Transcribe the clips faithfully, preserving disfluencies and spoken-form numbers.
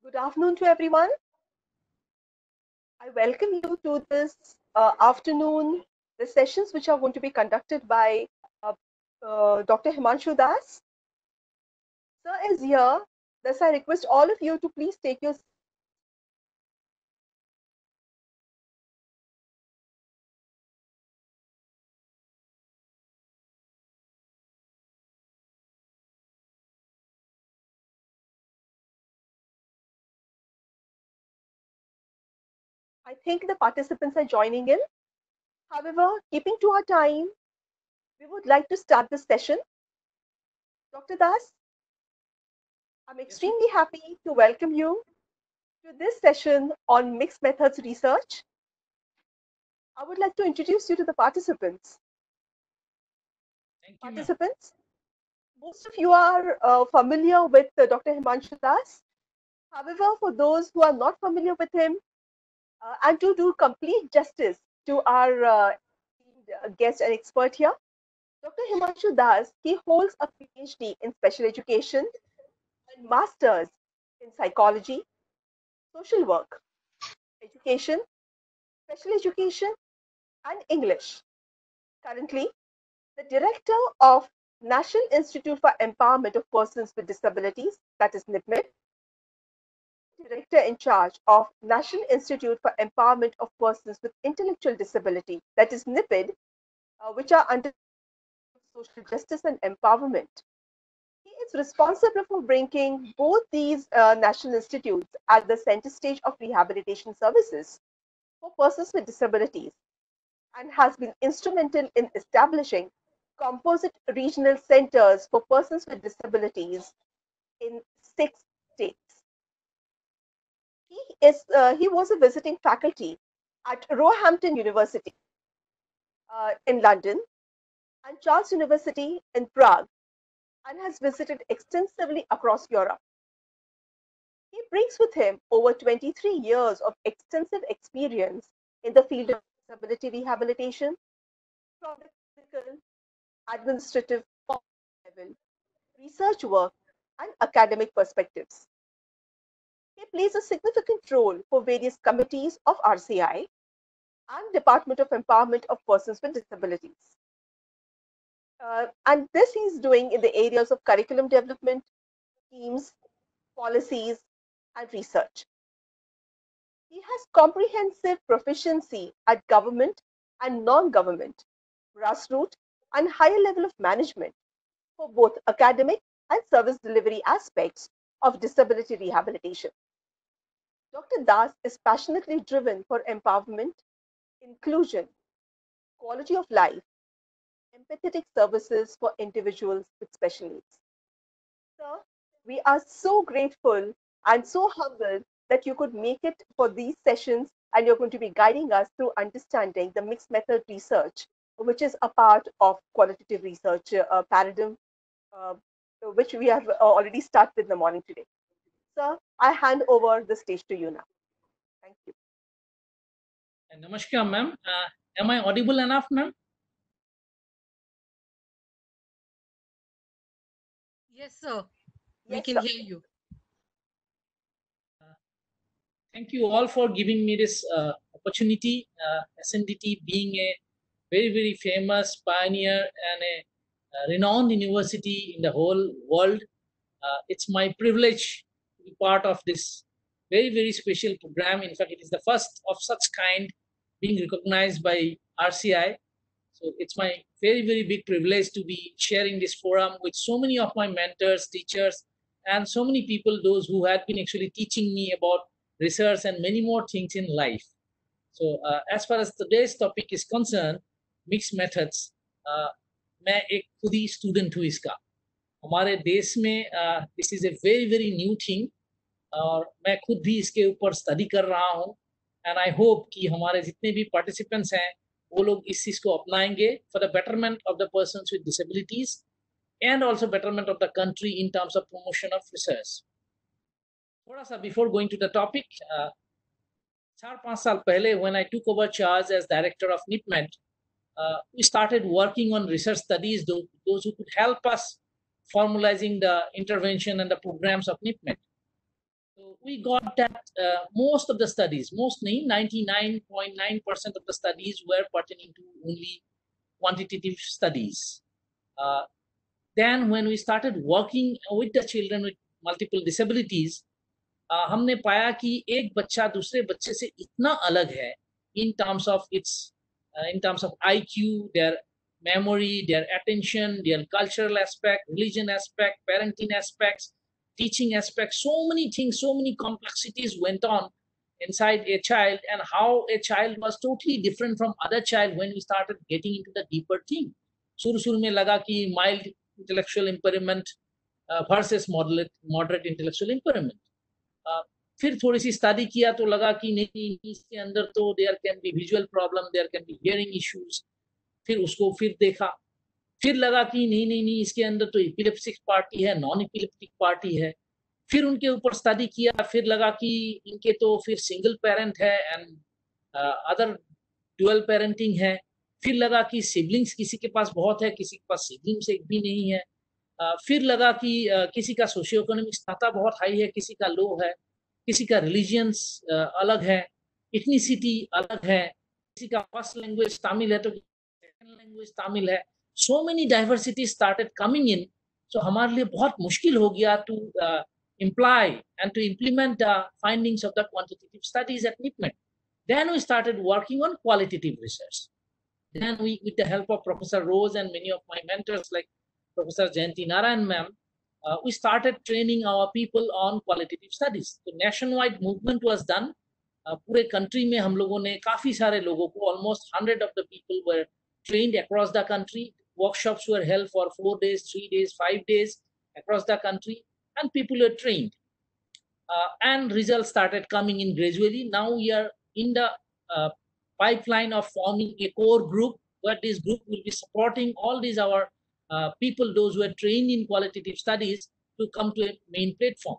Good afternoon to everyone. I welcome you to this uh, afternoon, the sessions which are going to be conducted by uh, uh, Doctor Himanshu Das. Sir is here. Thus, I request all of you to please take your I think the participants are joining in. However, keeping to our time, we would like to start the session. Doctor Das, I'm extremely happy to welcome you to this session on mixed methods research. I would like to introduce you to the participants. Thank you, Participants, most of you are uh, familiar with uh, Doctor Himanshu Das. However, for those who are not familiar with him, uh, and to do complete justice to our uh, guest and expert here, Doctor Himanshu Das, he holds a PhD in special education and masters in psychology, social work, education, special education, and English. Currently, the director of National Institute for Empowerment of Persons with Disabilities, that is NIPMID, director in charge of National Institute for Empowerment of Persons with Intellectual Disability, that is NIPID, uh, which are under social justice and empowerment. He is responsible for bringing both these uh, national institutes at the center stage of rehabilitation services for persons with disabilities and has been instrumental in establishing composite regional centers for persons with disabilities in six states. He is uh, he was a visiting faculty at Roehampton University uh, in London and Charles University in Prague and has visited extensively across Europe. He brings with him over twenty-three years of extensive experience in the field of disability rehabilitation from the clinical, administrative level, research work, and academic perspectives. He plays a significant role for various committees of R C I and Department of Empowerment of Persons with Disabilities. Uh, and this he's doing in the areas of curriculum development, teams, policies, and research. He has comprehensive proficiency at government and non-government, grassroots, and higher level of management for both academic and service delivery aspects of disability rehabilitation. Doctor Das is passionately driven for empowerment, inclusion, quality of life, empathetic services for individuals with special needs. Sir, we are so grateful and so humbled that you could make it for these sessions and you're going to be guiding us through understanding the mixed method research, which is a part of qualitative research uh, paradigm, uh, which we have uh, already started in the morning today. Sir, I hand over the stage to you now. Thank you. Namaskar, ma'am. Uh, am I audible enough, ma'am? Yes, sir. We Yes, can sir. hear you. Uh, thank you all for giving me this uh, opportunity. Uh, S N D T being a very, very famous pioneer and a, a renowned university in the whole world, uh, it's my privilege to be part of this very, very special program. In fact, it is the first of such kind being recognized by R C I. So it's my very, very big privilege to be sharing this forum with so many of my mentors, teachers, and so many people, those who had been actually teaching me about research and many more things in life. So uh, as far as today's topic is concerned, mixed methods, uh, मैं एक खुद ही student हूँ इसका. हमारे देश में this is a very very new thing और मैं खुद भी इसके ऊपर स्टडी कर रहा हूँ एंड आई होप कि हमारे जितने भी पार्टिसिपेंट्स हैं वो लोग इस चीज़ को अपनाएंगे for the betterment of the persons with disabilities and also betterment of the country in terms of promotion of research. थोड़ा सा before going to the topic, चार पाँच साल पहले when I took over charge as director of NIPMED, uh, we started working on research studies, those, those who could help us formalizing the intervention and the programs of NIPMED. So we got that uh, most of the studies, most ninety-nine point nine percent of the studies were pertaining to only quantitative studies. Uh, then when we started working with the children with multiple disabilities, uh, हमने पाया कि एक बच्चा दूसरे बच्चे से इतना अलग है in terms of its uh, in terms of I Q, their memory, their attention, their cultural aspect, religion aspect, parenting aspects, teaching aspects, so many things, so many complexities went on inside a child, and how a child was totally different from other child when we started getting into the deeper thing. शुरू शुरू में लगा कि mild intellectual impairment uh, versus moderate moderate intellectual impairment. Uh, फिर थोड़ी सी study किया तो लगा कि नहीं, इसके अंदर तो there can be visual problem, there can be hearing issues. फिर उसको फिर देखा, फिर लगा कि नहीं नहीं नहीं इसके अंदर तो एपिलेप्टिक पार्टी है, नॉन एपिलेप्टिक पार्टी है. फिर उनके ऊपर स्टडी किया, फिर लगा कि इनके तो फिर सिंगल पेरेंट है एंड अदर ड्यूअल पेरेंटिंग है. फिर लगा कि सिबलिंग्स किसी के पास बहुत है, किसी के पास सिबलिंग्स एक भी नहीं है. uh, फिर लगा कि uh, किसी का सोशियो इकोनॉमिक स्टाटा बहुत हाई है, किसी का लो है, किसी का रिलीजियंस अलग है, इथनिसिटी अलग है, किसी का फर्स्ट लैंग्वेज तमिल है तो सेकंड लैंग्वेज तमिल है. So many diversity started coming in. So हमारे लिए बहुत मुश्किल हो गया to imply and to implement the findings of the quantitative studies at NIPMET. Then we started working on qualitative research. Then we, with the help of Professor Rose and many of my mentors like Professor Jayanti Narayan ma'am, uh, we started training our people on qualitative studies. So nationwide movement was done. Uh, पूरे country में हम लोगों ने काफी सारे लोगों को, almost hundred of the people were trained across the country. Workshops were held for four days, three days, five days across the country, and people were trained. Uh, and results started coming in gradually. Now we are in the uh, pipeline of forming a core group, where this group will be supporting all these our uh, people, those who are trained in qualitative studies, to come to a main platform.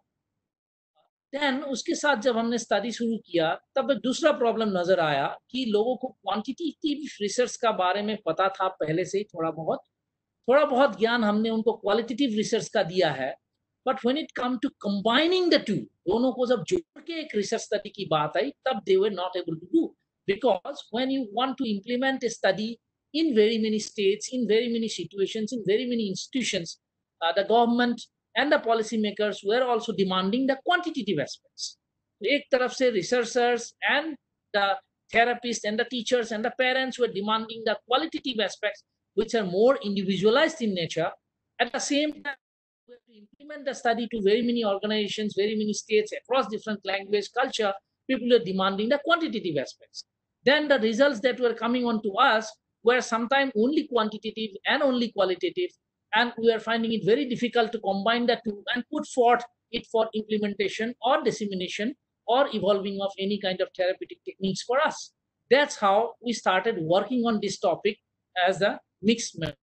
Then उसके साथ जब हमने study शुरू किया, तब एक दूसरा problem नजर आया कि लोगों को क्वांटिटेटिव रिसर्च का बारे में पता था पहले से ही, थोड़ा बहुत थोड़ा बहुत ज्ञान हमने उनको क्वालिटेटिव रिसर्च का दिया है. But when it come to combining the two, दोनों को जब जोड़ के एक रिसर्च स्टडी की बात आई, तब they were not able to do. Because when you want to implement a study in very many states, in very many situations, in very many institutions, uh, the government and the policymakers were also demanding the quantitative aspects. एक तरफ से researchers and the therapists and the teachers and the parents were demanding the qualitative aspects, which are more individualized in nature. At the same time, we have to implement the study to very many organizations, very many states across different language, culture. People are demanding the quantitative aspects. Then the results that were coming on to us were sometimes only quantitative and only qualitative, and we are finding it very difficult to combine the two and put forth it for implementation or dissemination or evolving of any kind of therapeutic techniques for us. That's how we started working on this topic as the mixed method.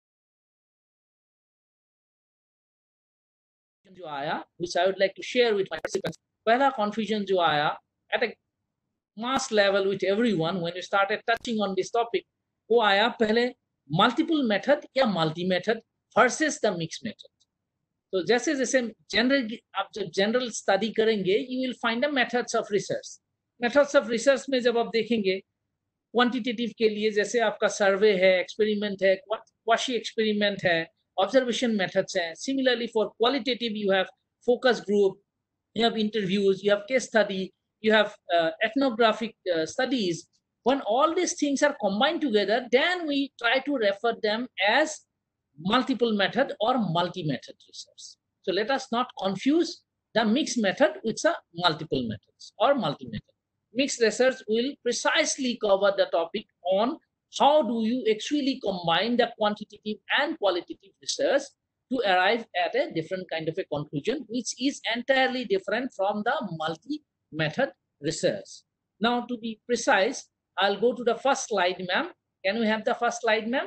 जो आया, which I would like to share with my participants. पहला confusion जो आया at a mass level with everyone when we started touching on this topic, वो आया पहले multiple method या multi method versus the mix method. तो जैसे जैसे जनरल आप जब जनरल स्टडी करेंगे, you will find the methods of research. Methods of research में जब आप देखेंगे क्वांटिटेटिव के लिए, जैसे आपका सर्वे है, एक्सपेरिमेंट है, क्वाशी एक्सपेरिमेंट है, ऑब्जर्वेशन मेथड्स हैं. Similarly for qualitative you have focus group, you have interviews, you have case study, you have uh, ethnographic uh, studies. When all these things are combined together, then we try to refer them as multiple method or multi-method research. So let us not confuse the mixed method with the multiple methods or multi-method. Mixed research will precisely cover the topic on how do you actually combine the quantitative and qualitative research to arrive at a different kind of a conclusion, which is entirely different from the multi-method research. Now, to be precise, I'll go to the first slide, ma'am. Can we have the first slide, ma'am?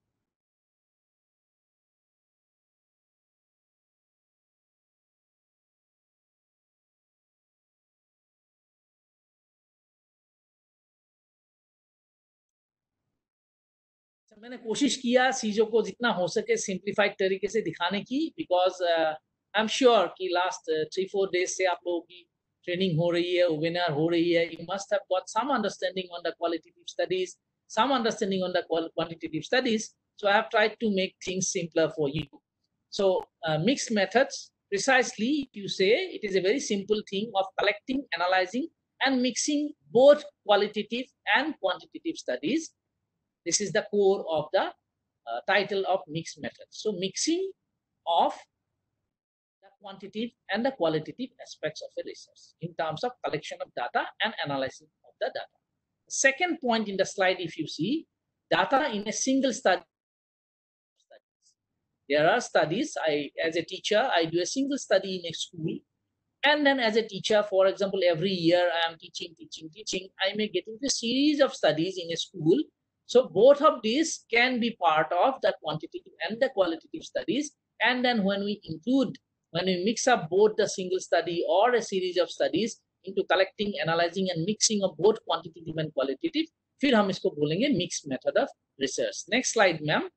मैंने कोशिश किया चीजों को जितना हो सके simplified तरीके से दिखाने की, बिकॉज आई एम श्योर कि लास्ट थ्री फोर डेज से आप लोगों की training हो रही है, webinar हो रही है, you must have got some understanding on the qualitative studies, some understanding on the quantitative studies. So I have tried to make things simpler for you. So uh, mixed methods, precisely if you say, it is a very simple thing of collecting, analyzing, and mixing both qualitative and quantitative studies. This is the core of the uh, title of mixed methods. So mixing of the quantitative and the qualitative aspects of a research in terms of collection of data and analysis of the data. Second point in the slide, if you see, data in a single study. There are studies, I, as a teacher, I do a single study in a school. And then as a teacher, for example, every year I am teaching, teaching, teaching, I may get into a series of studies in a school. So both of these can be part of the quantitative and the qualitative studies. And then when we include, when we mix up both the single study or a series of studies into collecting, analyzing and mixing of both quantitative and qualitative, फिर हम इसको बोलेंगे mixed method of research. Next slide, ma'am.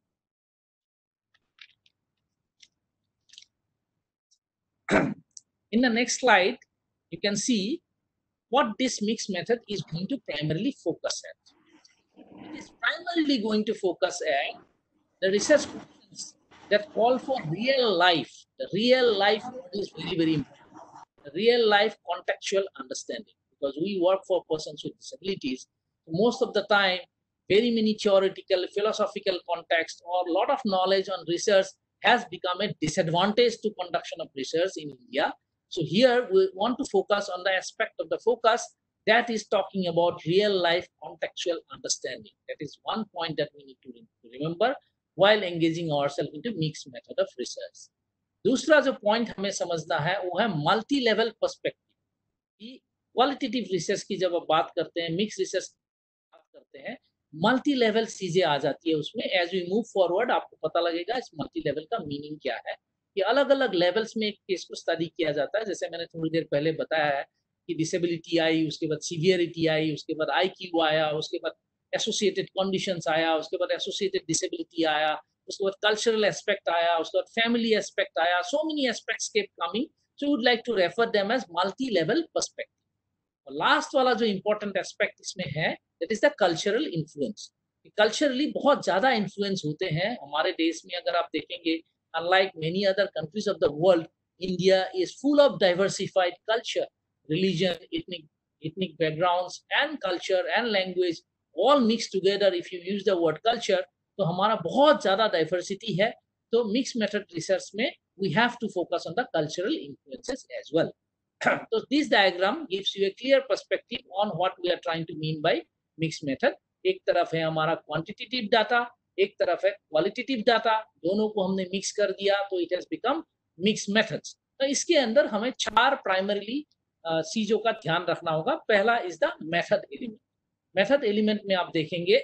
In the next slide, you can see what this mixed method is going to primarily focus at. It is primarily going to focus at the research questions that call for real life. The real life is very, very important. The real life contextual understanding, because we work for persons with disabilities. Most of the time, very many theoretical, philosophical context or a lot of knowledge on research has become a disadvantage to conduction of research in India. So here we want to focus on the aspect of the focus that is talking about real life contextual understanding. That is one point that we need to remember while engaging ourselves into mixed method of research. दूसरा जो point हमें समझना है वो है multi level perspective. Qualitative research की जब आप बात करते हैं, मिक्स रिसर्च बात करते हैं, मल्टी लेवल चीजें आ जाती है उसमें. एज वी मूव फॉरवर्ड आपको पता लगेगा इस मल्टी लेवल का मीनिंग क्या है. कि अलग अलग लेवल्स में एक केस को स्टडी किया जाता है. जैसे मैंने थोड़ी देर पहले बताया है कि डिसेबिलिटी आई, उसके बाद सीवियरिटी आई, उसके बाद आई क्यू आया, उसके बाद एसोसिएटेड कंडीशंस आया, उसके बाद एसोसिएटेड डिसेबिलिटी आया, उसके बाद कल्चरल एस्पेक्ट आया, उसके बाद फैमिली एस्पेक्ट आया. So many aspects kept coming. So would like to refer them as multi level perspective. Last वाला जो इंपॉर्टेंट एस्पेक्ट इसमें है that is the cultural influence. Culturally बहुत ज्यादा इन्फ्लुएंस होते हैं हमारे देश में. अगर आप देखेंगे, unlike many other countries of the world, India is full of diversified culture, religion, ethnic, ethnic backgrounds and culture and language all mixed together. If you use the word culture, तो हमारा बहुत ज़्यादा diversity है. तो mixed method research में we have to focus on the cultural influences as well. So this diagram gives you a clear perspective on what we are trying to mean by mixed method. एक तरफ है हमारा quantitative data, एक तरफ है qualitative data. दोनों को हमने मिक्स कर दिया तो it has become mix methods. तो इसके अंदर हमें चार प्राइमरीली चीजों का ध्यान रखना होगा. पहला is the method element. Method element में आप देखेंगे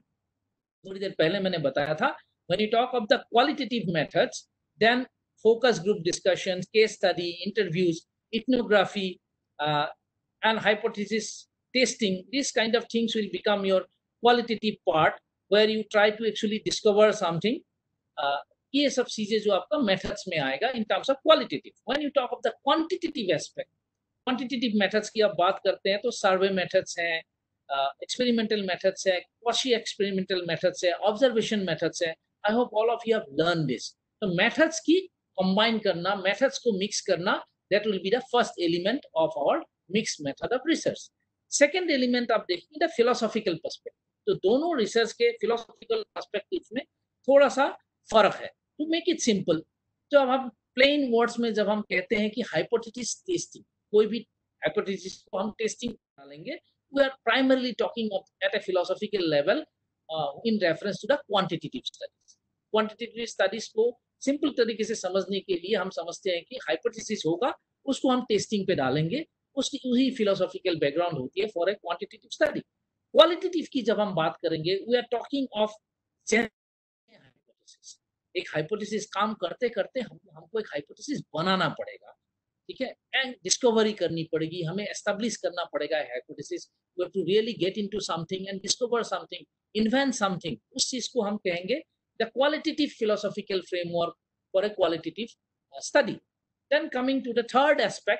थोड़ी देर पहले मैंने बताया था, when you talk of the qualitative methods, then focus group discussions, case study, interviews, ethnography and hypothesis testing, this kind of things will become your qualitative part, where you try to actually discover something. uh, ये सब चीजें जो आपका methods में आएगा in terms of qualitative. When you talk of the quantitative aspect, quantitative methods की आप बात करते हैं तो survey methods हैं, uh, experimental methods है, quasi experimental methods है, observation methods है. I hope all of you have learned this. तो methods की combine करना, methods को mix करना, that will be the first element of our mixed method of research. Second element आप देखेंगे the philosophical perspective. तो दोनों रिसर्च के फिलोसॉफिकल पर्सपेक्टिव में थोड़ा सा फर्क है. टू मेक इट सिंपल, तो अब हम प्लेन वर्ड्स में जब हम कहते हैं कि हाइपोथेसिस टेस्टिंग, कोई भी हाइपोथेसिस को हम टेस्टिंग डालेंगे, we are primarily talking at a philosophical level in reference to the quantitative studies. Quantitative studies को सिंपल तरीके से समझने के लिए हम समझते हैं कि हाइपोथेसिस होगा, उसको हम टेस्टिंग पे डालेंगे, उसकी वही फिलोसॉफिकल बैकग्राउंड होती है for a quantitative study. Qualitative की जब हम बात करेंगे, we are talking of hypothesis. एक हाइपोथेसिस काम करते करते हम हमको एक हाइपोथेसिस बनाना पड़ेगा, ठीक है, एंड डिस्कवरी करनी पड़ेगी, हमें एस्टैब्लिश करना पड़ेगा hypothesis. We have to really get into something and discover something, invent something. उस चीज को हम कहेंगे the qualitative philosophical framework for a qualitative study. Then coming to the third aspect,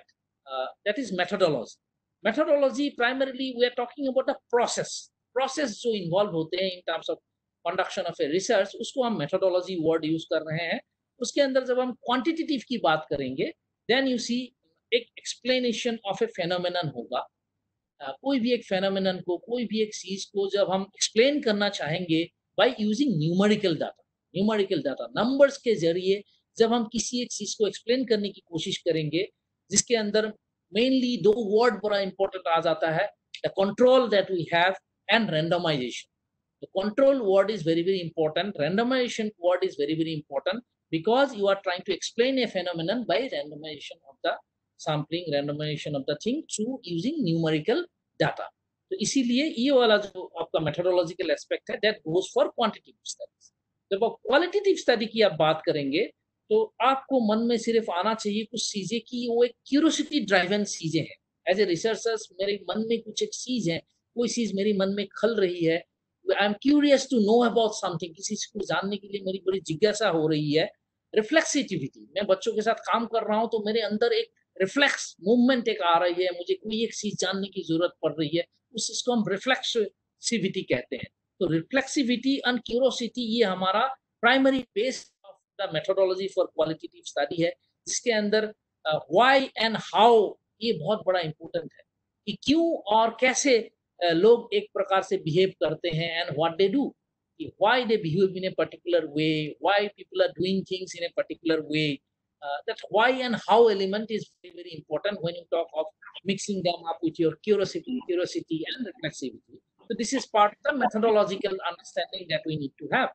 uh, that is methodology. Methodology, primarily we are talking about a process. Process जो involve होते हैं in terms of conduction of a research, उसको हम methodology word use कर रहे हैं. उसके अंदर जब हम quantitative की बात करेंगे, then you see एक explanation of a phenomenon होगा. uh, कोई भी एक phenomenon को, कोई भी एक चीज को जब हम explain करना चाहेंगे by using numerical data, numerical data, numbers के जरिए जब हम किसी एक चीज को explain करने की कोशिश करेंगे, जिसके अंदर mainly दो word बड़ा important आ जाता है, the control that we have and randomization. The control word is very very important, randomization word is very very important, because you are trying to explain a phenomenon by randomization of the sampling, randomization of the thing through using numerical data. तो इसीलिए ये वाला जो आपका methodological aspect है, that goes for quantitative studies. जब आप qualitative study की आप बात करेंगे, तो आपको मन में सिर्फ आना चाहिए कुछ चीजें की वो एक क्यूरियोसिटी ड्राइवन चीजें हैं. एज ए रिसर्चर्स मेरे मन में कुछ एक चीज है, कोई चीज मेरी मन में खल रही है, I am curious to know about something, किसी चीज को जानने के लिए मेरी बड़ी जिज्ञासा हो रही है. रिफ्लेक्सिविटी, मैं बच्चों के साथ काम कर रहा हूँ तो मेरे अंदर एक रिफ्लेक्स मूवमेंट एक आ रही है, मुझे कोई एक चीज जानने की जरूरत पड़ रही है, उस चीज को हम रिफ्लेक्सिविटी कहते हैं. तो रिफ्लेक्सिविटी एंड क्यूरियोसिटी ये हमारा primary base the methodology for qualitative study है, जिसके अंदर व्हाई एंड हाउ ये बहुत बड़ा इंपॉर्टेंट है कि क्यों और कैसे uh, लोग एक प्रकार से बिहेव करते हैं, and what they do, why they behave in a particular way, why people are doing things in a particular way. That why and how element is very very important when you talk of mixing them up with your curiosity, curiosity and reflexivity. So this is part of the methodological understanding that we need to have.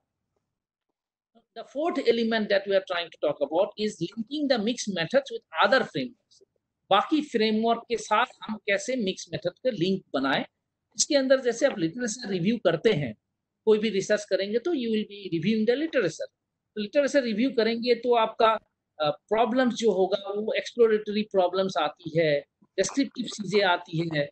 The fourth element that we are trying to talk about is linking the mixed methods with other frameworks. बाकी framework के साथ हम कैसे mix method के link बनाएं. इसके अंदर जैसे आप लिटरेचर रिव्यू करते हैं, कोई भी रिसर्च करेंगे तो you will be reviewing the literature. तो लिटरेचर रिव्यू करेंगे तो आपका प्रॉब्लम्स uh, जो होगा वो एक्सप्लोरेटरी प्रॉब्लम्स आती है, डिस्क्रिप्टिव चीजें आती है,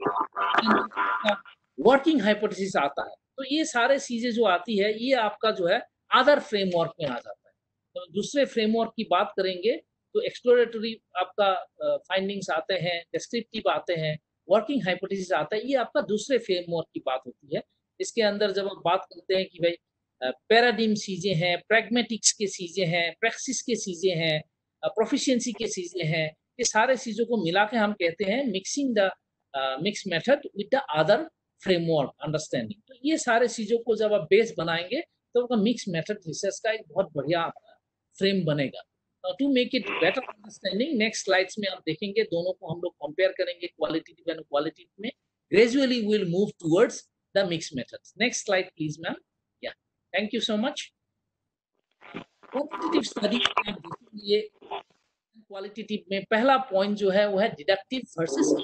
वर्किंग हाइपोथेसिस आता है. तो ये सारे चीजें जो आती है ये आपका जो है अदर फ्रेमवर्क में आ जाता है. तो दूसरे फ्रेमवर्क की बात करेंगे तो एक्सप्लोरेटरी आपका फाइंडिंग्स uh, आते हैं, डिस्क्रिप्टिव आते हैं, वर्किंग हाइपोथेसिस आता है, ये आपका दूसरे फ्रेमवर्क की बात होती है. इसके अंदर जब आप बात करते हैं कि भाई पैराडिम चीजें हैं, प्रैग्मेटिक्स के चीजें हैं, प्रैक्टिस के चीजें हैं, प्रोफिशिएंसी के चीजें हैं, ये सारे चीजों को मिला के हम कहते हैं mixing the mix method with the other framework understanding. तो ये सारे चीजों को जब आप बेस बनाएंगे तो आपका मिक्स मेथड रिसर्च का एक बहुत बढ़िया फ्रेम बनेगा. To make it better understanding, next slides में आप देखेंगे दोनों को हम लोग कंपेयर करेंगे क्वालिटेटिव एंड क्वालिटेटिव में. Gradually we will move towards the mix methods. Next slide please ma'am. Yeah thank you so much. Qualitative study ये क्वालिटेटिव में पहला पॉइंट जो है वो है डिडक्टिव वर्सेस.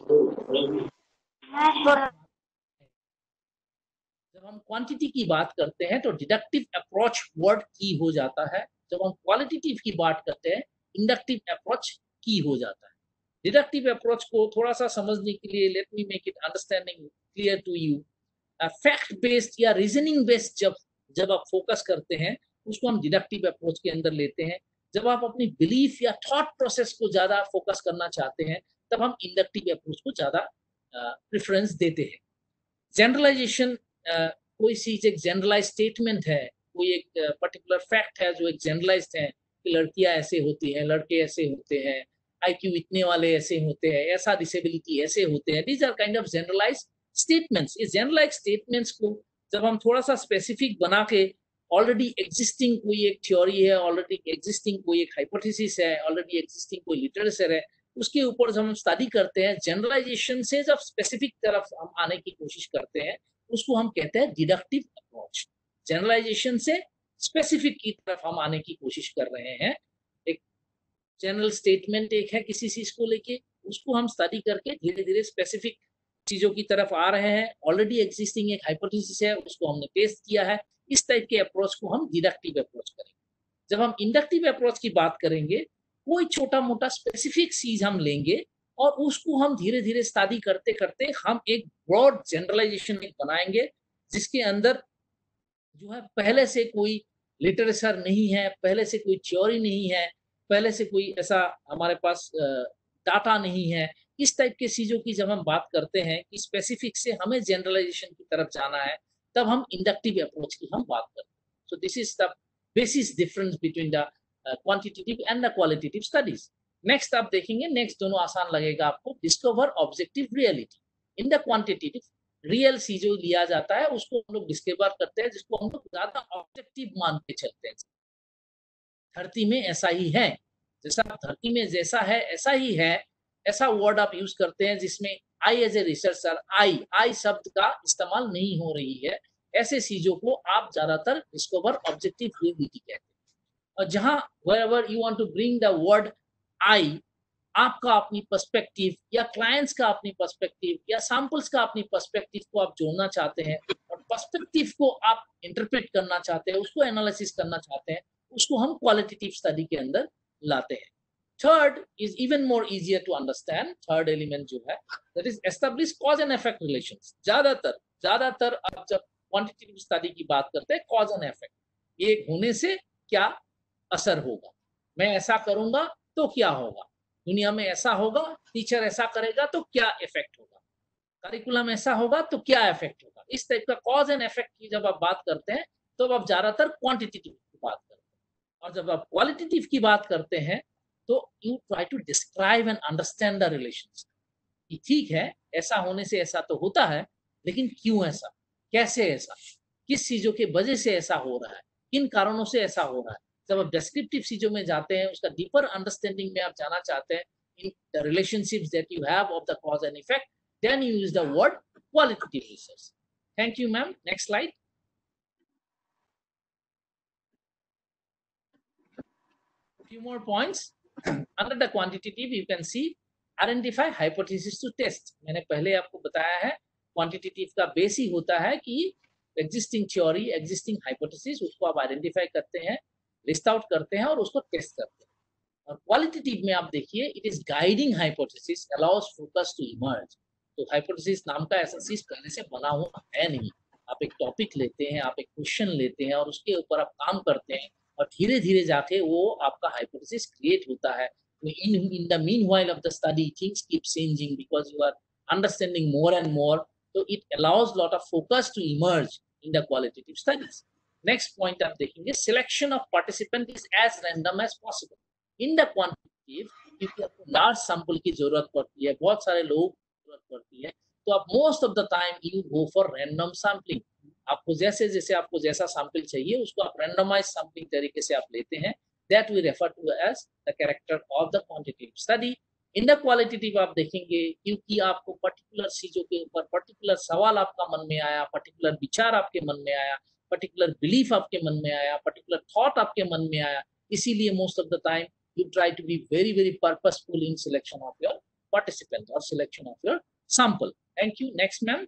जब हम क्वांटिटी की बात करते हैं तो डिडक्टिव अप्रोच वर्ड की हो जाता है, जब हम क्वालिटेटिव की बात करते हैं इंडक्टिव अप्रोच की हो जाता है. डिडक्टिव अप्रोच को थोड़ा सा समझने के लिए let me make it understanding clear to you. Fact based या रीजनिंग बेस्ड जब जब आप फोकस करते हैं उसको हम डिडक्टिव अप्रोच के अंदर लेते हैं. जब आप अपनी बिलीफ या थॉट प्रोसेस को ज्यादा फोकस करना चाहते हैं तब हम इंडक्टिव अप्रोच को ज्यादा प्रेफरेंस देते हैं. जनरलाइजेशन, कोई चीज एक जनरलाइज स्टेटमेंट है, कोई एक पर्टिकुलर फैक्ट है जो एक जनरलाइज्ड है कि लड़कियां ऐसे होती हैं, लड़के ऐसे होते हैं, आईक्यू इतने वाले ऐसे होते हैं, ऐसा डिसेबिलिटी ऐसे होते हैं. These are kind of generalize statements. इस जनरलाइज स्टेटमेंट्स को जब हम थोड़ा सा स्पेसिफिक बना के ऑलरेडी एग्जिस्टिंग कोई एक थ्योरी है, ऑलरेडी एग्जिस्टिंग कोई एक हाइपोथेसिस है, ऑलरेडी एग्जिस्टिंग कोई लिटरेचर है, उसके ऊपर जब हम स्टडी करते हैं जनरलाइजेशन से जब स्पेसिफिक तरफ हम आने की कोशिश करते हैं उसको हम कहते हैं डिडक्टिव अप्रोच. जनरलाइजेशन से स्पेसिफिक की तरफ हम आने की कोशिश कर रहे हैं. एक जनरल स्टेटमेंट एक है किसी चीज को लेके, उसको हम स्टडी करके धीरे धीरे स्पेसिफिक चीजों की तरफ आ रहे हैं. ऑलरेडी एग्जिस्टिंग एक हाइपोथेसिस है, उसको हमने टेस्ट किया है. इस टाइप के अप्रोच को हम डिडक्टिव अप्रोच करेंगे. जब हम इंडक्टिव अप्रोच की बात करेंगे, कोई छोटा मोटा स्पेसिफिक चीज हम लेंगे और उसको हम धीरे धीरे स्टडी करते करते हम एक ब्रॉड जनरलाइजेशन बनाएंगे जिसके अंदर जो है पहले से कोई लिटरेचर नहीं है, पहले से कोई थ्योरी नहीं है, पहले से कोई ऐसा हमारे पास डाटा नहीं है, इस टाइप के चीजों की जब हम बात करते हैं कि स्पेसिफिक से हमें जनरलाइजेशन की तरफ जाना है, तब हम इंडक्टिव अप्रोच की हम बात करते हैं. So this is the basis difference between the quantitative and the qualitative studies. Next आप देखेंगे, नेक्स्ट दोनों आसान लगेगा आपको. Discover objective reality. In the quantitative real चीज जो लिया जाता है उसको हम लोग डिस्कवर करते हैं, जिसको हम लोग ज्यादा ऑब्जेक्टिव मान के चलते हैं. धरती में ऐसा ही है, जैसा धरती में जैसा है ऐसा ही है, ऐसा वर्ड आप यूज करते हैं जिसमें आई एज ए रिसर्चर आई आई शब्द का इस्तेमाल नहीं हो रही है. ऐसे चीजों को आप ज्यादातर डिस्कवर ऑब्जेक्टिव रियलिटी कहते हैं. और जहां wherever you want to bring the word I, आपका अपनी पर्सपेक्टिव या क्लाइंट्स का अपनी पर्सपेक्टिव या सैंपल्स का अपनी पर्सपेक्टिव को आप जोड़ना चाहते हैं और पर्सपेक्टिव को आप इंटरप्रेट करना चाहते हैं, उसको एनालिसिस करना चाहते हैं, उसको हम क्वालिटेटिव स्टडी के अंदर लाते हैं. Third is even more easier to understand. Third element जो है that is establish cause and effect relations. ज्यादातर ज्यादातर आप जब क्वांटिटेटिव स्टडी की बात करते हैं, कॉज एंड इफेक्ट, ये होने से क्या असर होगा, मैं ऐसा करूंगा तो क्या होगा, दुनिया में ऐसा होगा, टीचर ऐसा करेगा तो क्या इफेक्ट होगा, करिकुलम ऐसा होगा तो क्या इफेक्ट होगा. इस टाइप का कॉज एंड इफेक्ट की जब आप बात करते हैं तो आप ज्यादातर क्वांटिटेटिव की बात करते हैं. और जब आप क्वालिटेटिव की बात करते हैं तो you try to describe and understand the relations. ठीक है, ऐसा होने से ऐसा तो होता है, लेकिन क्यों ऐसा, कैसे ऐसा, किस चीजों के वजह से ऐसा हो रहा है, किन कारणों से ऐसा हो रहा है. जब आप डिस्क्रिप्टिव चीजों में जाते हैं, उसका डीपर अंडरस्टैंडिंग में आप जाना चाहते हैं in the relationships that you have of the cause and effect, then you use the word qualitative research. Thank you ma'am. Next slide. Few more points. Under the quantitative you can see identify hypothesis to test. मैंने पहले आपको बताया है quantitative का base ही होता है कि existing theory, existing hypothesis, उसको आप आइडेंटिफाई करते हैं, लिस्ट आउट करते हैं और उसको टेस्ट करते हैं. और क्वालिटेटिव में आप देखिए, it is guiding hypothesis allows focus to emerge. तो हाइपोथेसिस नाम का ऐसा चीज पहले से बना हुआ है नहीं. आप एक टॉपिक लेते हैं, आप एक क्वेश्चन लेते हैं और उसके ऊपर आप काम करते हैं और धीरे धीरे जाके वो आपका हाइपोथेसिस क्रिएट होता है. in in the meanwhile of the study things keep changing because you are understanding more and more, so it allows lot of focus to emerge in the qualitative studies. Next point आप देखेंगे, selection of participant is as random as possible. in the quantitative क्योंकि आपको large sample की जरूरत पड़ती है, बहुत सारे लोग जरूरत पड़ती है, तो आप most of the time you go for random sampling. आपको जैसे जैसे आपको जैसा सैंपल चाहिए उसको आप रैंडमाइज सैंपलिंग तरीके से आप लेते हैं. That we refer to as the character of the quantitative study. In the qualitative आप देखेंगे क्योंकि आपको पर्टिकुलर चीजों के ऊपर पर्टिकुलर सवाल आपका मन में आया, पर्टिकुलर विचार आपके मन में आया, पर्टिकुलर बिलीफ आपके मन में आया, पर्टिकुलर थॉट आपके मन में आया, इसीलिए most of the time you try to be very very purposeful in selection of your participant और selection of your sample. Thank you. Next ma'am.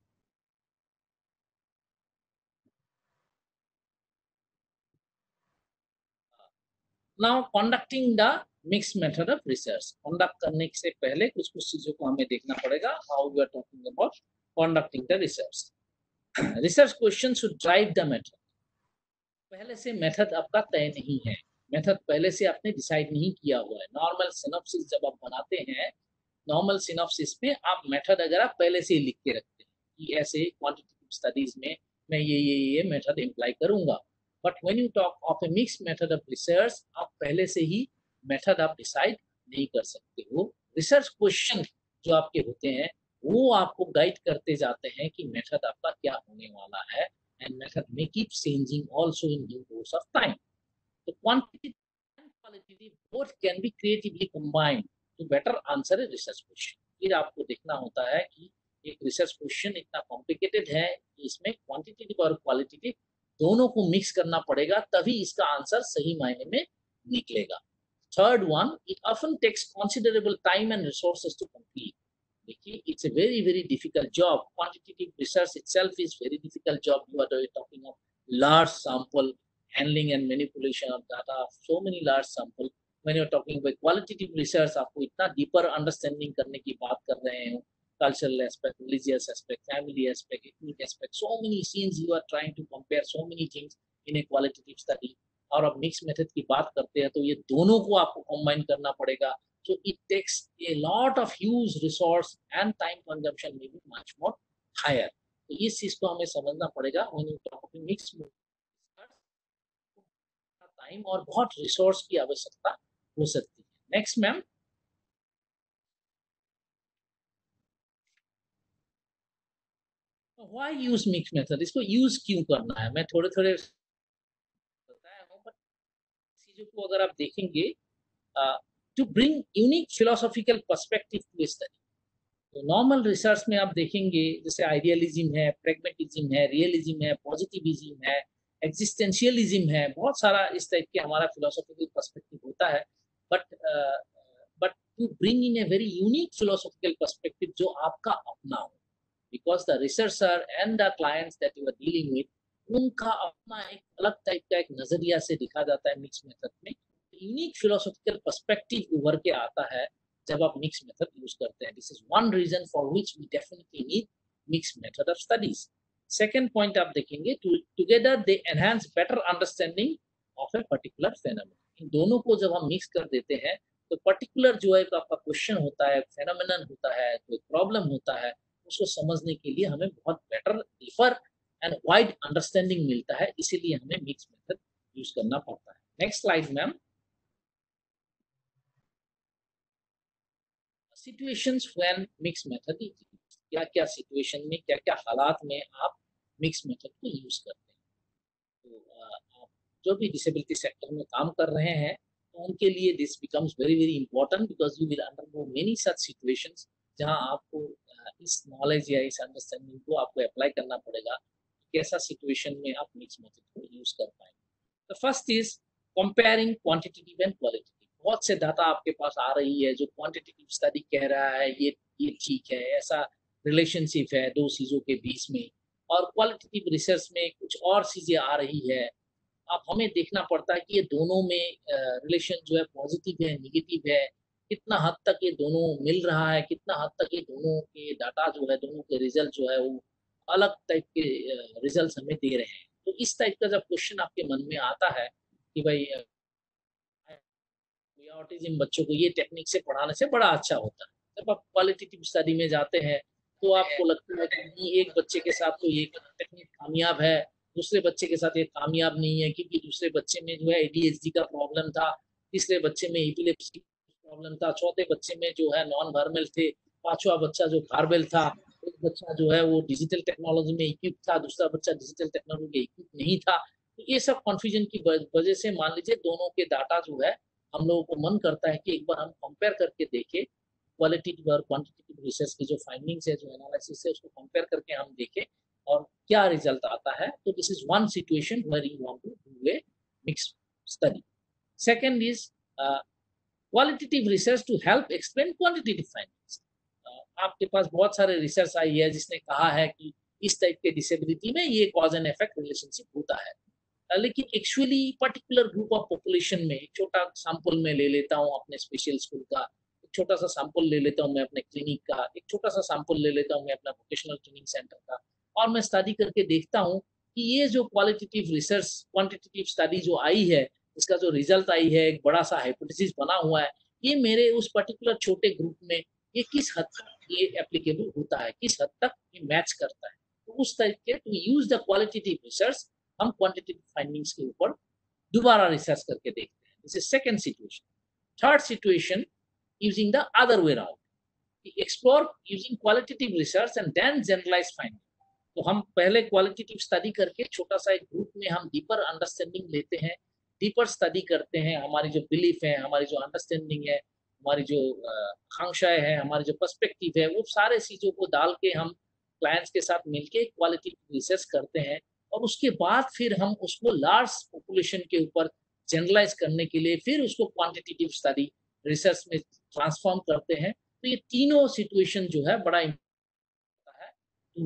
Now conducting the mixed method of research. Conduct करने से पहले कुछ कुछ चीजों को हमें देखना पड़ेगा. How we are talking about conducting the research. Research question should drive the method. पहले से मेथड आपका तय नहीं है, मेथड पहले से आपने डिसाइड नहीं किया हुआ है. नॉर्मल सिनॉप्सिस जब आप बनाते हैं, नॉर्मल सिनॉप्सिस में आप मेथड अगर आप पहले से ही लिख के रखते हैं कि ऐसे क्वांटिटेटिव स्टडीज में मैं ये ये ये मेथड इम्प्लाई करूंगा. But when you talk of a mix method of research, आप पहले से ही मेथड आप डिसाइड नहीं कर सकते हो. रिसर्च क्वेश्चन जो आपके होते हैं वो आपको गाइड करते जाते हैं कि मेथड आपका क्या होने वाला है, एंड मेथड में keep changing also in due course of time. तो quantitative and qualitative both can be creatively combined to better answer a research question. फिर आपको देखना होता है कि एक रिसर्च क्वेश्चन इतना कॉम्प्लिकेटेड है कि इसमें क्वांटिटेटिव और क्वालिटेटिव दोनों को मिक्स करना पड़ेगा, तभी इसका आंसर सही मायने में निकलेगा. Third one, it often takes considerable time and resources to complete. देखिए, it's a very very difficult job. Quantitative research itself is very difficult job. You are talking of large sample handling and manipulation of data, so many large sample. When you are talking about qualitative research, आपको इतना deeper understanding करने की बात कर रहे हैं, cultural aspect, religious aspect, family aspect, ethnic aspect, so many scenes you are trying to compare so many things in a qualitative study. और अब मिक्स मेथड की बात करते हैं तो ये दोनों को आपको कंबाइन करना पड़ेगा. So it takes a lot of huge resource and time consumption may be much more higher. तो इस चीज को हमें समझना पड़ेगा when you talk of mixed time और बहुत रिसोर्स की आवश्यकता हो सकती है. Next ma'am. Why use mix method, इसको यूज क्यों करना है मैं थोड़े थोड़े बताया हूँ, बट चीजों को अगर आप देखेंगे to bring unique philosophical perspective to study. तो नॉर्मल रिसर्च में आप देखेंगे जैसे आइडियलिज्म है, प्रेगमेटिज्म है, रियलिज्म है, पॉजिटिविज्म है, एग्जिस्टेंशियलिज्म है, बहुत सारा इस टाइप के हमारा फिलोसॉफिकल पर्सपेक्टिव होता है. But but to bring in a very unique philosophical perspective जो आपका अपना हो, because the researcher and the clients that you are dealing with, उनका अपना एक अलग टाइप का एक नजरिया से दिखा जाता है मिक्स मेथड में. यूनिक फिलोसॉफिकल पर्सपेक्टिव उभर के आता है जब आप मिक्स मेथड यूज करते हैं. This is one reason for which we definitely need mix method of studies. Second point आप देखेंगे, together they enhance better understanding of a particular phenomenon. इन दोनों को जब हम मिक्स कर देते हैं तो पर्टिकुलर जो है आपका क्वेश्चन होता है, फेनोमेनन होता है, कोई प्रॉब्लम होता है, उसको समझने के लिए हमें बहुत better, deeper and wide understanding मिलता है. इसीलिए हमें मिक्स मेथड यूज करना पड़ता है. Next slide ma'am. Situations when mix method is used. क्या क्या सिचुएशन में, क्या क्या हालात में आप मिक्स मेथड को यूज करते हैं. तो आप जो भी डिसेबिलिटी सेक्टर में काम कर रहे हैं तो उनके लिए this becomes very very important, because you will undergo many such situations जहां आपको इस नॉलेज या इस अंडरस्टैंडिंग को आपको अप्लाई करना पड़ेगा. कैसा सिचुएशन में आप मिक्स मेथड को यूज कर पाएंगे. The first is comparing quantitative and qualitative. बहुत से डाटा आपके पास आ रही है जो क्वांटिटेटिव स्टडी कह रहा है ये ये ठीक है, ऐसा रिलेशनशिप है दो चीजों के बीच में, और क्वालिटेटिव रिसर्च में कुछ और चीजें आ रही है. अब हमें देखना पड़ता है कि ये दोनों में रिलेशन uh, जो है पॉजिटिव है, निगेटिव है, कितना हद तक ये दोनों मिल रहा है, कितना हद तक ये दोनों के डाटा जो है, दोनों के रिजल्ट जो है वो अलग टाइप के रिजल्ट हमें दे रहे हैं. तो इस टाइप का जब क्वेश्चन आपके मन में आता है कि भाई ऑटिज्म बच्चों को ये टेक्निक से पढ़ाने से बड़ा अच्छा होता है, जब आप क्वालिटेटिव स्टडी में जाते हैं तो आपको लगता है कि एक बच्चे के साथ तो ये टेक्निक कामयाब है, दूसरे बच्चे के साथ ये कामयाब नहीं है, क्योंकि दूसरे बच्चे में जो है एडीएचडी का प्रॉब्लम था, तीसरे बच्चे में एपिलेप्सी प्रॉब्लम था, चौथे बच्चे में जो है नॉन वर्बल थे, पांचवा बच्चा जो वर्बल था, एक बच्चा जो है वो डिजिटल टेक्नोलॉजी में इक्विप था, दूसरा बच्चा डिजिटल टेक्नोलॉजी में इक्विप नहीं था. तो ये सब कन्फ्यूजन की वजह से मान लीजिए दोनों के डाटा जो है हम लोगों को मन करता है कि एक बार हम कंपेयर करके देखें, क्वालिटेटिव और क्वांटिटेटिव रिसर्च की जो फाइंडिंग्स है, जो एनालिसिस है, उसको कंपेयर करके हम देखें और क्या रिजल्ट आता है. तो this is one situation where you want to do a mix study. Second is qualitative research to help explain quantitative findings. आपके पास बहुत सारे रिसर्च आई है जिसने कहा है कि इस टाइप के डिसेबिलिटी में ये कॉज एंड इफेक्ट रिलेशनशिप होता है, लेकिन actually particular group of population में, एक छोटा सैंपल में ले लेता हूँ अपने स्पेशल स्कूल का, एक छोटा सा सैंपल ले लेता हूँ मैं अपने क्लिनिक का, एक छोटा सा सैंपल ले लेता हूँ मैं अपना वोकेशनल ट्रेनिंग सेंटर का, और मैं स्टडी करके देखता हूँ कि ये जो क्वालिटेटिव रिसर्च, क्वांटिटेटिव स्टडी जो आई है, इसका जो रिजल्ट आई है, एक बड़ा सा हाइपोथेसिस बना हुआ है, ये मेरे उस पर्टिकुलर छोटे ग्रुप में ये किस हद तक ये एप्लीकेबल होता है, किस हद तक ये मैच करता है. तो उस टाइप के to use the qualitative research हम क्वांटिटेटिव फाइंडिंग्स के ऊपर दोबारा रिसर्च करके देखते हैं. This is second situation. Third situation, using the other way around, explore using qualitative research and then generalize finding. तो हम पहले क्वालिटेटिव स्टडी करके छोटा सा एक ग्रुप में हम डीपर अंडरस्टैंडिंग लेते हैं, डीपर स्टडी करते हैं, हमारी जो बिलीफ है, हमारी जो अंडरस्टैंडिंग है, हमारी जो आकांक्षाएं है, हमारी जो पर्सपेक्टिव है, वो सारे चीजों को डाल के हम क्लाइंट्स के साथ मिलके क्वालिटेटिव रिसर्च करते हैं, और उसके बाद फिर हम उसको लार्ज पॉपुलेशन के ऊपर जनरलाइज करने के लिए फिर उसको क्वांटिटेटिव स्टडी रिसर्च में ट्रांसफॉर्म करते हैं. तो ये तीनों सिचुएशन जो है बड़ा इम्पोर्टेंट है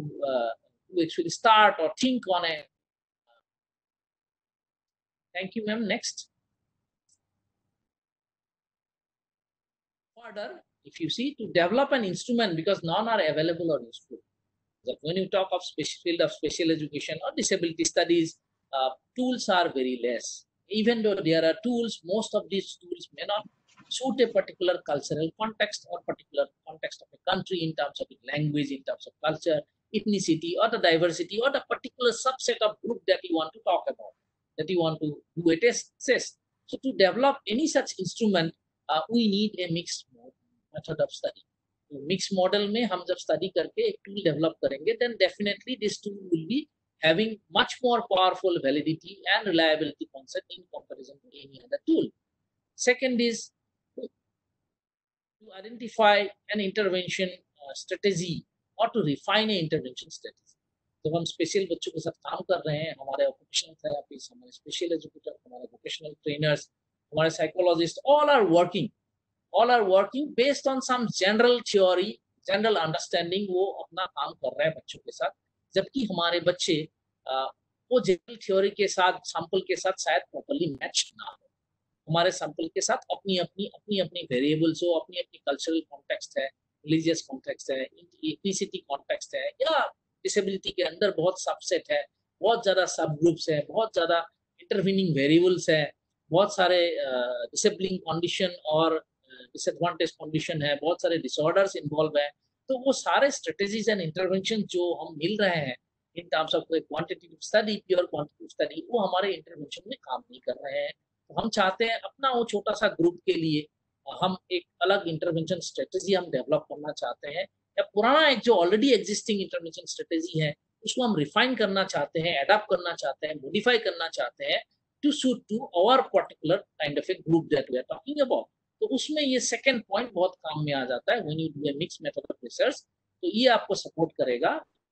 टू एक्चुअली स्टार्ट और think on a. Thank you ma'am. Next. Further, if you see, to develop an instrument, because none are available or useful. That when you talk of special field of special education or disability studies, uh, tools are very less. Even though there are tools, most of these tools may not suit a particular cultural context or particular context of a country in terms of language, in terms of culture, ethnicity, or the diversity, or the particular subset of group that you want to talk about, that you want to do a test. So to develop any such instrument, uh, we need a mixed method of study. तो mix model में हम जब study करके एक tool develop करेंगे, then definitely this tool will be having much more powerful validity and reliability concept in comparison to any other tool. Second is to, to identify an intervention uh, strategy or to refine an intervention strategy. जब हम special बच्चों के साथ काम कर रहे हैं, हमारे ऑक्यूपेशनल थेरेपिस्ट, हमारे स्पेशल एजुकेटर, हमारे वोकेशनल ट्रेनर्स, हमारे psychologist, all are working all are working based on some general theory, general understanding. वो अपना काम कर रहे हैं बच्चों के साथ, जबकि हमारे बच्चे आ, वो जनरल थ्योरी के साथ, सैंपल के साथ शायद प्रॉपर्ली मैच ना हो. हमारे सैंपल के साथ अपनी अपनी अपनी अपनी वेरिएबल्स हो, अपनी अपनी कल्चरल कॉन्टेक्स्ट है, रिलीजियस कॉन्टेक्स्ट है, इथनिसिटी कॉन्टेक्स्ट है, या डिसेबिलिटी के अंदर बहुत सबसेट है, बहुत ज्यादा सब ग्रुप्स है, बहुत ज्यादा इंटरवीनिंग वेरिएबल्स है, बहुत सारे डिसेबलिंग कंडीशन और डिसएडवांटेज कंडीशन है, बहुत सारे डिसऑर्डर्स इन्वॉल्व है. तो वो सारे स्ट्रेटेजीज एंड इंटरवेंशन जो हम मिल रहे हैं in terms of quantitative study, pure quantitative study, वो हमारे इंटरवेंशन में काम नहीं कर रहे हैं. तो हम चाहते हैं अपना वो छोटा सा ग्रुप के लिए हम एक अलग इंटरवेंशन स्ट्रेटेजी हम डेवलप करना चाहते हैं, या पुराना एक जो ऑलरेडी एग्जिस्टिंग इंटरवेंशन स्ट्रेटेजी है उसको हम रिफाइन करना चाहते हैं, अडॉप्ट करना चाहते हैं, मॉडिफाई करना चाहते हैं to suit to our particular kind of a group that we are talking about. तो उसमें ये सेकंड पॉइंट बहुत काम में आ जाता है, when you do a mix method of research. तो ये आपको सपोर्ट करेगा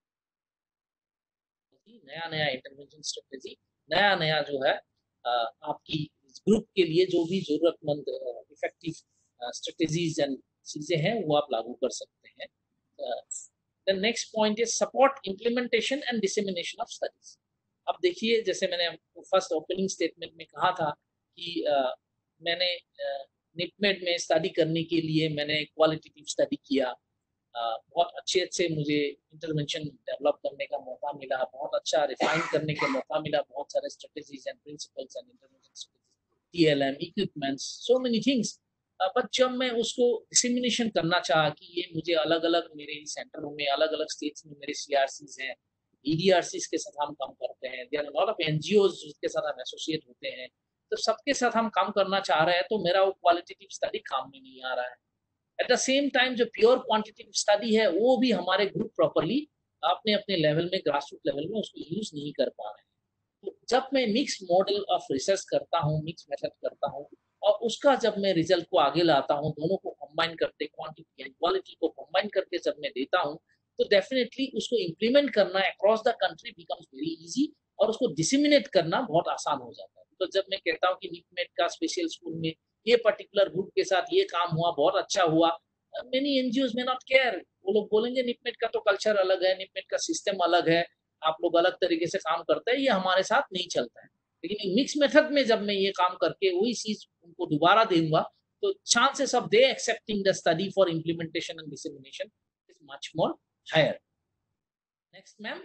नया नया इंटरवेंशन स्ट्रेटेजी, नया नया जो है आपकी ग्रुप के लिए जो भी जरूरतमंद इफेक्टिव स्ट्रेटेजीज एंड चीजें हैं वो आप लागू कर सकते हैं. The next point is support implementation and dissemination of studies. अब देखिए, जैसे मैंने फर्स्ट ओपनिंग स्टेटमेंट में कहा था कि uh, मैंने uh, निपमेड में स्टडी करने के लिए मैंने क्वालिटेटिव स्टडी किया, uh, बहुत अच्छे अच्छे मुझे इंटरवेंशन डेवलप करने का मौका मिला, बहुत अच्छा रिफाइन करने का मौका मिला, बहुत सारे strategies and principles and intervention, TLM, equipments, so many things. But जब मैं उसको डिसेमिनेशन करना चाहा कि ये मुझे अलग अलग मेरे सेंटरों में, अलग अलग स्टेट्स में मेरे सीआरसीज हैं, ईडीआरसीज के साथ हम काम करते हैं, there are lot of NGOs जिसके साथ हम एसोसिएट होते हैं, तो सबके साथ हम काम करना चाह रहे हैं, तो मेरा वो क्वालिटेटिव स्टडी काम में नहीं आ रहा है. एट द सेम टाइम जो प्योर क्वांटिटेटिव स्टडी है वो भी हमारे ग्रुप प्रॉपर्ली अपने अपने लेवल में, ग्रासरूट लेवल में उसको यूज नहीं कर पा रहे हैं. तो जब मैं मिक्स मॉडल ऑफ रिसर्च करता हूँ, मिक्स मेथड करता हूँ, और उसका जब मैं रिजल्ट को आगे लाता हूँ, दोनों को कंबाइन करते, क्वांटिटी एंड क्वालिटी को कंबाइन करके जब मैं देता हूँ, तो डेफिनेटली उसको इम्प्लीमेंट करना across the country becomes very easy, और उसको डिसेमिनेट करना बहुत आसान हो जाता है. तो जब मैं कहता हूँ कि निपमेड का स्पेशल स्कूल में ये पर्टिकुलर ग्रुप के साथ ये काम हुआ, बहुत अच्छा हुआ, मेनी एनजीओज में नॉट केयर. वो लोग बोलेंगे निपमेड का तो कल्चर अलग है, निपमेड का सिस्टम अलग है, आप लोग अलग तरीके से काम करते हैं, ये हमारे साथ नहीं चलता है. लेकिन मिक्स मेथड में जब मैं ये काम करके वही चीज उनको दोबारा दूंगा, तो chances of they accepting the study for implementation and dissemination is much more higher. Next ma'am.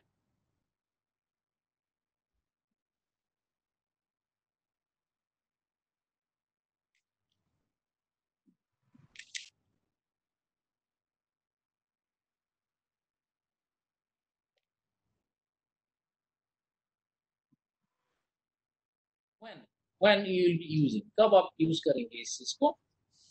when when you will be using, कब आप यूज करेंगे इस चीज को?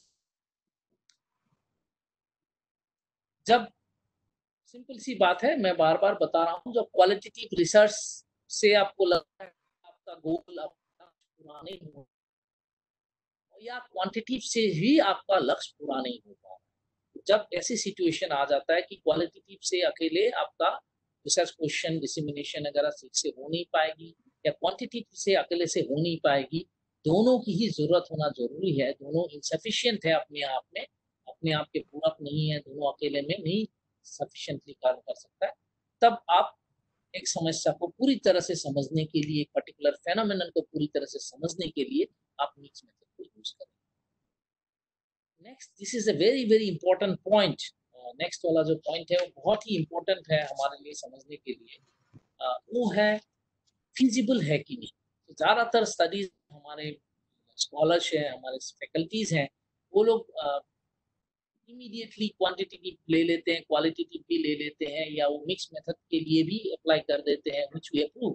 जब, सिंपल सी बात है, मैं बार बार बता रहा हूँ, जब क्वालिटेटिव रिसर्च से आपको लगता है आपका गोल आपका पूरा नहीं हो, या क्वांटिटेटिव से ही आपका लक्ष्य पूरा नहीं हो पा रहा, जब ऐसी सिचुएशन आ जाता है कि क्वालिटेटिव से अकेले आपका रिसर्च क्वेश्चन डिसेमिनेशन अगर ठीक से हो नहीं पाएगी, या क्वांटिटेटिव से अकेले से हो नहीं पाएगी, दोनों की ही जरूरत होना जरूरी है. दोनों इनसफिशिएंट है अपने आप में, अपने आप के पूरक नहीं है, दोनों अकेले में नहीं सफिशिएंटली कार्य कर सकता है. तब आप एक समस्या को पूरी तरह से समझने के लिए, एक पर्टिकुलर फेनोमेनन को पूरी तरह से समझने के लिए आप मिक्स मेथड को यूज करें. Next, this is a very very important point. Next वाला जो पॉइंट है वो बहुत ही इंपॉर्टेंट है हमारे लिए समझने के लिए. uh, वो है फिजिबल है कि नहीं. तो ज्यादातर स्टडीज हमारे स्कॉलर्स हैं, हमारे फैकल्टीज हैं, वो लोग इमीडिएटली क्वांटिटेटिव ले लेते हैं, क्वालिटेटिव भी ले लेते हैं, या वो मिक्स मेथड के लिए भी अप्लाई कर देते हैं, which we approve.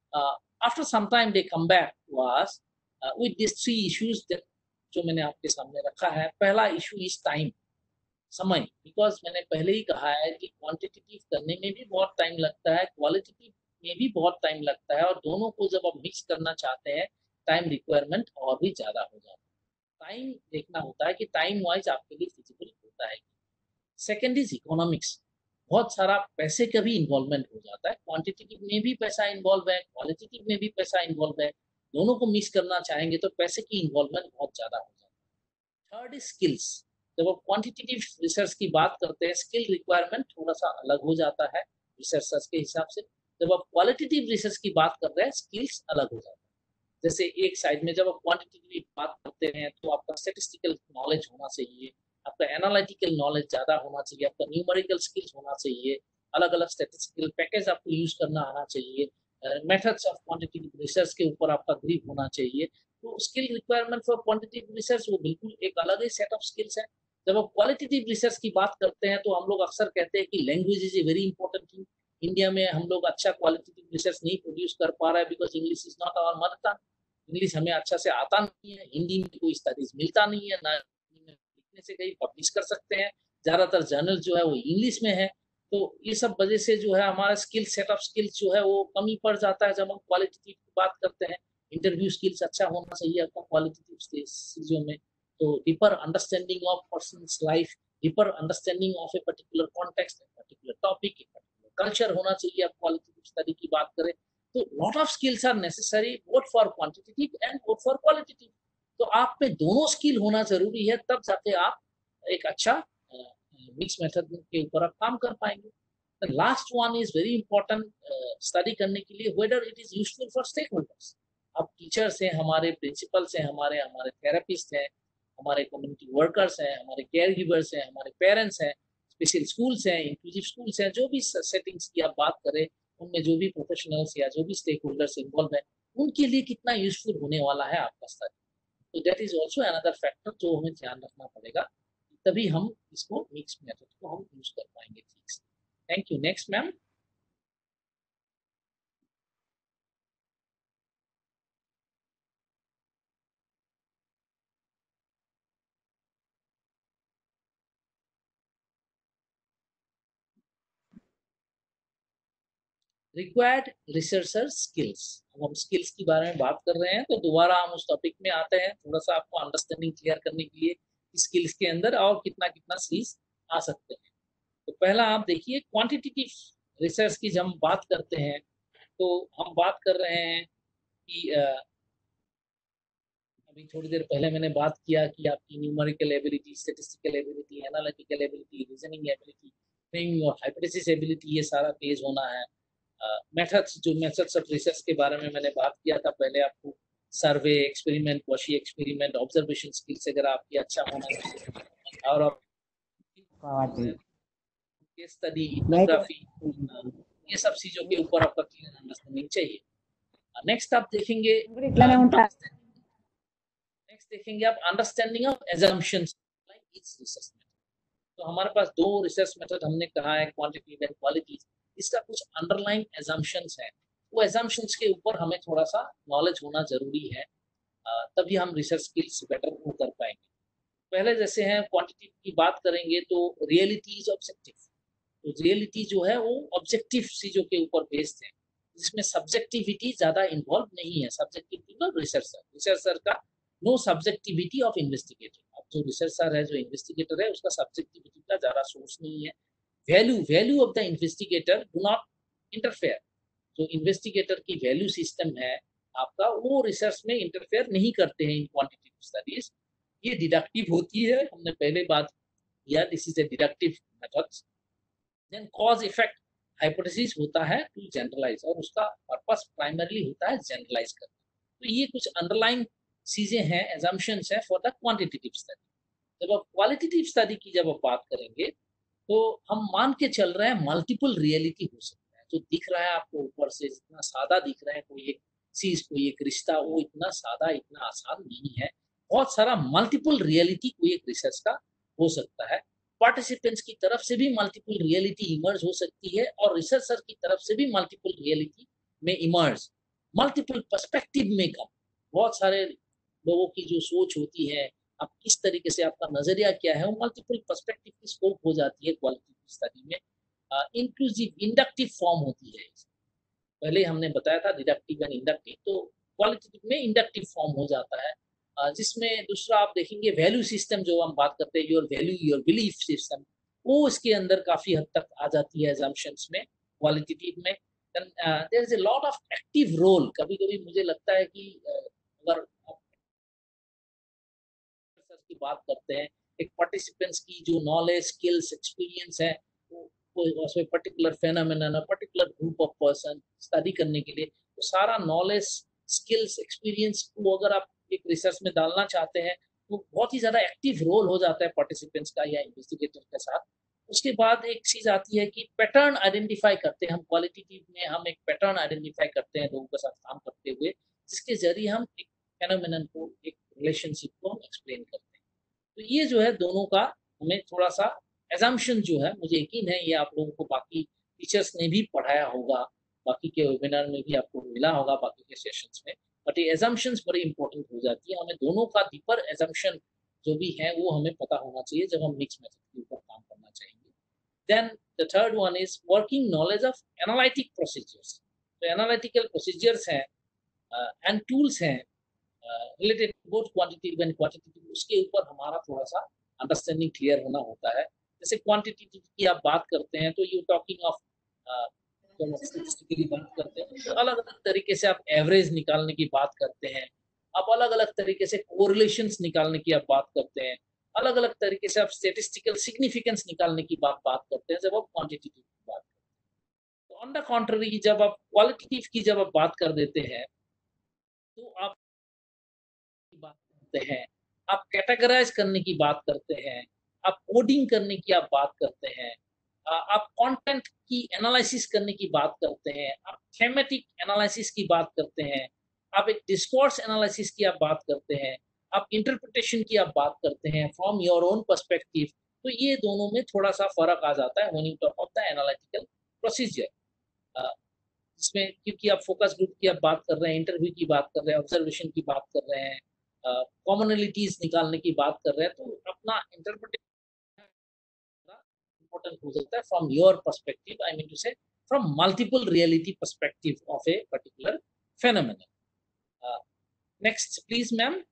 After some time they come back to us with this three issues that जो मैंने आपके सामने रखा है. पहला इशू इज टाइम, समय. बिकॉज मैंने पहले ही कहा है कि क्वांटिटेटिव करने में भी बहुत टाइम लगता है, क्वालिटेटिव में भी बहुत टाइम लगता है, और दोनों को जब आप मिक्स करना चाहते हैं टाइम रिक्वायरमेंट और भी ज़्यादा हो जाता है. टाइम देखना होता है कि टाइम वाइज आपके लिए फिजिबल होता है. Second is economics. बहुत सारा पैसे का भी इन्वॉल्वमेंट हो जाता है. क्वांटिटेटिव में भी पैसा इन्वॉल्व है, क्वालिटेटिव में भी पैसा इन्वॉल्व है. दोनों को मिक्स करना चाहेंगे तो पैसे की इन्वॉल्वमेंट बहुत ज़्यादा हो जाता है. Third is skills. जब आप क्वांटिटेटिव रिसर्च की बात करते हैं, स्किल रिक्वायरमेंट थोड़ा सा अलग हो जाता है रिसर्चर्स के हिसाब से. जब आप क्वालिटेटिव रिसर्च की बात कर रहे हैं, स्किल्स अलग हो जाता है. जैसे एक साइड में जब आप क्वांटिटेटिव की बात करते हैं तो आपका स्टैटिस्टिकल नॉलेज होना चाहिए, आपका एनालिटिकल नॉलेज ज़्यादा होना चाहिए, आपका न्यूमेरिकल स्किल्स होना चाहिए, अलग अलग स्टैटिस्टिकल पैकेज आपको यूज करना आना चाहिए, मेथड्स ऑफ क्वांटिटेटिव रिसर्च के ऊपर आपका ग्रिप होना चाहिए. तो skill requirement for quantitative research वो बिल्कुल एक अलग ही सेट ऑफ स्किल्स है. जब आप क्वालिटेटिव रिसर्च की बात करते हैं तो हम लोग अक्सर कहते हैं कि language is a very important thing. India में हम लोग अच्छा क्वालिटेटिव रिसर्च नहीं प्रोड्यूस कर पा रहा है because English is not our mother tongue. English हमें अच्छा से आता नहीं है, हिंदी में कोई स्टडीज मिलता नहीं है, ना लिखने से कहीं पब्लिश कर सकते हैं. ज़्यादातर जर्नल जो है वो इंग्लिश में है. तो ये सब वजह से जो है हमारा स्किल सेट ऑफ स्किल्स जो है वो कमी पड़ जाता है जब हम क्वालिटेटिव की बात करते हैं. इंटरव्यू स्किल्स अच्छा होना चाहिए आपका क्वालिटेटिव चीज़ों में. तो deeper understanding of person's life, deeper understanding of a particular context, particular topic, particular culture होना चाहिए. आप क्वालिटेटिव स्टडी की बात करें तो lot of skills are necessary both for quantitative and both for qualitative. तो आप में दोनों स्किल होना जरूरी है, तब जाके आप एक अच्छा मिक्स मेथड के ऊपर आप काम कर पाएंगे. The last one is very important स्टडी करने के लिए, whether it is useful for stake holders. आप टीचर्स हैं, हमारे प्रिंसिपल्स हैं, हमारे हमारे थेरेपिस्ट हैं, हमारे कम्युनिटी वर्कर्स हैं, हमारे केयर गिवर्स हैं, हमारे पेरेंट्स हैं, स्पेशल स्कूल्स हैं, इंक्लूसिव स्कूल्स हैं, जो भी सेटिंग्स की आप बात करें उनमें जो भी प्रोफेशनल्स या जो भी स्टेक होल्डर्स इन्वॉल्व है उनके लिए कितना यूजफुल होने वाला है आपका स्टडी. तो that is also another factor जो हमें ध्यान रखना पड़ेगा, तभी हम इसको मिक्स मेथड को हम यूज कर पाएंगे ठीक से. Thank you. Next ma'am. Required researcher skills. अब हम स्किल्स के बारे में बात कर रहे हैं तो दोबारा हम उस टॉपिक में आते हैं, थोड़ा सा आपको अंडरस्टैंडिंग क्लियर करने के लिए स्किल्स के अंदर और कितना कितना स्किल्स आ सकते हैं. तो पहला आप देखिए, क्वांटिटेटिव रिसर्च की जब हम बात करते हैं तो हम बात कर रहे हैं कि अभी थोड़ी देर पहले मैंने बात किया कि आपकी numerical ability, statistical ability, analytical ability, reasoning ability, framing और हाइपोथेसिस एबिलिटी, ये सारा तेज होना है. मेथड्स uh, जो मेथड्स ऑफ रिसर्च के बारे में मैंने बात किया था पहले, आपको survey, experiment, quasi experiment, observation skills अगर आपकी अच्छा होना चाहिए, और आप केस स्टडी, इथनोग्राफी, ये सब चीजों के ऊपर आपका क्लियर अंडरस्टैंडिंग चाहिए. नेक्स्ट आप देखेंगे नेक्स्ट देखेंगे आप understanding of assumptions like its research method. तो हमारे पास दो रिसर्च मेथड हमने कहा है, क्वांटिटेटिव एंड क्वालिटेटिव. इसका कुछ अंडरलाइन एजम्पशंस है, वो एजम्पशंस के ऊपर हमें थोड़ा सा नॉलेज होना जरूरी है, तभी हम रिसर्च स्किल्स बेटर कर पाएंगे. पहले जैसे हैं क्वांटिटेटिव की बात करेंगे तो रियलिटी इज ऑब्जेक्टिव. तो रियलिटी जो है वो ऑब्जेक्टिव चीजों के ऊपर बेस्ड है, जिसमें सब्जेक्टिविटी ज्यादा इन्वॉल्व नहीं है. सब्जेक्टिविटी ऑफ रिसर्चर, रिसर्चर का नो सब्जेक्टिविटी ऑफ इन्वेस्टिगेटर. अब जो रिसर्चर है, जो इन्वेस्टिगेटर है, उसका सब्जेक्टिविटी का ज्यादा सोर्स नहीं है. Value value of the investigator do not interfere. जो इन्वेस्टिगेटर की वैल्यू सिस्टम है आपका, वो रिसर्च में इंटरफेयर नहीं करते हैं इन क्वांटिटेटिव स्टडीज. ये डिडक्टिव होती है, हमने पहले बात किया, this is a deductive methods. Then cause effect hypothesis होता है टू जनरलाइज, और उसका पर्पस प्राइमरीली होता है जनरलाइज करना. तो ये कुछ अंडरलाइन चीजें हैं, एजम्पशंस है फॉर द क्वांटिटेटिव स्टडी. जब आप क्वालिटेटिव स्टडी की जब आप बात करेंगे तो हम मान के चल रहे हैं मल्टीपल रियलिटी हो सकता है. जो दिख रहा है आपको ऊपर से, जितना सादा दिख रहा है कोई एक चीज, कोई एक रिश्ता, वो इतना सादा, इतना आसान नहीं है. बहुत सारा मल्टीपल रियलिटी कोई एक रिसर्च का हो सकता है। पार्टिसिपेंट्स की तरफ से भी मल्टीपल रियलिटी इमर्ज हो सकती है और रिसर्चर की तरफ से भी मल्टीपल रियलिटी में इमर्ज, मल्टीपल पर्सपेक्टिव में कम। बहुत सारे लोगों की जो सोच होती है, आप किस तरीके से, आपका नजरिया क्या है, वो मल्टीपल पर्सपेक्टिव की स्कोप हो जाती है क्वालिटेटिव स्टडी में। इंक्लूसिव इंडक्टिव फॉर्म होती है। पहले हमने बताया था डिडक्टिव एंड इंडक्टिव, तो क्वालिटेटिव में इंडक्टिव फॉर्म हो जाता है, uh, जिसमें दूसरा आप देखेंगे वैल्यू सिस्टम जो हम बात करते हैं, your value your belief system, वो इसके अंदर काफी हद तक आ जाती है एजम्पशंस में क्वालिटेटिव में। There is a lot of active role. कभी कभी मुझे लगता है कि uh, अगर की बात करते हैं, एक पार्टिसिपेंट्स की जो नॉलेज स्किल्स एक्सपीरियंस है, वो उसमें particular phenomenon, particular group of person study करने के लिए, तो सारा नॉलेज स्किल्स एक्सपीरियंस को अगर आप एक रिसर्च में डालना चाहते हैं तो बहुत ही ज्यादा एक्टिव रोल हो जाता है पार्टिसिपेंट्स का या इन्वेस्टिगेटर के साथ। उसके बाद एक चीज आती है कि पैटर्न आइडेंटिफाई करते हैं हम क्वालिटेटिव में, हम एक पैटर्न आइडेंटिफाई करते हैं लोगों के साथ काम करते हुए, जिसके जरिए हम एक फेनोमेनन को, एक रिलेशनशिप को हम एक्सप्लेन करते हैं। तो ये जो है दोनों का हमें थोड़ा सा एजम्पशन जो है, मुझे यकीन है ये आप लोगों को बाकी टीचर्स ने भी पढ़ाया होगा, बाकी के वेबिनार में भी आपको मिला होगा, बाकी के सेशंस में, बट ये एजम्पशंस बड़ी इंपॉर्टेंट हो जाती है। हमें दोनों का डीपर एजम्पशन जो भी है वो हमें पता होना चाहिए जब हम मिक्स मेथड के ऊपर काम करना चाहेंगे। Then the third one is working knowledge of analytic procedures. तो एनालिटिकल प्रोसीजर्स हैं एंड टूल्स हैं related both quantitative and qualitative, उसके ऊपर हमारा थोड़ा सा अंडरस्टैंडिंग क्लियर होना होता है। जैसे क्वांटिटेटिव की आप बात करते हैं तो यू टॉकिंग ऑफ स्टैटिस्टिकली बात करते हैं, तो अलग अलग तरीके से आप एवरेज निकालने की बात करते हैं, आप अलग अलग तरीके से कोरिलेशंस निकालने की आप बात करते हैं, अलग अलग तरीके से आप स्टैटिस्टिकल सिग्निफिकेंस निकालने की बात बात करते हैं जब आप क्वांटिटेटिव की बात करते हैं। तो ऑन द कॉन्ट्ररी जब आप क्वालिटेटिव की जब आप बात कर देते हैं तो आप बात करते हैं, आप कैटेगराइज करने की बात करते हैं, आप कोडिंग करने की आप बात करते हैं, आप कंटेंट की एनालिसिस करने की बात करते हैं, आप थेमेटिक एनालिसिस की बात करते हैं, आप एक डिस्कोर्स एनालिसिस की आप बात करते हैं, आप इंटरप्रिटेशन की आप बात करते हैं फ्रॉम योर ओन पर्सपेक्टिव। तो ये दोनों में थोड़ा सा फर्क आ जाता है when you talk of the analytical procedure, इसमें क्योंकि आप फोकस ग्रुप की आप बात कर रहे हैं, इंटरव्यू की बात कर रहे हैं, ऑब्जर्वेशन की बात कर रहे हैं, कॉमनलिटीज uh, निकालने की बात कर रहे हैं, तो अपना इंटरप्रिटेशन इम्पोर्टेंट हो जाता है from your perspective, I mean to say from multiple reality perspective of a particular phenomenon. Next please ma'am.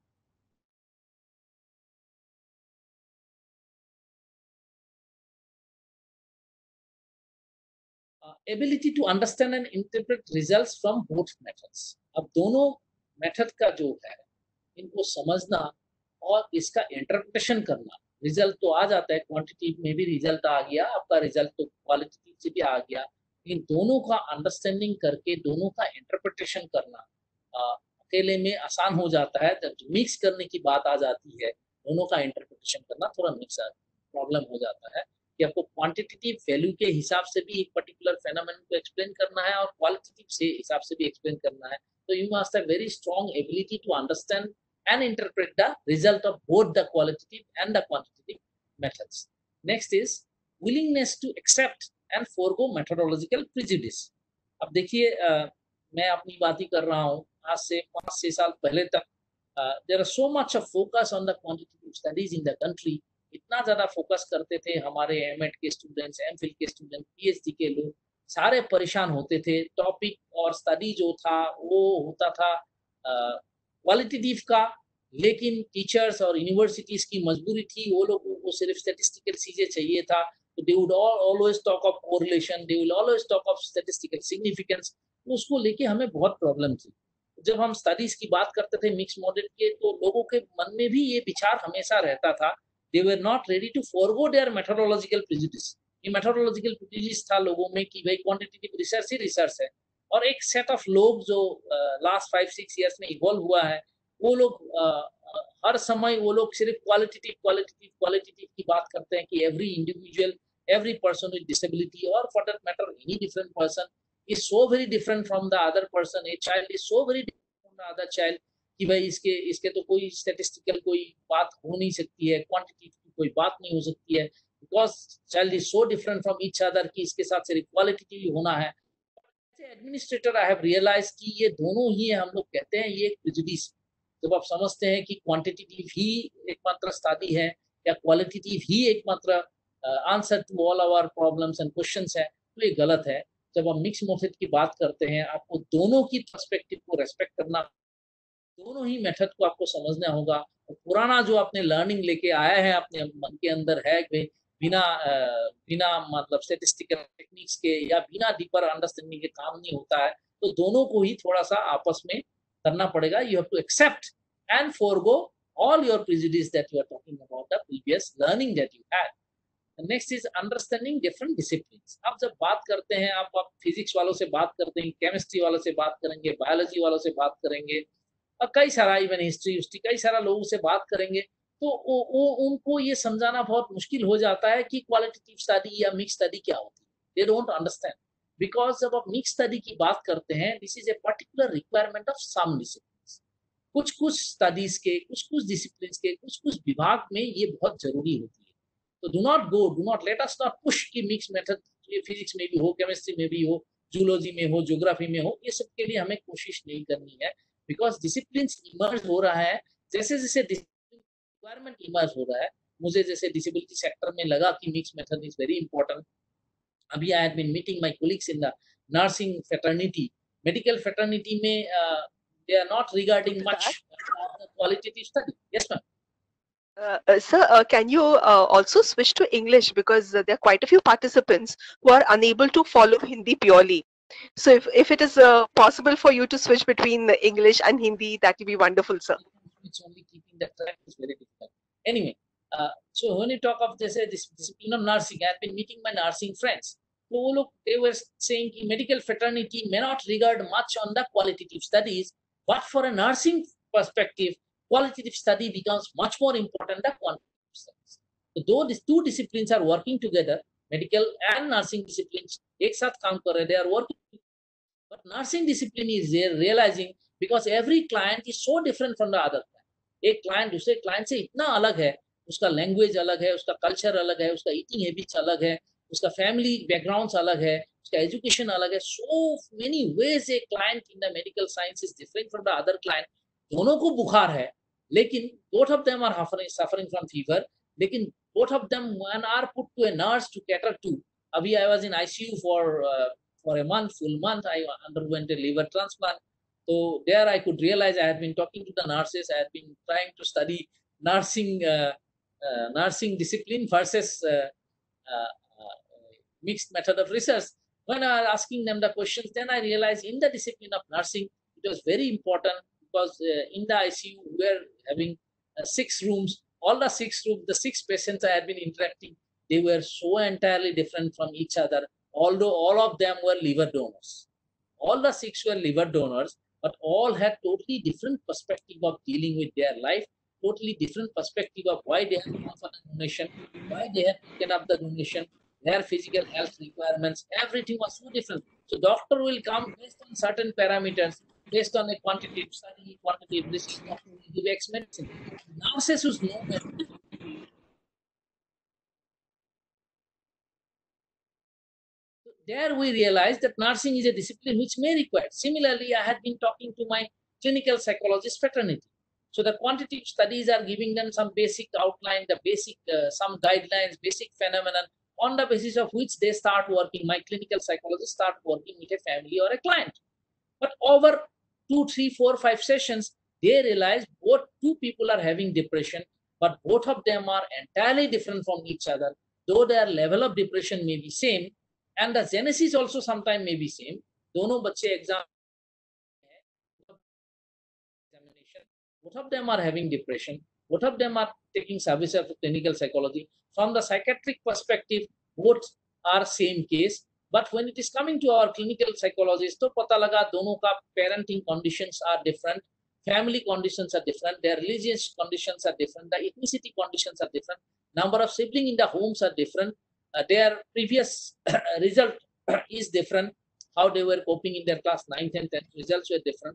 Ability to understand and interpret results from both methods. अब दोनों मेथड का जो है इनको समझना और इसका इंटरप्रिटेशन करना। रिजल्ट तो आ जाता है, क्वांटिटेटिव में भी रिजल्ट आ गया, आपका रिजल्ट तो क्वालिटेटिव से भी आ गया, लेकिन दोनों का अंडरस्टैंडिंग करके दोनों का इंटरप्रिटेशन करना अकेले में आसान हो जाता है। जब मिक्स करने की बात आ जाती है, दोनों का इंटरप्रिटेशन करना थोड़ा मिक्स प्रॉब्लम हो जाता है कि आपको क्वांटिटेटिव वैल्यू के हिसाब से भी एक पर्टिकुलर फेनोमेनन को एक्सप्लेन करना है और क्वालिटेटिव से हिसाब से भी एक्सप्लेन करना है। तो you must have very strong ability to understand and interpret the result of both the qualitative and the quantitative methods. Next is willingness to accept and forego methodological prejudice. अब देखिए मैं अपनी बात ही कर रहा हूँ, आज से पाँच छह साल पहले तक there is so much of focus on the quantitative studies in the country. इतना ज्यादा फोकस करते थे हमारे एमएड के स्टूडेंट्स, एमफिल के स्टूडेंट, पीएचडी के लोग, सारे परेशान होते थे। टॉपिक और स्टडी जो था वो होता था क्वालिटेटिव का, लेकिन टीचर्स और यूनिवर्सिटीज की मजबूरी थी, वो लोगों को सिर्फ स्टैटिस्टिकल चीजें चाहिए था, तो they would always talk of correlation, they will always talk of statistical significance. तो उसको लेके हमें बहुत प्रॉब्लम थी। जब हम स्टडीज की बात करते थे मिक्स मॉडल के, तो लोगों के मन में भी ये विचार हमेशा रहता था, they were not ready to forgo their methodological prejudice. ये मेथोडोलॉजिकल प्रेजुडिस था लोगों में कि भाई क्वांटिटेटिव रिसर्च ही रिसर्च है, और एक सेट ऑफ लोग जो लास्ट फाइव सिक्स ईयर्स में इवॉल्व हुआ है, वो लोग uh, uh, हर समय वो लोग सिर्फ क्वालिटेटिव क्वालिटेटिव क्वालिटेटिव की बात करते हैं कि every individual, every person with disability, और for that matter any different person is so very different from the other person, a child is so very different from the other child, कि भाई इसके इसके तो कोई स्टैटिस्टिकल कोई बात हो नहीं सकती है, क्वांटिटी की कोई बात नहीं हो सकती है, because child is so different from each other कि इसके साथ सिर्फ क्वालिटेटिव होना है। एडमिनिस्ट्रेटर आई हैव रियलाइज कि ये दोनों ही है, हम लोग कहते हैं ये एक प्रेजुडिस। जब आप समझते हैं कि क्वांटिटेटिव ही एकमात्र स्टडी है या क्वालिटेटिव ही एकमात्र answer to all our problems and questions है, तो ये गलत है। जब हम मिक्स मेथड की बात करते हैं, आपको दोनों की पर्सपेक्टिव को रेस्पेक्ट करना, दोनों ही मेथड को आपको समझना होगा। और पुराना जो आपने लर्निंग लेके आया है अपने मन के अंदर है, बिना बिना मतलब स्टैटिस्टिकल टेक्निक्स के या बिना डीपर अंडरस्टैंडिंग के काम नहीं होता है। तो दोनों को ही थोड़ा सा आपस में करना पड़ेगा। You have to accept and forgo all your prejudice that you are talking about the previous learning that you had. The next is understanding different disciplines. अब जब बात करते हैं, आप, आप फिजिक्स वालों से बात करते हैं, केमिस्ट्री वालों से बात करेंगे, बायोलॉजी वालों से बात करेंगे, और कई सारा इवन हिस्ट्री हिस्ट्री कई सारा लोगों से बात करेंगे, तो वो, वो उनको ये समझाना बहुत मुश्किल हो जाता है कि क्वालिटेटिव स्टडी या मिक्स स्टडी क्या होती है। दे डोंट अंडरस्टैंड, बिकॉज जब आप मिक्स स्टडी की बात करते हैं, this is a particular requirement of some discipline. कुछ कुछ स्टडीज के, कुछ कुछ डिसिप्लिन के, कुछ कुछ विभाग में ये बहुत जरूरी होती है। तो do not go do not let us not push की मिक्स मेथड फिजिक्स में भी हो, केमिस्ट्री में भी हो, जूलॉजी में हो, ज्योग्राफी में हो, ये सब के लिए हमें कोशिश नहीं करनी है। बिकॉज डिसिप्लिन इमर्ज हो रहा है, जैसे जैसे रिक्वायरमेंट इमर्ज हो रहा है। मुझे जैसे डिसेबिलिटी सेक्टर में लगा कि mix method is very important. अभी I have been meeting my colleagues in the nursing fraternity, medical fraternity में uh, they are not regarding much uh, the qualitative study. Yes, ma'am. Uh, uh, sir, uh, can you uh, also switch to English, because uh, there are quite a few participants who are unable to follow Hindi purely. So if, if it is uh, possible for you to switch between English and Hindi, that will be wonderful, sir. It's only keeping the track is very difficult. Anyway, uh, so when you talk of this, uh, this discipline of nursing, I have been meeting my nursing friends. So look, they were saying that medical fraternity may not regard much on the qualitative studies, but for a nursing perspective, qualitative study becomes much more important than quantitative studies. So though these two disciplines are working together, medical and nursing disciplines, एक साथ काम कर रहे, they are working. But nursing discipline is there realizing, because every client is so different from the other client. एक client दूसरे client से इतना अलग है, उसका language अलग है, उसका culture अलग है, उसका eating habits अलग है, उसका family backgrounds अलग है, उसका education अलग है. So many ways a client in the medical science is different from the other client. दोनों को बुखार है, लेकिन both of them are suffering, suffering from fever. लेकिन both of them when are put to a nurse to cater to. अभी I was in I C U for uh, for a month, full month. I underwent a liver transplant. So there I could realize I had been talking to the nurses. I had been trying to study nursing uh, uh, nursing discipline versus uh, uh, mixed method of research. When I was asking them the questions, then I realized in the discipline of nursing, it was very important, because uh, in the I C U, we were having uh, six rooms. All the six rooms, the six patients I had been interacting, they were so entirely different from each other, although all of them were liver donors. All the six were liver donors, but all had totally different perspective of dealing with their life, totally different perspective of why they have come for the donation, why they have taken up the donation, their physical health requirements, everything was so different. So doctor will come based on certain parameters, based on a quantitative study, quantitative research, doctor will give X medicine. Nurses who know that. So there we realized that nursing is a discipline which may require. Similarly, I had been talking to my clinical psychologist fraternity. So the quantitative studies are giving them some basic outline, the basic, uh, some guidelines, basic phenomenon, on the basis of which they start working. My clinical psychologist start working with a family or a client. But over two, three, four, five sessions, they realize both two people are having depression, but both of them are entirely different from each other. Though their level of depression may be same, and the genesis also sometimes may be same. दोनों बच्चे exam examination, both of them are having depression. Both of them are taking services of clinical psychology. From the psychiatric perspective, both are same case. But when it is coming to our clinical psychologists, तो पता लगा दोनों का parenting conditions are different, family conditions are different, their religious conditions are different, the ethnicity conditions are different, number of siblings in the homes are different, uh, their previous result is different, how they were coping in their class nine, ten, ten results were different.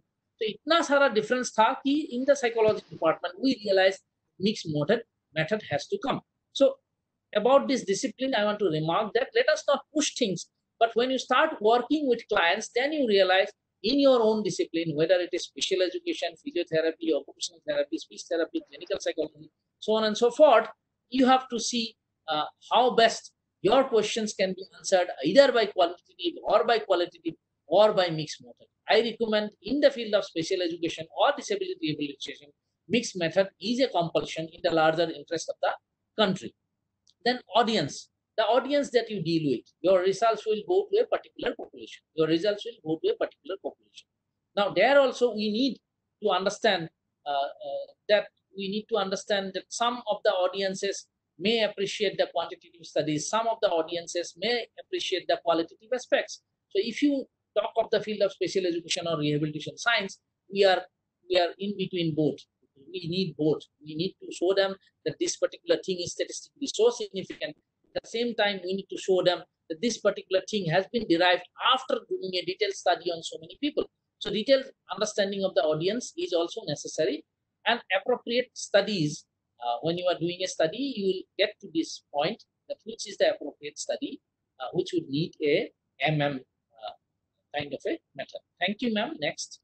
तो इतना सारा difference था कि in the psychology department we realise mix method method has to come. So about this discipline, I want to remark that let us not push things, but when you start working with clients, then you realize in your own discipline, whether it is special education, physiotherapy, occupational therapy, speech therapy, clinical psychology, so on and so forth, you have to see uh, how best your questions can be answered either by quantitative or by qualitative or by mixed method. I recommend in the field of special education or disability rehabilitation, mixed method is a compulsion in the larger interest of the country. Then audience, the audience that you deal with, your results will go to a particular population. Your results will go to a particular population. Now there also we need to understand uh, uh, that we need to understand that some of the audiences may appreciate the quantitative studies, some of the audiences may appreciate the qualitative aspects. So if you talk of the field of special education or rehabilitation science, we are we are in between both. We need both. We need to show them that this particular thing is statistically so significant. At the same time, we need to show them that this particular thing has been derived after doing a detailed study on so many people. So detailed understanding of the audience is also necessary, and appropriate studies. Uh, when you are doing a study, you will get to this point that which is the appropriate study, uh, which would need a M M uh, kind of a method. Thank you, ma'am. Next.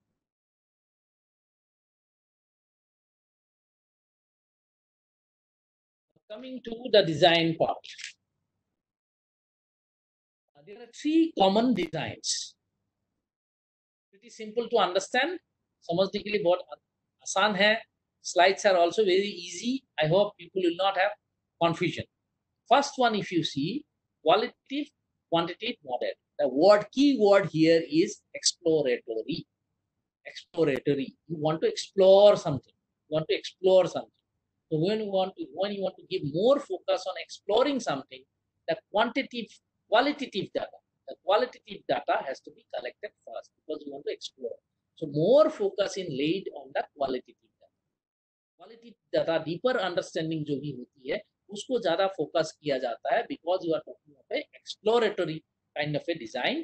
Coming to the design part, uh, there are three common designs. Pretty simple to understand. समझने के लिए बहुत आसान है. Slides are also very easy. I hope people will not have confusion. First one, if you see, qualitative quantitative model. The word key word here is exploratory. Exploratory. You want to explore something. You want to explore something. So when you want to when you want to give more focus on exploring something, the quantitative qualitative data, the qualitative data has to be collected first because you want to explore. So more focus is laid on the qualitative data. Qualitative data, deeper understanding जो भी होती है, उसको ज़्यादा focus किया जाता है because you are talking of a exploratory kind of a design.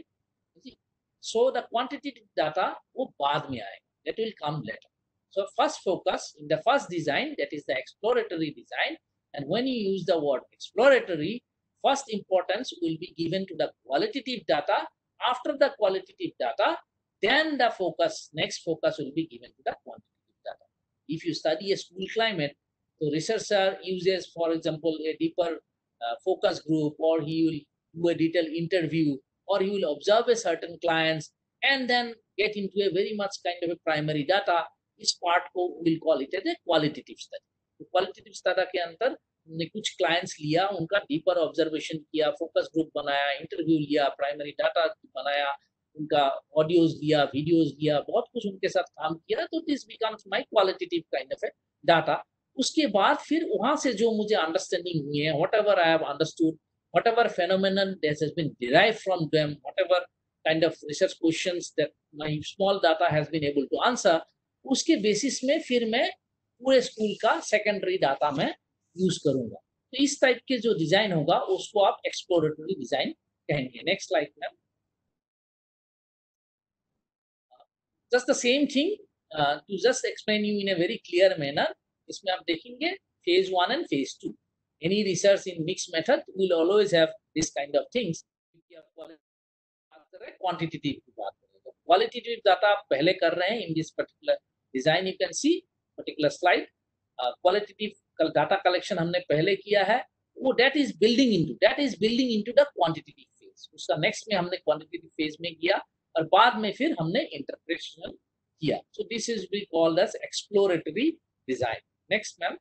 So the quantitative data वो बाद में आएगा. That will come later. So first focus in the first design, that is the exploratory design. And when you use the word exploratory, first importance will be given to the qualitative data. After the qualitative data, then the focus, next focus will be given to the quantitative data. If you study a school climate, the researcher uses, for example, a deeper uh, focus group, or he will do a detailed interview, or he will observe a certain clients and then get into a very much kind of a primary data. इस part को will call it as a qualitative study. Qualitative study के अंदर हमने कुछ clients लिया, उनका deeper observation किया, focus group बनाया, इंटरव्यू लिया, प्राइमरी डाटा बनाया, उनका ऑडियोज लिया, वीडियोज लिया, बहुत कुछ उनके साथ काम किया. तो this becomes my qualitative kind of a data. उसके बाद फिर वहां से जो मुझे अंडरस्टैंडिंग हुई है, whatever I have understood, whatever phenomenon that has been derived from them, whatever kind of research questions that my small data has been able to answer, उसके बेसिस में फिर मैं पूरे school का secondary data में use करूंगा. तो इस टाइप के जो डिजाइन होगा उसको आप एक्सप्लोरेटरी डिजाइन कहेंगे. नेक्स्ट स्लाइड में just the same thing to just explain you in a very clear manner. इसमें आप देखेंगे phase one and phase two. Any research in mix method will always have this kind of things. Quantitative की बात करें, qualitative data आप पहले कर रहे हैं. In this particular design you can see particular slide, qualitative data collection हमने पहले किया है, वो that is building into that is building into the quantitative phase. उसका नेक्स्ट में हमने क्वांटिटेटिव फेज में किया और बाद में फिर हमने इंटरप्रिटेशन किया. So this is be called as exploratory design. Next ma'am.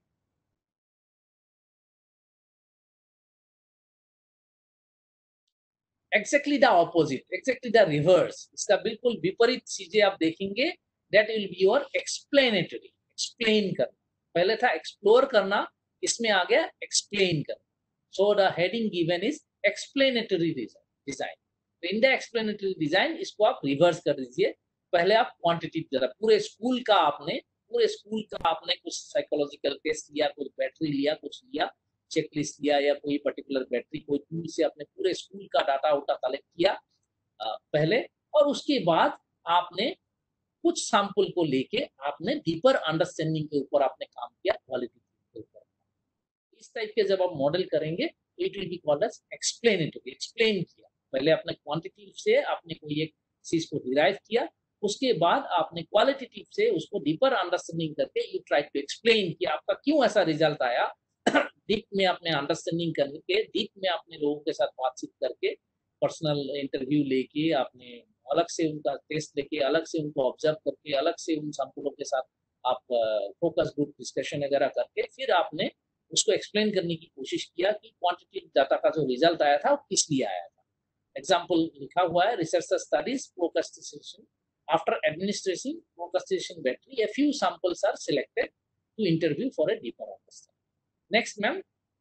Exactly the opposite, exactly the reverse. इसका बिल्कुल विपरीत चीजें आप देखेंगे. That will be your explanatory. Explain करना. पहले था explore करना, इसमें आ गया explain करना. So the heading given is explanatory design. तो in the explanatory design इसको आप reverse कर दीजिए. पहले आप quantitative जरा पूरे स्कूल का आपने पूरे स्कूल का आपने कुछ साइकोलॉजिकल टेस्ट लिया, कुछ बैटरी लिया, कुछ लिया, चेकलिस्ट लिया या कोई पर्टिकुलर बैटरी कोई टूल से आपने पूरे स्कूल का डाटा उटा कलेक्ट किया आ, पहले, और उसके बाद आपने कुछ सैंपल को लेके आपने डीपर अंडरस्टैंडिंग के ऊपर आपने काम किया, क्वालिटी के ऊपर। इस टाइप के जब आप मॉडल करेंगे it will be called as explanatory. Explain किया, पहले आपने क्वांटिटेटिव से आपने कोई एक चीज को डिराइव किया, उसके बाद आपने क्वालिटेटिव से उसको डीपर अंडरस्टैंडिंग करके यू ट्राई टू एक्सप्लेन कि आपका क्यों ऐसा रिजल्ट आया। डीप में आपने अंडरस्टैंडिंग करके, डीप में आपने लोगों के साथ बातचीत करके, पर्सनल इंटरव्यू लेके, आपने अलग से उनका टेस्ट लेके, अलग से उनको ऑब्जर्व करके, अलग से उन सैंपलों के साथ आप फोकस ग्रुप डिस्कशन वगैरह करके फिर आपने उसको एक्सप्लेन करने की कोशिश किया कि क्वांटिटेटिव डाटा का जो रिजल्ट आया था वो किस लिए आया था। एग्जाम्पल लिखा हुआ है, research studies procrastination after administration procrastination battery, a few samples are selected to interview for a deeper understanding. Next ma'am,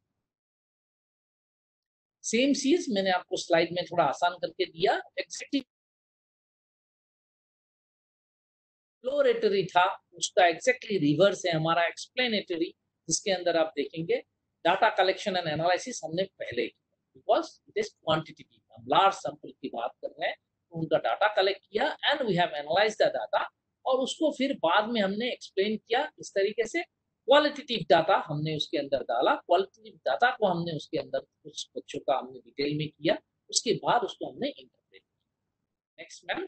same चीज मैंने आपको स्लाइड में थोड़ा आसान करके दिया। एक्जेक्टली एक्सप्लोरेटरी था, उसका एक्जेक्टली रिवर्स है हमारा एक्सप्लेनेटरी, जिसके अंदर आप देखेंगे डाटा कलेक्शन एंड एनालिसिस हमने पहले किया, बिकॉज इट इज क्वांटिटेटिव, हम लार्ज सैंपल की बात कर रहे हैं, उनका डाटा कलेक्ट किया and we have analysed the data, और उसको फिर बाद में हमने एक्सप्लेन किया इस तरीके से। क्वालिटेटिव डाटा हमने उसके अंदर डाला, क्वालिटेटिव डाटा को हमने उसके अंदर कुछ बच्चों का हमने डिटेल में किया, उसके बाद उसको हमने इंटरप्रेट किया। Next ma'am,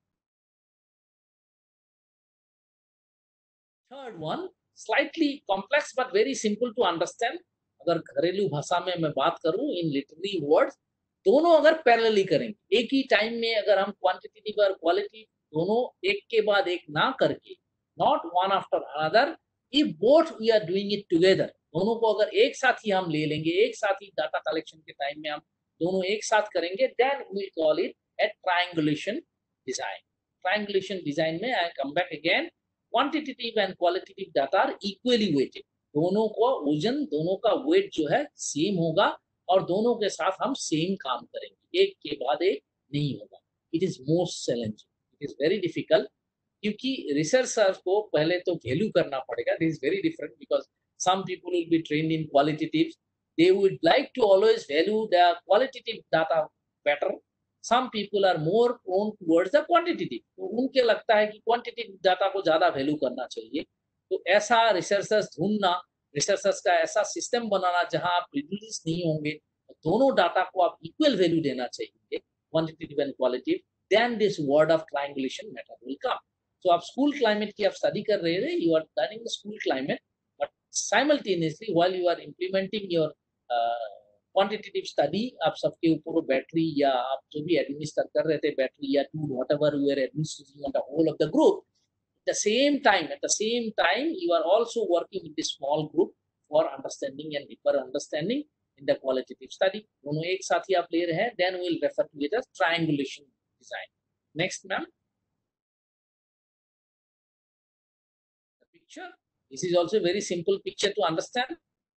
third one slightly complex but very simple to understand. अगर घरेलू भाषा में मैं बात करूं, इन लिटररी वर्ड्स, दोनों अगर पैरेलली करेंगे, एक ही टाइम में अगर हम क्वांटिटेटिव और क्वालिटी दोनों एक के बाद एक ना करके, not one after another, if both we are doing it together, दोनों को अगर एक साथ ही हम ले लेंगे, एक साथ ही डाटा कलेक्शन के टाइम में हम दोनों एक साथ करेंगे, then we call it a triangulation design. Triangulation design में I come back again, quantitative and qualitative data are equally weighted, दोनों को वजन, दोनों का वेट जो है सेम होगा, और दोनों के साथ हम सेम काम करेंगे, एक के बाद एक नहीं होगा। It is most challenging, it is very difficult, क्योंकि रिसर्चर्स को पहले तो वैल्यू करना पड़ेगा। This is very different because some people will be trained in qualitative, they would like to always value the qualitative data better. Some people are more prone towards the quantitative, तो उनके लगता है कि quantitative data को ज्यादा value करना चाहिए। तो ऐसा रिसर्चर्स ढूंढना, रिसर्चर्स का ऐसा सिस्टम बनाना जहां आप प्रिजुडिस नहीं होंगे, दोनों डाटा को आप इक्वल वैल्यू देना चाहिए, quantitative and qualitative, then this word of triangulation method will come. तो आप स्कूल क्लाइमेट की आप स्टडी कर रहे थे, you are learning the school climate, but simultaneously while you are implementing your quantitative uh, study, आप सबके ऊपर बैटरी या आप जो भी एडमिनिस्टर कर रहे थे, बैटरी या to whatever you are administrating on the whole of the group, at the same time at the same time you are also working with this small group for understanding and deeper understanding in the qualitative study, दोनों एक साथ ही आप ले रहे हैं, then we will refer to it as triangulation design. Next ma'am, the picture, this is also a very simple picture to understand.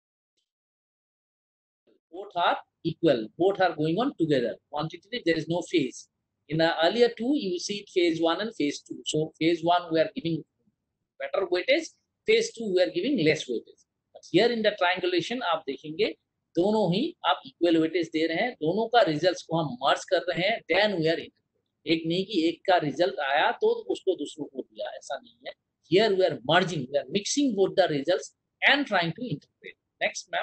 Both are equal, both are going on together. Quantitative, there is no phase. In the earlier two, you see phase one and phase two. So phase one, we are giving better weightage. Phase two, we are giving less weightage. But here in the triangulation, आप देखेंगे दोनों ही आप equal weightage दे रहे हैं, दोनों का results को हम merge कर रहे हैं, then we are interpreting. एक नहीं कि एक का result आया तो उसको दूसरों को दिया, ऐसा नहीं है. Here we are merging, we are mixing both the results and trying to interpret. Next, ma'am.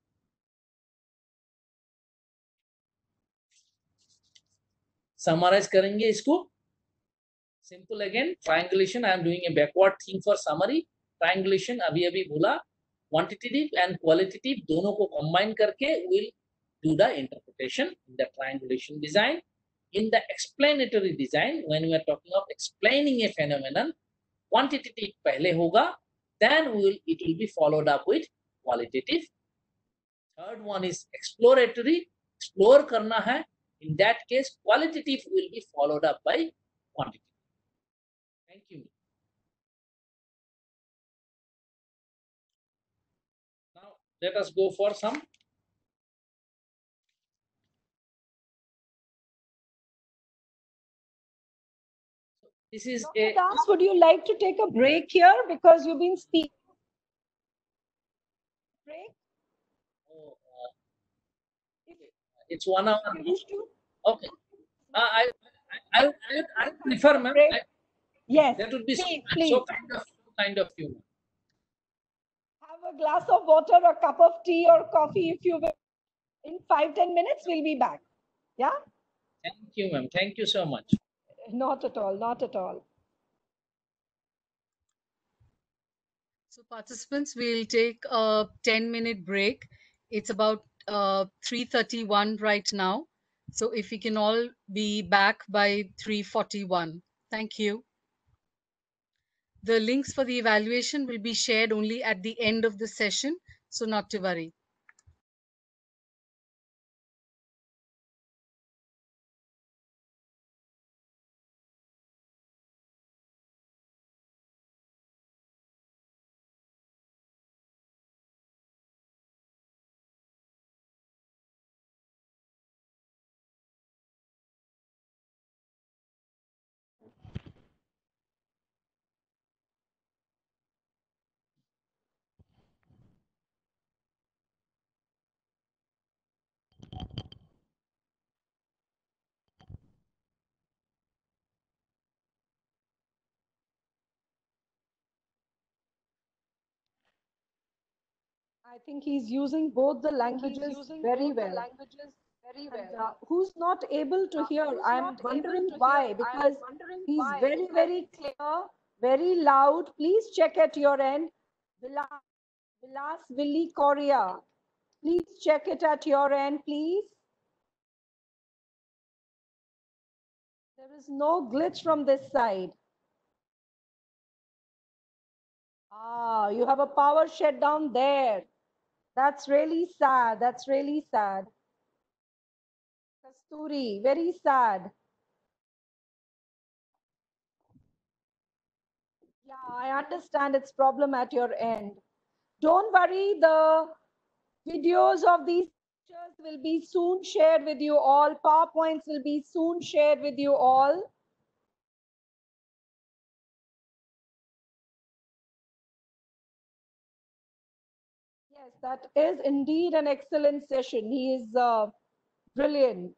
Summarize करेंगे इसको. Simple again, triangulation. I am doing a backward thing for summary. Triangulation अभी अभी बोला, quantitative and qualitative दोनों को combine करके will do the interpretation in the triangulation design. In the explanatory design, when we are talking of explaining a phenomenon, quantitative पहले होगा, then we will it will be followed up with qualitative. Third one is exploratory, explore करना है. In that case, qualitative will be followed up by quantitative. Thank you. Now, let us go for some. This is Doctor a. Das, would you like to take a break here because you've been speaking? Break? Oh, uh, it's one hour. You wish to? Okay. Uh, I, I, I, I prefer, ma'am. I, Yes, That would be so, please, so please. kind of so kind of you. Have a glass of water, a cup of tea or coffee if you will. In five, ten minutes, we'll be back. Yeah? Thank you, ma'am. Thank you so much. Not at all, not at all. So participants, we'll take a ten minute break. It's about uh, three thirty-one right now. So if we can all be back by three forty-one. Thank you. The links for the evaluation will be shared only at the end of the session, so not to worry. I think he's using both the languages very well. languages very And, well. uh, who's not able to Uh, hear? who's I'm not able wondering to why, hear? I'm because wondering he's why, very, because very clear, very loud. Please check at your end. Vilas, Vilas Willi Korea. Please check it at your end, please. There is no glitch from this side. Ah, you have a power shutdown there. That's really sad. That's really sad. Kasturi, very sad. Yeah, I understand it's problem at your end. Don't worry, the videos of these lectures will be soon shared with you all. PowerPoints will be soon shared with you all. Yes, that is indeed an excellent session. He is uh, brilliant.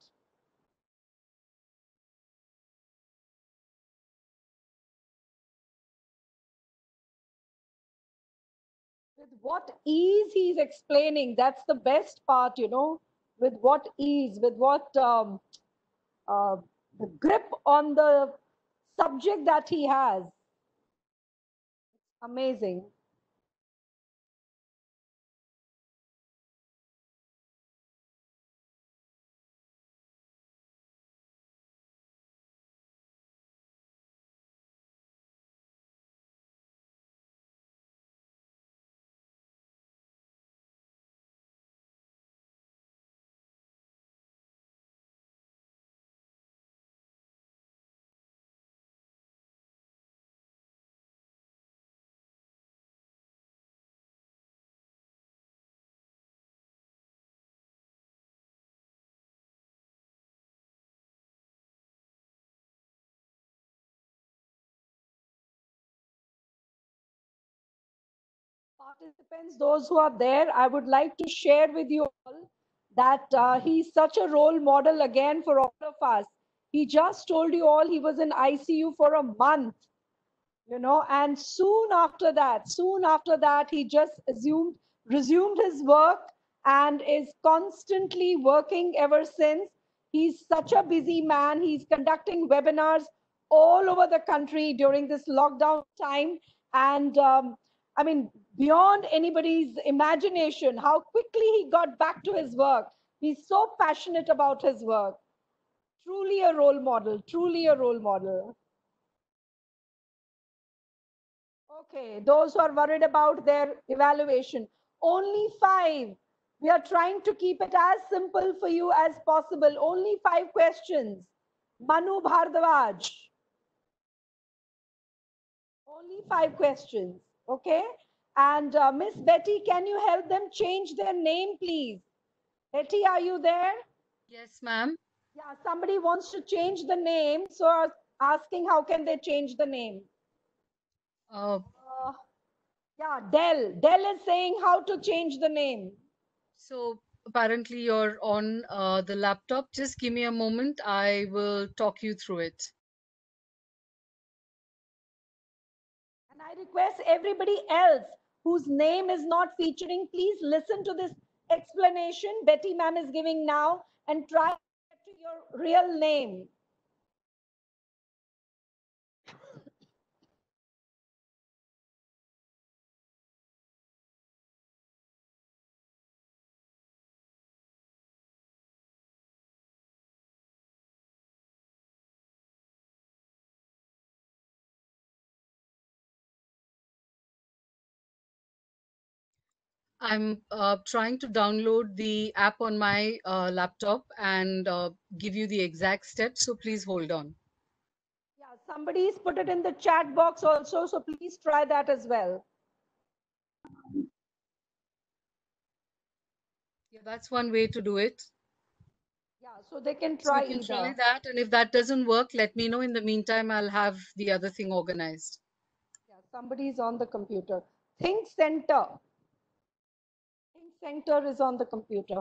With what ease he's explaining, that's the best part, you know, with what ease, with what um, uh, the grip on the subject that he has. Amazing. Participants, those who are there, I would like to share with you all that uh, he's such a role model again for all of us. He just told you all he was in I C U for a month, you know, and soon after that, soon after that, he just assumed, resumed his work and is constantly working ever since. He's such a busy man. He's conducting webinars all over the country during this lockdown time. And um, I mean, beyond anybody's imagination, how quickly he got back to his work. He's so passionate about his work. Truly a role model, truly a role model. Okay, those who are worried about their evaluation, only five. We are trying to keep it as simple for you as possible. Only five questions. Manu Bhardwaj. Only five questions. Okay. And uh, Miss Betty, can you help them change their name, please? Betty, are you there? Yes, ma'am. Yeah, somebody wants to change the name. So I was asking how can they change the name? Uh, Uh, yeah, Dell. Dell is saying how to change the name. so apparently you're on uh, the laptop. Just give me a moment. I will talk you through it. request everybody else whose name is not featuring, please listen to this explanation Betty ma'am is giving now and try to get to your real name. I'm uh, trying to download the app on my uh, laptop and uh, give you the exact steps. So please hold on. Yeah, somebody's put it in the chat box also, so please try that as well. Yeah, that's one way to do it. Yeah, so they can So try you can either. try that. And if that doesn't work, let me know. In the meantime, I'll have the other thing organized. Yeah, somebody's on the computer. Think Center. Think Center is on the computer.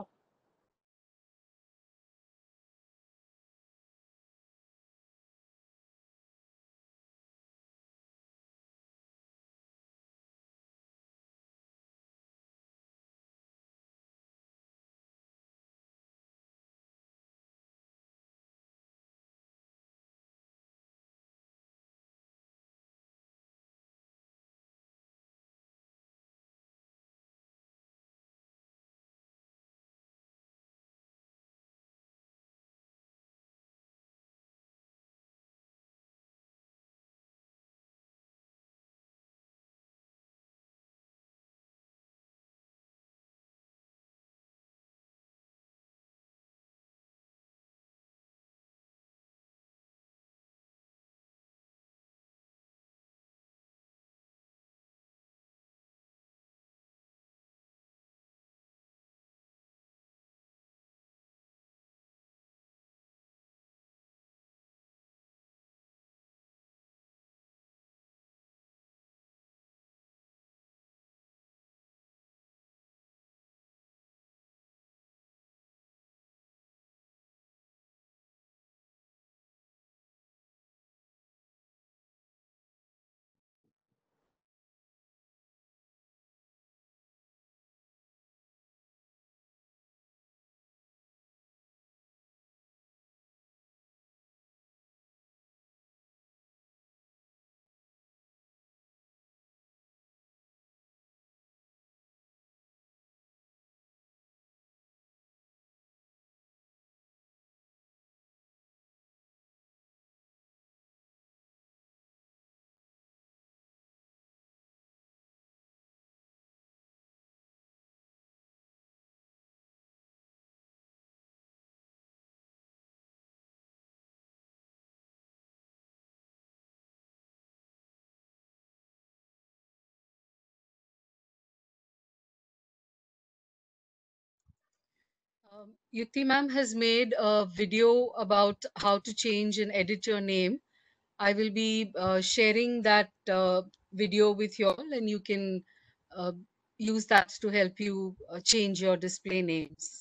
Um, Yuti ma'am has made a video about how to change and edit your name. I will be uh, sharing that uh, video with you all, and you can uh, use that to help you uh, change your display names.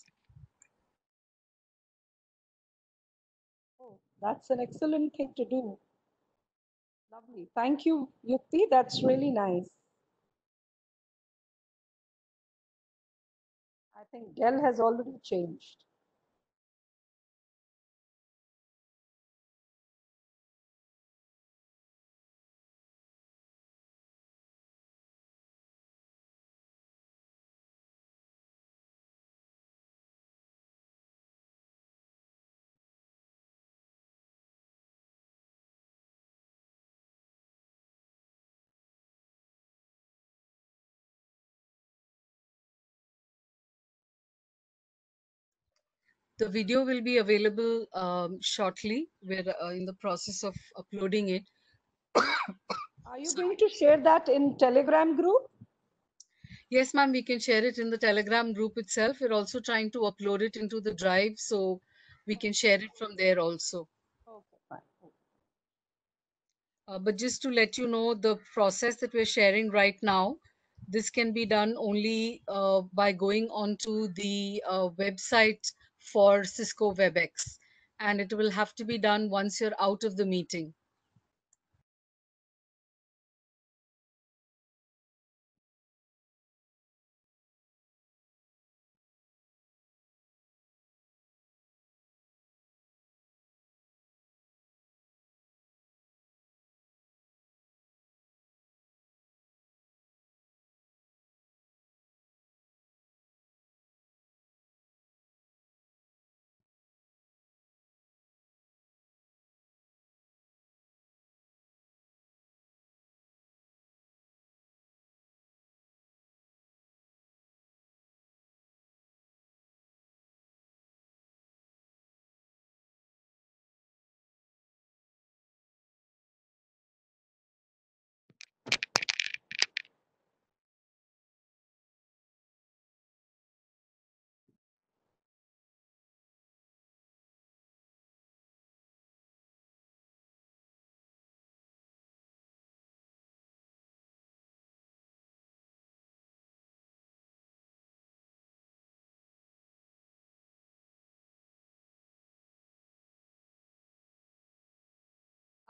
Oh, that's an excellent thing to do. Lovely. Thank you, Yukti. That's really nice. I think Dell has already changed. The video will be available um, shortly. We're uh, in the process of uploading it. Are you going to share that in Telegram group? Yes, ma'am, we can share it in the Telegram group itself. We're also trying to upload it into the Drive so we can share it from there also. Okay, fine. Uh, but just to let you know, the process that we're sharing right now, this can be done only uh, by going onto the uh, website for Cisco WebEx. And it will have to be done once you're out of the meeting.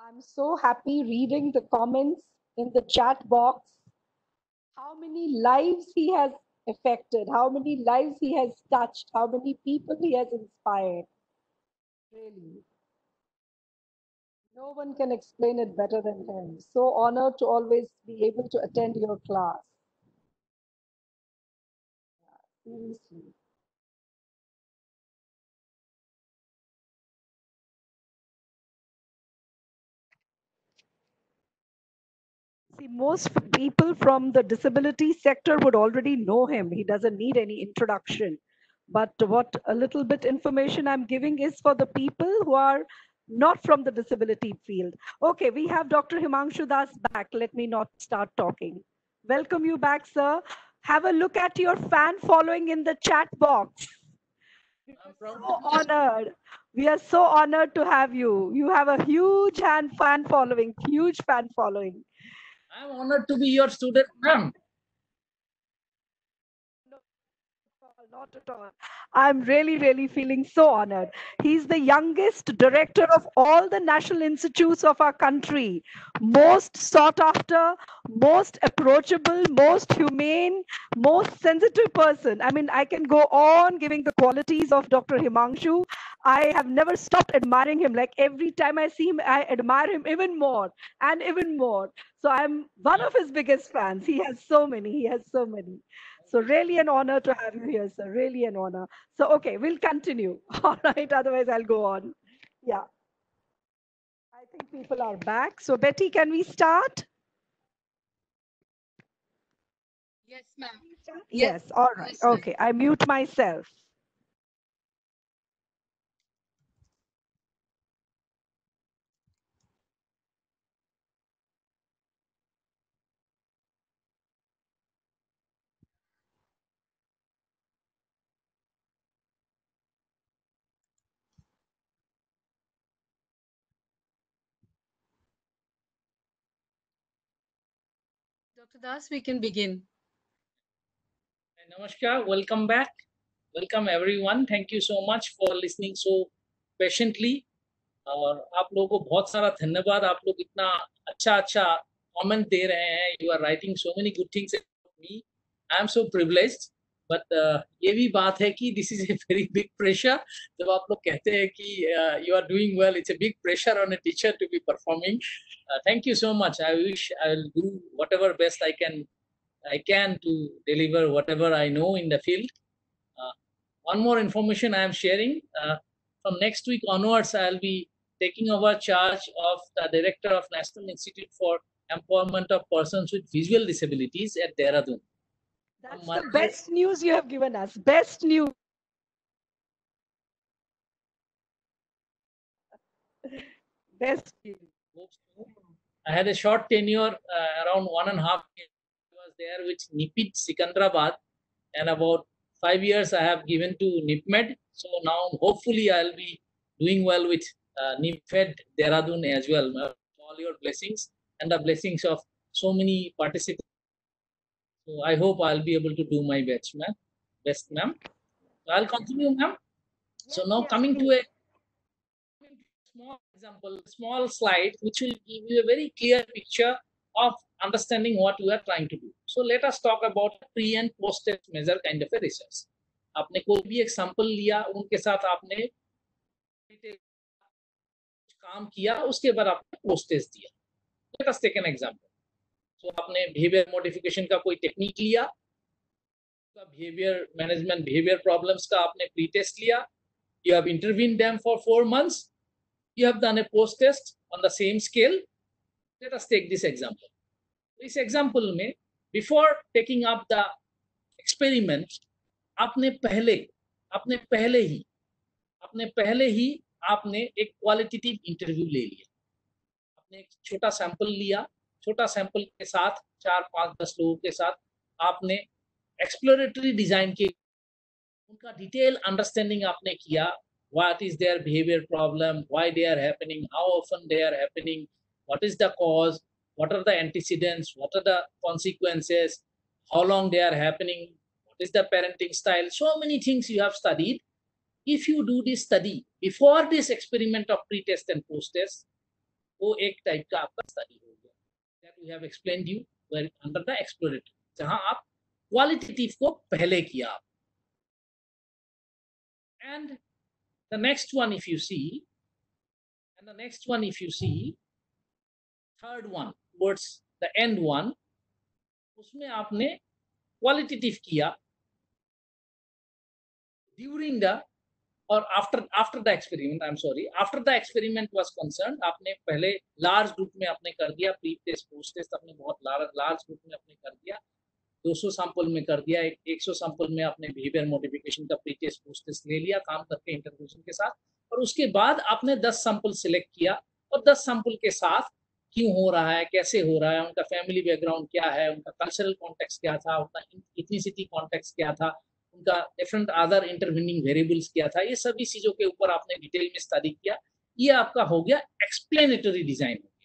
I'm so happy reading the comments in the chat box. How many lives he has affected, how many lives he has touched, how many people he has inspired. Really. No one can explain it better than him. So honored to always be able to attend your class. Seriously. See, most people from the disability sector would already know him. He doesn't need any introduction. But what a little bit information I'm giving is for the people who are not from the disability field. Okay, we have Doctor Himanshu Das back. Let me not start talking. Welcome you back, sir. Have a look at your fan following in the chat box. I'm proud So to be a honored. We are so honored to have you. You have a huge hand fan following, huge fan following. I'm honored to be your student, ma'am. Not at all. I'm really, really feeling so honored. He's the youngest director of all the national institutes of our country. Most sought after, most approachable, most humane, most sensitive person. I mean, I can go on giving the qualities of Doctor Himanshu. I have never stopped admiring him. Like every time I see him, I admire him even more and even more. So I'm one of his biggest fans. He has so many. He has so many. So really an honor to have you here, sir. Really an honor. So, okay, we'll continue. All right. Otherwise, I'll go on. Yeah. I think people are back. So, Betty, can we start? Yes, ma'am. Yes. All right. Yes, ma'am. Okay. I mute myself. Doctor Das, we can begin. Namaskar, welcome back. Welcome everyone. Thank you so much for listening so patiently. और आप लोगों को बहुत सारा धन्यवाद. आप लोग इतना अच्छा अच्छा कमेंट दे रहे हैं. You are writing so many good things about me. I am so privileged. But uh, ये भी बात है कि this is a very big pressure. जब आप लोग कहते हैं कि uh, you are doing well, it's a big pressure on a teacher to be performing. Uh, thank you so much. I wish I will do whatever best I can I can to deliver whatever I know in the field. Uh, one more information I am sharing. Uh, from next week onwards, I'll be taking over charge of the Director of National Institute for Empowerment of Persons with Visual Disabilities at Dehradun. That's the best news you have given us. Best news. Best news. I had a short tenure, uh, around one and a half years. I was there with NIPID Sikandrabad, and about five years I have given to NIPMED. So now hopefully I'll be doing well with uh, NIPMED Dehradun as well. All your blessings and the blessings of so many participants. So I hope I'll be able to do my best, ma'am. Best, ma'am. So I'll continue, ma'am. So now yes, coming please. to a small example, small slide, which will give you a very clear picture of understanding what we are trying to do. So let us talk about pre and post test measure kind of a research. आपने कोई भी एक sample लिया, उनके साथ आपने काम किया, उसके बाद आपने पोस्ट टेस्ट दिया. Let us take an example. So आपने behavior modification का कोई टेक्निक लिया, behavior management, behavior problems का आपने pre test लिया, you have intervened them for four months. You have done a post test on the same scale. Let us take this example. This example में before taking up the experiment, आपने पहले आपने पहले ही आपने पहले ही आपने एक क्वालिटेटिव इंटरव्यू ले लिया. आपने एक छोटा सैंपल लिया, छोटा सैंपल के साथ चार पांच दस लोगों के साथ आपने एक्सप्लोरेटरी डिजाइन के उनका डिटेल अंडरस्टैंडिंग आपने किया. What is their behavior problem, why they are happening, how often they are happening, what is the cause, what are the antecedents, what are the consequences, how long they are happening, what is the parenting style. So many things you have studied. If you do this study before this experiment of pre-test and post-test, वो एक type का आपका study हो गया, that we have explained you under the exploratory, जहां आप qualitative को पहले किया आप. And the next one if you see, and the next one if you see, third one towards the end one, उसमें आपने क्वालिटेटिव किया ड्यूरिंग द और after after the experiment, I am sorry, after the experiment was concern, आपने पहले large group में आपने कर दिया प्री टेस्ट पोस्ट टेस्ट, आपने बहुत लार्ज लार्ज ग्रुप में आपने कर दिया, दो सौ सैंपल में कर दिया, एक सौ सैंपल में आपने बिहेवियर मॉडिफिकेशन का प्री टेस्ट पोस्ट टेस्ट ले लिया काम करके इंटरवेंशन के साथ, और उसके बाद आपने दस सैंपल सिलेक्ट किया और दस सैंपल के साथ क्यों हो रहा है, कैसे हो रहा है, उनका फैमिली बैकग्राउंड क्या है, उनका कल्चरल कॉन्टेक्स्ट क्या था, उनका इथनिसिटी कॉन्टेक्स्ट क्या था, उनका डिफरेंट अदर इंटरवेनिंग वेरिएबल्स क्या था, ये सभी चीजों के ऊपर आपने डिटेल में स्टडी किया. ये आपका हो गया एक्सप्लेनेटरी डिजाइन हो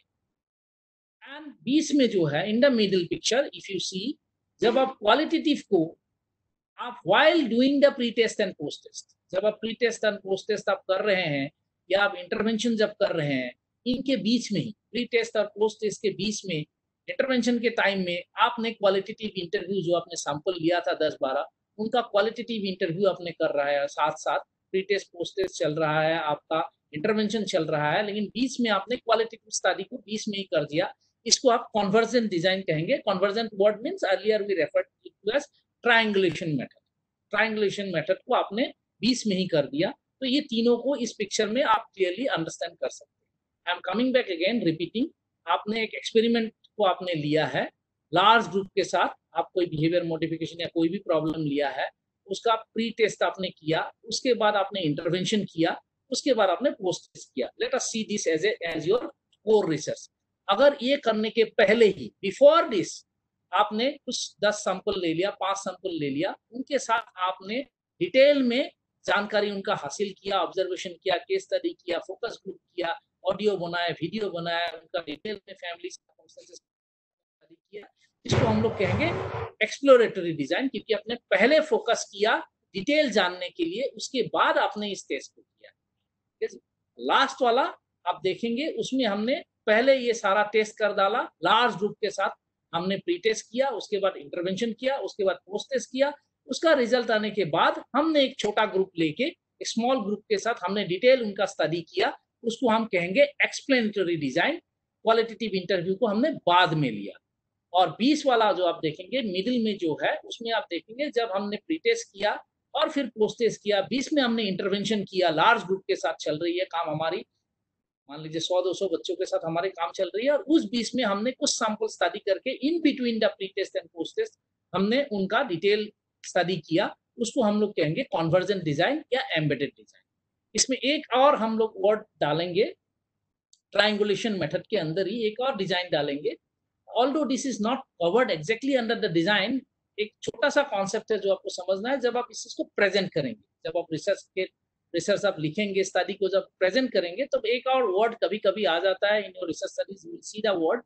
गया. एंड बीच में जो है in the middle picture if you see, जब आप क्वालिटेटिव को आप while doing the pre test and post test, जब आप pre test and post test आप कर रहे हैं या आप इंटरवेंशन जब कर रहे हैं, इनके बीच में ही प्री टेस्ट और पोस्ट टेस्ट के बीच में इंटरवेंशन के टाइम में आपने क्वालिटेटिव इंटरव्यू जो आपने सैंपल लिया था दस बारह, उनका क्वालिटेटिव इंटरव्यू आपने कर रहा है, साथ साथ प्री टेस्ट पोस्ट टेस्ट चल रहा है, आपका इंटरवेंशन चल रहा है, लेकिन बीच में आपने क्वालिटेटिव स्टडी को बीच में ही कर दिया. इसको आप कन्वर्जेंट डिजाइन कहेंगे. Convergent word means earlier we referred to as triangulation method. Triangulation method को आपने बीच में ही कर दिया. तो ये तीनों को इस पिक्चर में आप क्लियरली अंडरस्टैंड कर सकते हैं. I am coming back again repeating, आपने एक एक्सपेरिमेंट को आपने लिया है लार्ज ग्रुप के साथ, आप कोई बिहेवियर मॉडिफिकेशन या कोई भी प्रॉब्लम लिया है, उसका प्री टेस्ट आपने किया, उसके बाद आपने इंटरवेंशन किया, उसके बाद आपने पोस्ट टेस्ट किया. Let us see this as as your core research. अगर ये करने के पहले ही बिफोर दिस आपने कुछ दस सैंपल ले लिया, पांच सैंपल ले लिया, उनके साथ आपने डिटेल में जानकारी उनका हासिल किया, ऑब्जर्वेशन किया, केस स्टडी किया, फोकस ग्रुप किया, ऑडियो बनाया, वीडियो बनाया, उनका डिटेल में फैमिली स्टडी किया, इसको हम लोग कहेंगे एक्सप्लोरेटरी डिजाइन, क्योंकि आपने पहले फोकस किया डिटेल जानने के लिए, उसके बाद आपने इस टेस्ट को किया. लास्ट वाला आप देखेंगे उसमें हमने पहले ये सारा टेस्ट कर डाला, लार्ज ग्रुप के साथ हमने प्री टेस्ट किया, उसके बाद इंटरवेंशन किया, उसके बाद पोस्ट टेस्ट किया, उसका रिजल्ट आने के बाद हमने एक छोटा ग्रुप लेके एक स्मॉल ग्रुप के साथ हमने डिटेल उनका स्टडी किया, उसको हम कहेंगे एक्सप्लेनेटरी डिजाइन. क्वालिटेटिव इंटरव्यू को हमने बाद में लिया. और बीस वाला जो आप देखेंगे मिडिल में जो है, उसमें आप देखेंगे जब हमने प्री टेस्ट किया और फिर पोस्ट टेस्ट किया, बीच में हमने इंटरवेंशन किया, लार्ज ग्रुप के साथ चल रही है काम हमारी, मान लीजिए सौ दो सौ बच्चों के साथ हमारे काम चल रही है, और उस बीच में हमने कुछ सैंपल स्टडी करके in between the pre test and post test हमने उनका डिटेल स्टडी किया, उसको हम लोग कहेंगे कन्वर्जेंट डिजाइन या एम्बेडेड डिजाइन. इसमें एक और हम लोग वर्ड डालेंगे, ट्रायंगुलेशन मेथड के अंदर ही एक और डिजाइन डालेंगे. Although this is not covered exactly under the design, एक छोटा सा कॉन्सेप्ट है जो आपको समझना है. जब आप इस चीज को प्रेजेंट करेंगे, जब आप रिसर्च के रिसर्च आप लिखेंगे, स्टडी को जब प्रेजेंट करेंगे, तो एक और वर्ड कभी कभी आ जाता है in your research studies, you will see the word,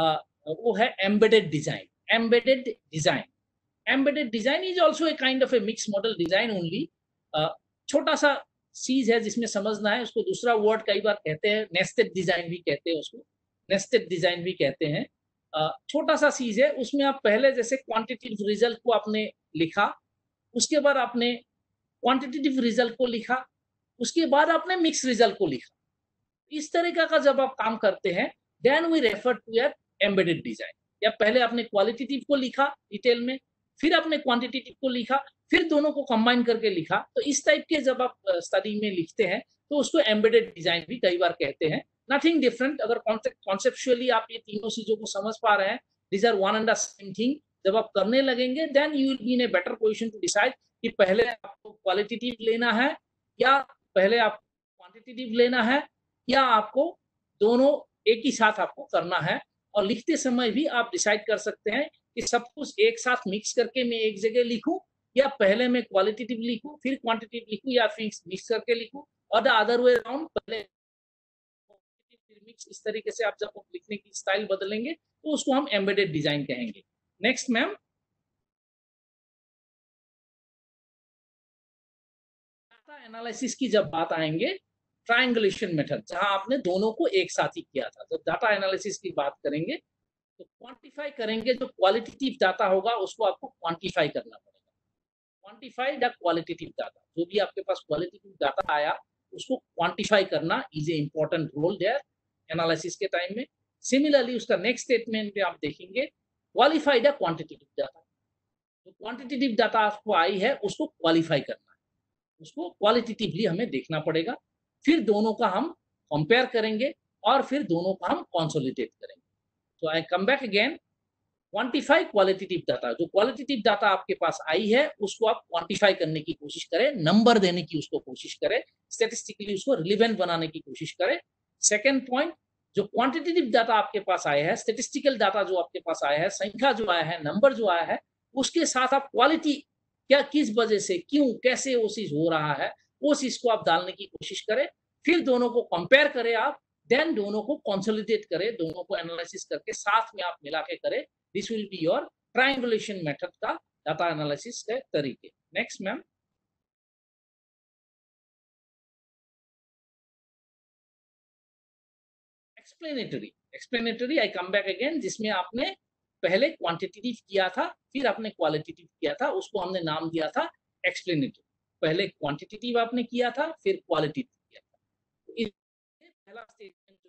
वो है embedded design. Embedded design embedded design is also a kind of a mix model design only. छोटा सा चीज है जिसमें समझना है. उसको दूसरा वर्ड कई बार कहते हैं नेस्टेड डिजाइन भी कहते हैं, उसको नेस्टेड डिजाइन भी कहते हैं. uh, छोटा सा चीज है, उसमें आप पहले जैसे क्वांटिटेटिव रिजल्ट को आपने लिखा, उसके बाद आपने क्वांटिटेटिव रिजल्ट को लिखा, उसके बाद आपने मिक्स रिजल्ट को लिखा. इस तरीका का जब आप काम करते हैं, then we refer to at embedded design. या पहले आपने क्वालिटेटिव को लिखा डिटेल में, फिर आपने क्वांटिटेटिव को लिखा, फिर दोनों को कंबाइन करके लिखा. तो इस टाइप के जब आप स्टडी में लिखते हैं तो उसको एम्बेडेड डिजाइन भी कई बार कहते हैं. Nothing different. अगर कॉन्सेप्चुअली आप ये तीनों चीजों को समझ पा रहे हैं, these are one and the same thing. जब आप करने लगेंगे, then you will be in a better position to decide कि पहले आपको क्वालिटेटिव लेना है या पहले आप क्वांटिटेटिव लेना है, या आपको दोनों एक ही साथ आपको करना है. और लिखते समय भी आप डिसाइड कर सकते हैं कि सब कुछ एक साथ मिक्स करके मैं एक जगह लिखूं, या पहले मैं क्वालिटेटिव लिखूं फिर क्वांटिटेटिव लिखूं, या फिर मिक्स करके लिखूं, और द अदर वे अराउंड, पहले फिर मिक्स. इस तरीके से आप जब लिखने की स्टाइल बदलेंगे तो उसको हम एम्बेडेड डिजाइन कहेंगे. नेक्स्ट मैम, डाटा एनालिसिस की जब बात आएंगे, ट्रायंगुलेशन मेथड, जहां आपने दोनों को एक साथ ही किया था। जब डाटा एनालिसिस की बात करेंगे तो क्वांटिफाई करेंगे, जो क्वालिटेटिव डाटा होगा उसको आपको क्वांटिफाई करना पड़ेगा। क्वांटिफाई द क्वालिटेटिव डाटा, जो भी आपके पास क्वालिटेटिव डाटा आया उसको क्वांटिफाई करना is a important role there analysis के टाइम में। सिमिलरली उसका नेक्स्ट स्टेटमेंट पे आप देखेंगे क्वालिफाई द क्वांटिटेटिव डाटा, जो क्वांटिटेटिव डाटा आपको आई है उसको क्वालिफाई करना है, उसको क्वालिटेटिवली हमें देखना पड़ेगा। फिर दोनों का हम कंपेयर करेंगे और फिर दोनों का हम कंसोलिडेट करेंगे। तो I come back again, quantify qualitative data, जो क्वालिटेटिव डाटा आपके पास आई है उसको आप क्वांटिफाई करने की कोशिश करें, नंबर देने की उसको कोशिश करें, स्टैटिस्टिकली उसको रिलेवेंट बनाने की कोशिश करें। सेकंड पॉइंट, जो क्वांटिटेटिव डाटा आपके पास आया है, स्टैटिस्टिकल डाटा जो आपके पास आया है, संख्या जो आया है, नंबर जो आया है, उसके साथ आप क्वालिटी क्या, किस वजह से, क्यों, कैसे वो चीज हो रहा है, वो चीज को आप डालने की कोशिश करें। फिर दोनों को कंपेयर करें आप, देन दोनों को कंसोलिडेट करें, दोनों को एनालिसिस करके साथ में आप मिला के करें। This will be your triangulation method का डाटा एनालिसिस के तरीके। Next ma'am. Explanatory, explanatory I come back again, जिसमें आपने पहले क्वांटिटेटिव किया था फिर आपने क्वालिटेटिव किया था, उसको हमने नाम दिया था एक्सप्लेनेटरी। पहले क्वांटिटेटिव आपने किया था फिर क्वालिटेटिव किया था। तो इस पहला statement,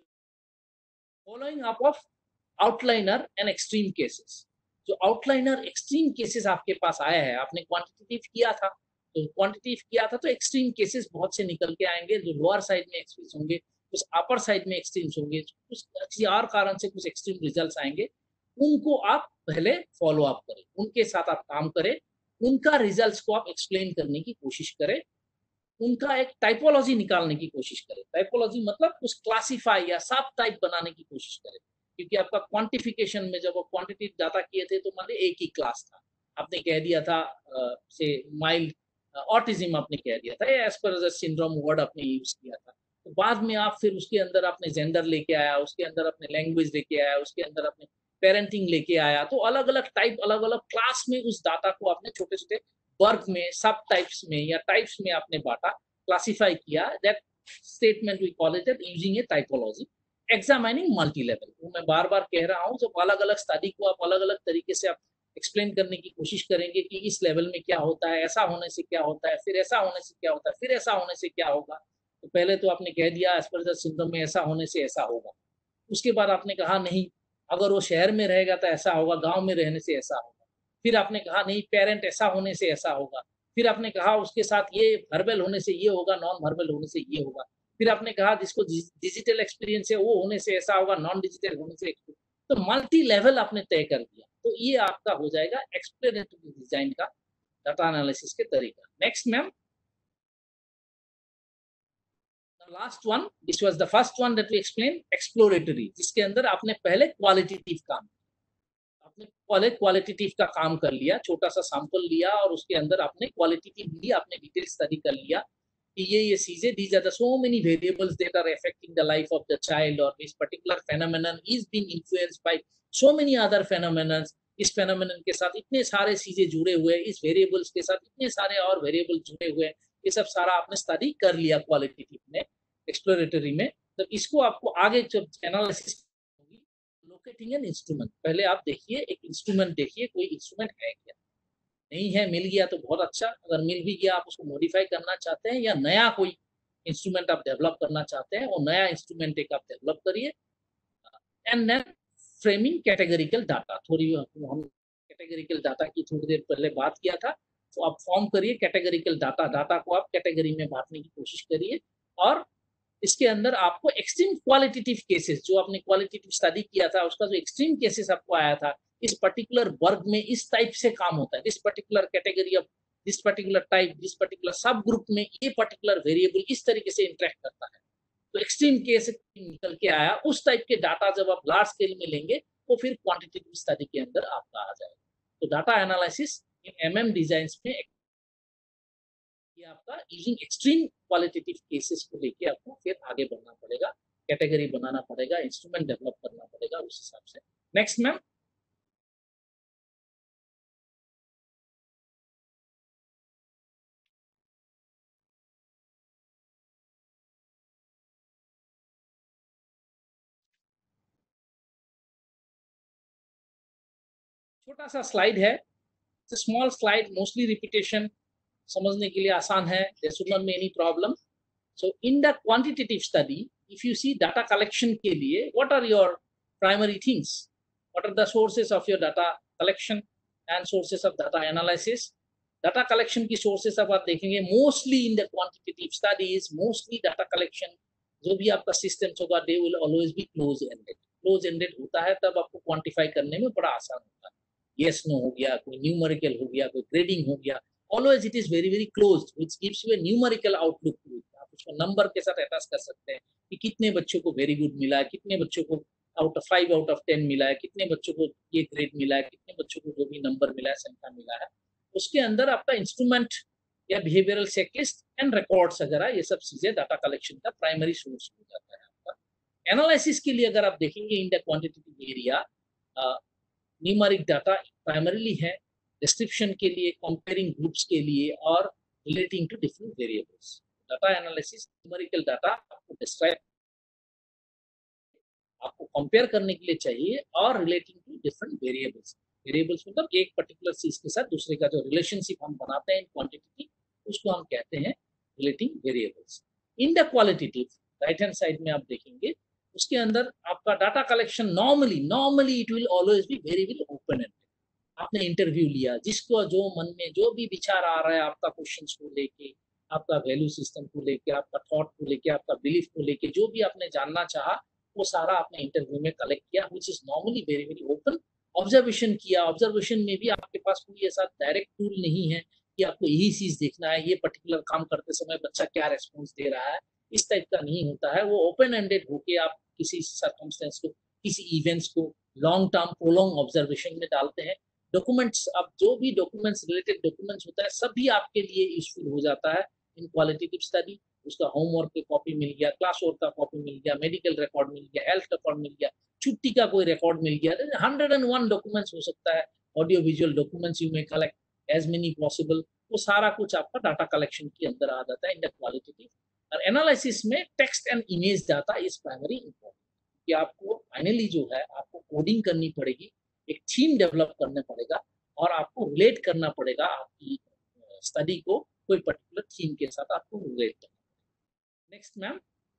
following up of outliner and extreme cases, जो आउटलाइनर एक्सट्रीम केसेस आपके पास आया है, आपने क्वांटिटेटिव किया था तो क्वांटिटेटिव किया था तो एक्सट्रीम केसेस बहुत से निकल के आएंगे, जो लोअर साइड में एक्सट्रीम्स होंगे, कुछ अपर साइड में एक्सट्रीम्स होंगे, कुछ किसी और कारण से कुछ एक्सट्रीम रिजल्ट्स आएंगे, उनको आप पहले फॉलो अप करें, उनके साथ आप काम करें, उनका रिजल्ट्स को आप एक्सप्लेन करने की कोशिश करें, उनका एक टाइपोलॉजी निकालने की कोशिश करें। टाइपोलॉजी मतलब कुछ क्लासिफाई या सब टाइप बनाने की कोशिश करें, क्योंकि आपका क्वांटिफिकेशन में जब आप क्वांटिटेटिव डाटा किए थे तो मान एक ही क्लास था, आपने कह दिया था से माइल्ड ऑटिज्म आपने कह दिया था, एस्पर्जर सिंड्रोम वर्ड आपने यूज किया था। तो बाद में आप फिर उसके अंदर आपने जेंडर लेके आया, उसके अंदर अपने लैंग्वेज लेके आया, उसके अंदर अपने पेरेंटिंग लेके आया, तो अलग अलग टाइप, अलग अलग क्लास में उस डाटा को आपने छोटे छोटे वर्ग में, सब टाइप्स में या टाइप्स में आपने बांटा, क्लासिफाई किया। That statement we call it using a typology examining multi level. वो मैं बार बार कह रहा हूँ, जब अलग अलग स्टडी को आप अलग अलग तरीके से आप एक्सप्लेन करने की कोशिश करेंगे कि इस लेवल में क्या होता है, ऐसा होने से क्या होता है, फिर ऐसा होने से क्या होता है, फिर ऐसा होने से क्या होगा। तो पहले तो आपने कह दिया एस्पर्जर सिंड्रोम में ऐसा होने से ऐसा होगा, उसके बाद आपने कहा नहीं अगर वो शहर में रहेगा तो ऐसा होगा, गांव में रहने से ऐसा होगा, फिर आपने कहा नहीं पेरेंट ऐसा होने से ऐसा होगा, फिर आपने कहा उसके साथ ये वर्बल होने से ये होगा, नॉन वर्बल होने से ये होगा, फिर आपने कहा जिसको डिजिटल एक्सपीरियंस है वो होने से ऐसा होगा, नॉन डिजिटल होने से। तो मल्टी लेवल आपने तय कर दिया, तो ये आपका हो जाएगा एक्सप्लेनेटरी डिजाइन का डाटा एनालिसिस के तरीका। Next ma'am, last one, this was the first one that we explain, exploratory, जिसके अंदर आपने पहले क्वालिटेटिव काम, आपने पहले क्वालिटेटिव का काम कर लिया, छोटा सा सैंपल लिया और उसके अंदर आपने क्वालिटेटिवली आपने डिटेल स्टडी कर लिया कि ये ये चीजें, these are the so many variables that are affecting the life of the child, or this particular phenomenon is being influenced by so many other phenomena, इस phenomenon के साथ इतने सारे चीजें जुड़े हुए हैं, इस वेरिएबल्स के साथ इतने सारे और वेरिएबल जुड़े हुए हैं, ये सब सारा आपने स्टडी कर लिया क्वालिटेटिव में, एक्सप्लोरेटरी में। तो इसको आपको आगे जब एनालिसिस होगी, लोकेटिंग एन इंस्ट्रूमेंट, पहले आप देखिए एक इंस्ट्रूमेंट, देखिए कोई इंस्ट्रूमेंट है क्या, नहीं है, मिल गया तो बहुत अच्छा, अगर मिल भी गया आप उसको मॉडिफाई करना चाहते हैं या नया कोई इंस्ट्रूमेंट आप डेवलप करना चाहते हैं, और नया इंस्ट्रूमेंट एक आप डेवलप करिए। And then framing categorical data, थोड़ी हम कैटेगरिकल डाटा की थोड़ी देर पहले बात किया था, तो आप फॉर्म करिए कैटेगरिकल डाटा, डाटा को आप कैटेगरी में बांटने की कोशिश करिए, और इसके अंदर आपको एक्सट्रीम क्वालिटेटिव केसेस, जो आपने क्वालिटेटिव स्टडी किया था उसका जो एक्सट्रीम केसेस आपको आया था, इस पर्टिकुलर वर्ग में इस टाइप से काम होता है, this particular category of this particular type, this particular sub group में ये पर्टिकुलर वेरिएबल इस तरीके से इंटरेक्ट करता है, तो एक्सट्रीम केस निकल के आया, उस टाइप के डाटा जब आप लार्ज स्केल में लेंगे तो फिर क्वांटिटेटिव स्टडी के अंदर आपका आ जाएगा। तो data analysis in MM design में ये आपका यूजिंग एक्सट्रीम क्वालिटेटिव केसेस को लेके आपको फिर आगे बढ़ना पड़ेगा, कैटेगरी बनाना पड़ेगा, इंस्ट्रूमेंट डेवलप करना पड़ेगा उस हिसाब से। Next ma'am. छोटा सा स्लाइड है, स्मॉल स्लाइड, मोस्टली रिपीटेशन, समझने के लिए आसान है, there should not be any problem. So in the quantitative study if you see data collection के लिए what are your primary things, what are the sources of your data collection and sources of data analysis. Data collection की sources अब आप देखेंगे mostly in the quantitative studies, mostly data collection जो भी आपका system होगा they will always be close ended. Close ended होता है तब आपको क्वांटिफाई करने में बड़ा आसान होता है. यस नो हो गया, कोई न्यूमेरिकल हो गया, कोई ग्रेडिंग हो गया, always it is very very closed which gives you a numerical outlook to it. आप उसको नंबर के साथ अटैच कर सकते हैं कि कितने बच्चों को वेरी गुड मिला है, कितने बच्चों को out of five out of ten मिला है, कितने बच्चों को ये ग्रेड मिला है, कितने बच्चों को जो भी नंबर मिला है, संख्या मिला है. उसके अंदर आपका इंस्ट्रूमेंट या बिहेवियरल चेकलिस्ट एंड रिकॉर्ड्स वगैरह ये सब चीजें डाटा कलेक्शन का प्राइमरी सोर्स हो जाता है आपका. एनालिसिस के लिए अगर आप देखेंगे in the quantitative area, numeric data primarily है, डिस्क्रिप्शन के लिए, कंपेयरिंग ग्रुप्स के लिए और relating to different variables. Data analysis numerical data आपको डिस्क्राइब, आपको कंपेयर करने के लिए चाहिए और relating to different variables. Variables मतलब एक पर्टिकुलर चीज के साथ दूसरे का जो रिलेशनशिप हम बनाते हैं इन क्वांटिटी, उसको हम कहते हैं relating variables. In the qualitative right hand side में आप देखेंगे उसके अंदर आपका data collection normally normally it will always be very very open ended. आपने इंटरव्यू लिया, जिसको जो मन में जो भी विचार आ रहा है आपका क्वेश्चंस को लेके, आपका वैल्यू सिस्टम को लेके, आपका थॉट को लेके, आपका बिलीफ को लेके, जो भी आपने जानना चाहा वो सारा आपने इंटरव्यू में कलेक्ट किया, which is normally very very open. Observation किया, ऑब्जर्वेशन में भी आपके पास कोई ऐसा डायरेक्ट टूल नहीं है कि आपको यही चीज देखना है, ये पर्टिकुलर काम करते समय बच्चा क्या रेस्पॉन्स दे रहा है, इस टाइप का नहीं होता है. वो ओपन एंडेड होके आप किसी सर्कमस्टेंस को, किसी इवेंट्स को लॉन्ग टर्म प्रोलॉन्ग ऑब्जर्वेशन में डालते हैं. डॉक्यूमेंट्स, अब जो भी डॉक्यूमेंट्स रिलेटेड डॉक्यूमेंट्स होता है सभी आपके लिए यूजफुल हो जाता है इन क्वालिटेटिव स्टडी. उसका होमवर्क की कॉपी मिल गया, क्लास वर्क का कॉपी मिल गया, मेडिकल रिकॉर्ड मिल गया, हेल्थ रिकॉर्ड मिल गया, छुट्टी का कोई रिकॉर्ड मिल गया, हंड्रेड एंड वन डॉक्यूमेंट्स हो सकता है. ऑडियो विजुअल डॉक्यूमेंट्स यू में कलेक्ट एज मेनी पॉसिबल. वो सारा कुछ आपका डाटा कलेक्शन के अंदर आ जाता है इन द क्वालिटेटिव. और एनालिसिस में text and image data is primary important, कि आपको फाइनली जो है आपको कोडिंग करनी पड़ेगी, एक थीम डेवलप करना पड़ेगा और आपको रिलेट करना पड़ेगा आपकी स्टडी को कोई पर्टिकुलर थीम के साथ आपको रिलेट करना. Next ma'am.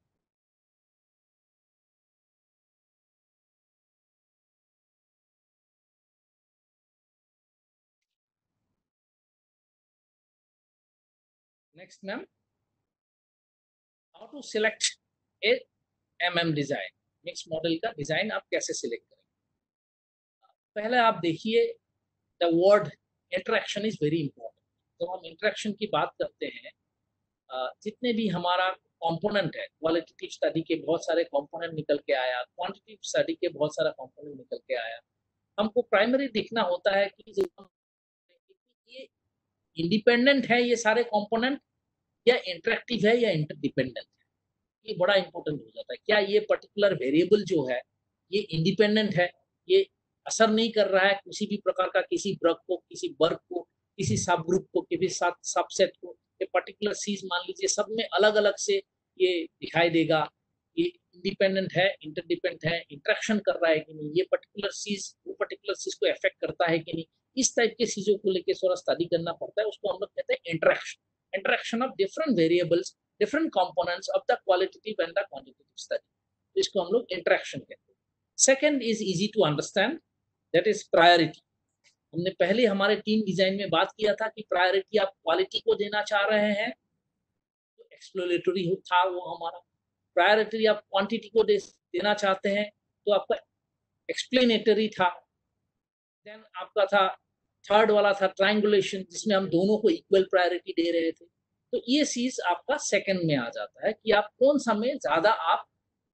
Next ma'am, how to select a MM design, mix model का डिजाइन आप कैसे सिलेक्ट करेंगे. पहले आप देखिए the word interaction is very important. जब हम इंटरेक्शन की बात करते हैं, जितने भी हमारा कंपोनेंट है, क्वालिटेटिव स्टडी के बहुत सारे कंपोनेंट निकल के आया, क्वांटिटेटिव स्टडी के बहुत सारा कंपोनेंट निकल के आया. हमको प्राइमरी देखना होता है कि ये इंडिपेंडेंट है ये सारे कंपोनेंट, या इंटरेक्टिव है या इंटरडिपेंडेंट है. ये बड़ा इंपॉर्टेंट हो जाता है. क्या ये पर्टिकुलर वेरिएबल जो है ये इंडिपेंडेंट है, ये असर नहीं कर रहा है किसी भी प्रकार का, किसी वर्ग को, किसी वर्ग को, किसी सब ग्रुप को, किसी सबसेट को. ये पर्टिकुलर चीज मान लीजिए सब में अलग अलग से ये दिखाई देगा, ये इंडिपेंडेंट है, इंटरडिपेंडेंट है, इंटरेक्शन कर रहा है कि नहीं, ये पर्टिकुलर चीज वो पर्टिकुलर चीज को अफेक्ट करता है कि नहीं. इस टाइप के चीजों को लेकर थोड़ा स्टडी करना पड़ता है. उसको हम लोग कहते हैं interaction. Interaction of different variables, different components of the qualitative and the quantitative study, इसको हम लोग इंटरेक्शन कहते हैं. Second is easy to understand, that is priority. हमने पहले हमारे टीम डिजाइन में बात किया था कि प्रायोरिटी आप क्वालिटी को देना चाह रहे हैं तो एक्सप्लोरेटरी था वो हमारा. प्रायोरिटी आप क्वांटिटी को दे, देना चाहते हैं तो आपका एक्सप्लेनेटरी था. देन आपका था थर्ड वाला था ट्रायंगुलेशन, जिसमें हम दोनों को इक्वल प्रायोरिटी दे रहे थे. तो ये चीज आपका सेकंड में आ जाता है कि आप कौन सा में ज्यादा आप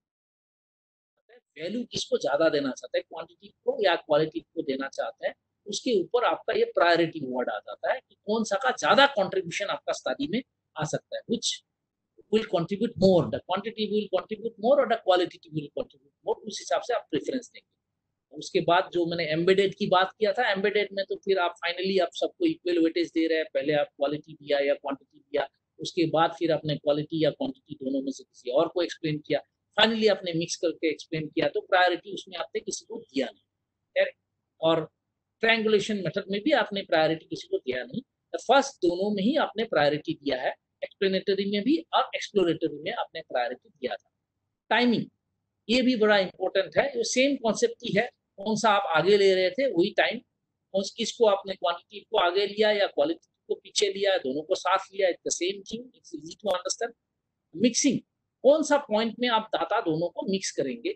वैल्यू किसको ज्यादा देना चाहते हैं, क्वांटिटी को या क्वालिटी को देना चाहते हैं. उसके ऊपर आपका ये प्रायोरिटी वर्ड आ जाता है कि कौन सा का ज्यादा कंट्रीब्यूशन आपका स्टडी में आ सकता है, which will contribute more, the quantity will contribute more और the quality will contribute more. उस हिसाब से आप प्रेफरेंस देंगे. उसके बाद जो मैंने एम्बेडेड की बात किया था, एम्बेडेड में तो फिर आप फाइनली आप सबको इक्वल वेटेज दे रहे हैं. पहले आप क्वालिटी दिया या क्वांटिटी दिया, उसके बाद फिर आपने क्वालिटी या क्वांटिटी दोनों में से किसी और को एक्सप्लेन किया, फाइनली आपने मिक्स करके एक्सप्लेन किया. तो प्रायोरिटी उसमें आपने किसी को दिया नहीं. और ट्रायंगुलेशन मेथड में भी आपने प्रायोरिटी किसी को दिया नहीं, फर्स्ट दोनों में ही आपने प्रायोरिटी दिया है, एक्सप्लेनेटरी में भी और एक्सप्लोरेटरी में आपने प्रायोरिटी दिया था। टाइमिंग ये भी बड़ा इंपॉर्टेंट है, ये सेम कॉन्सेप्ट ही है, कौन सा आप आगे ले रहे थे वही टाइम, किसको आपने क्वांटिटी को आगे लिया या क्वालिटी को पीछे लिया, दोनों को साथ लिया, it's the same thing, it's easy to understand. Mixing, कौन सा पॉइंट में आप डाटा दोनों को मिक्स करेंगे,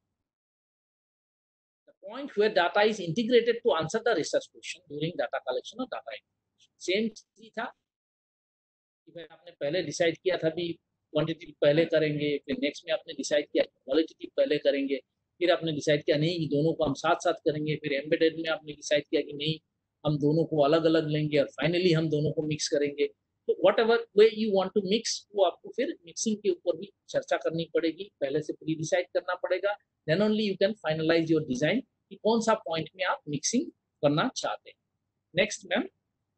the point where data is integrated to answer the research question during data collection और डाटा इंटीग्रेशन। सेम चीज था कि भाई आपने पहले डिसाइड किया था भी क्वांटिटी पहले करेंगे, फिर नेक्स्ट में आपने डिसाइड किया क्वालिटेटिव पहले करेंगे, फिर आपने डिसाइड किया नहीं कि दोनों को हम साथ साथ करेंगे, फिर एम्बेडेड में आपने डिसाइड किया कि नहीं हम दोनों को अलग अलग लेंगे और फाइनली हम दोनों को मिक्स करेंगे। तो whatever way you want to mix, वो आपको फिर मिक्सिंग के ऊपर भी चर्चा करनी पड़ेगी, पहले से प्री डिसाइड करना पड़ेगा, then only you can finalise your design कि कौन सा पॉइंट में आप मिक्सिंग करना चाहते हैं। Next ma'am,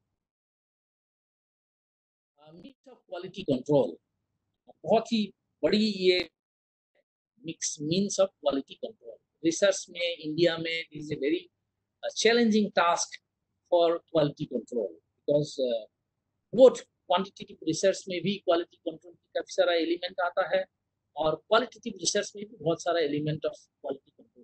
mix of quality control, बहुत ही बड़ी ये mix means of quality control. Research में इंडिया में is a very challenging task for quality control, because both quantitative research में भी क्वालिटी कंट्रोल की काफी सारा एलिमेंट आता है और क्वालिटेटिव रिसर्च में भी बहुत सारा element of quality control.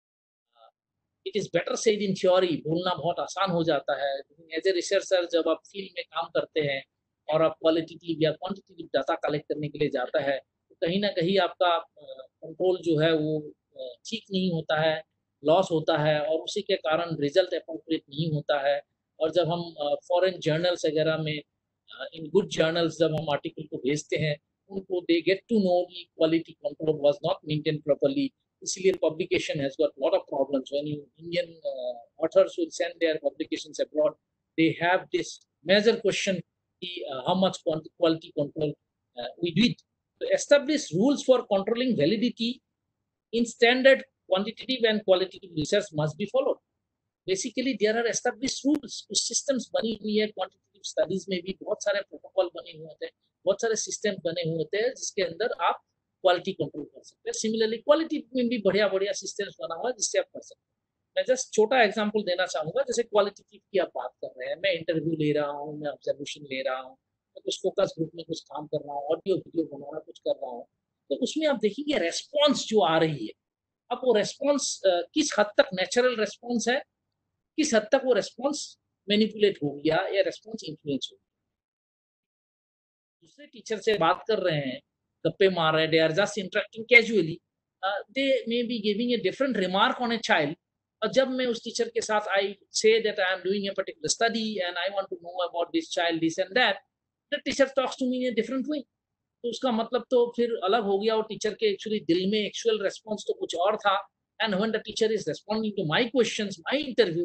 It is better said in theory, बोलना बहुत आसान हो जाता है, एज ए रिसर्चर जब आप फील्ड में काम करते हैं और आप क्वालिटेटिव या क्वांटिटेटिव डाटा कलेक्ट करने के लिए जाता है तो कहीं ना कहीं आपका कंट्रोल जो है वो ठीक नहीं होता है, लॉस होता है और उसी के कारण रिजल्ट अप्रोप्रिएट नहीं होता है। और जब हम फॉरेन जर्नल्स वगैरह में, इन गुड जर्नल्स जब हम आर्टिकल को भेजते हैं उनको दे गेट टू नो कि quality control was not maintain properly, इसलिए publication has got lot of problems. When you Indian authors will send their publications abroad, they have this major question कि how much quality control we did. तो establish rules for controlling validity in standard quantitative and qualitative research must be followed. Basically there are established rules, कुछ systems बनी हुई है, quantitative studies में भी बहुत सारे प्रोटोकॉल बने हुए होते हैं, बहुत सारे सिस्टम बने हुए होते हैं जिसके अंदर आप क्वालिटी कंट्रोल कर सकते हैं। सिमिलरली क्वालिटी में भी बढ़िया बढ़िया सिस्टम्स बना हुआ है जिससे आप कर सकते हैं। मैं जस्ट छोटा एग्जांपल देना चाहूंगा, जैसे क्वालिटेटिव की आप बात कर रहे हैं, मैं इंटरव्यू ले रहा हूँ, मैं ऑब्जर्वेशन ले रहा हूँ, मैं कुछ फोकस ग्रुप में कुछ काम कर रहा हूँ, ऑडियो वीडियो बना रहा कुछ कर रहा हूँ, तो उसमें आप देखेंगे रेस्पॉन्स जो आ रही है, अब वो रेस्पॉन्स किस हद तक नेचुरल रेस्पॉन्स है, किस हद तक वो रेस्पॉन्स मैनिपुलेट हो गया या रेस्पॉन्स इन्फ्लुएंस हो गया। दूसरे टीचर से बात कर रहे हैं, गप्पे मार रहे हैं, they are just interacting casually, they may be giving a different remark on a child, और जब मैं उस टीचर के साथ I say that I am doing a particular study and I want to know about this child this and that, the teacher talks to me in a different way, तो उसका मतलब तो फिर अलग हो गया। और टीचर के एक्चुअली दिल में एक्चुअल रेस्पॉन्स तो कुछ और था, and when the teacher is responding to my questions, my interview,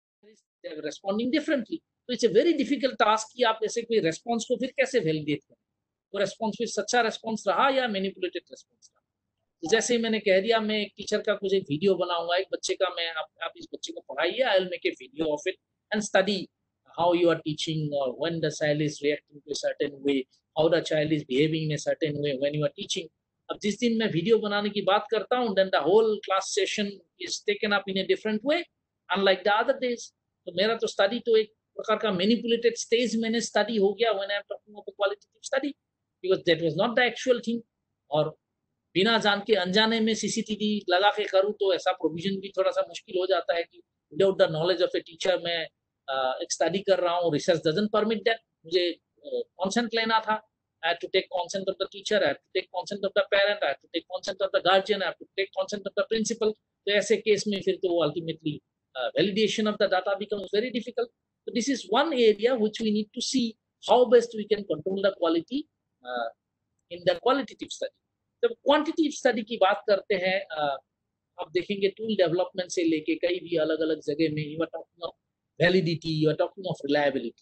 they are responding differently. तो it's a very difficult task कि आप ऐसे कोई रेस्पॉन्स को फिर कैसे वैलिडेट करें, तो रेस्पॉन्स फिर सच्चा रेस्पॉन्स रहा या मैनिपुलेटेड रेस्पॉन्स रहा। तो जैसे ही मैंने कह दिया मैं एक टीचर का कुछ एक वीडियो बनाऊंगा, एक बच्चे का, मैं आप, आप इस बच्चे को पढ़ाइए, I will make a video of it and study how you are teaching or when the child is reacting to a certain way, how the child is behaving in a certain way when you are teaching. अब जिस दिन मैं video बनाने की बात करता हूँ, then the whole class session is taken up in a different way, unlike the other days. तो मेरा तो स्टडी तो एक प्रकार का मैनिपुलेटेड स्टेज मैंने स्टडी हो गया when I am talking about qualitative study, because that was not the actual thing. और बिना जान के अनजाने में सीसीटीवी लगा के करूँ तो ऐसा प्रोविजन भी थोड़ा सा मुश्किल हो जाता है कि without the knowledge of a teacher मैं एक स्टडी कर रहा हूँ, रिसर्च डजंट परमिट दैट, मुझे कंसेंट लेना था, I had to take consent of the teacher, I had to take consent of the parent, I had to take consent of the guardian, I had to take consent of the principal. तो ऐसे case में फिर तो ultimately uh, validation of the data becomes very difficult. So this is one area which we need to see how best we can control the quality uh, in the qualitative study. जब quantitative study की बात करते हैं, uh, आप देखेंगे tool development से लेके कई भी अलग अलग जगह में you are talking of validity, you are talking of reliability.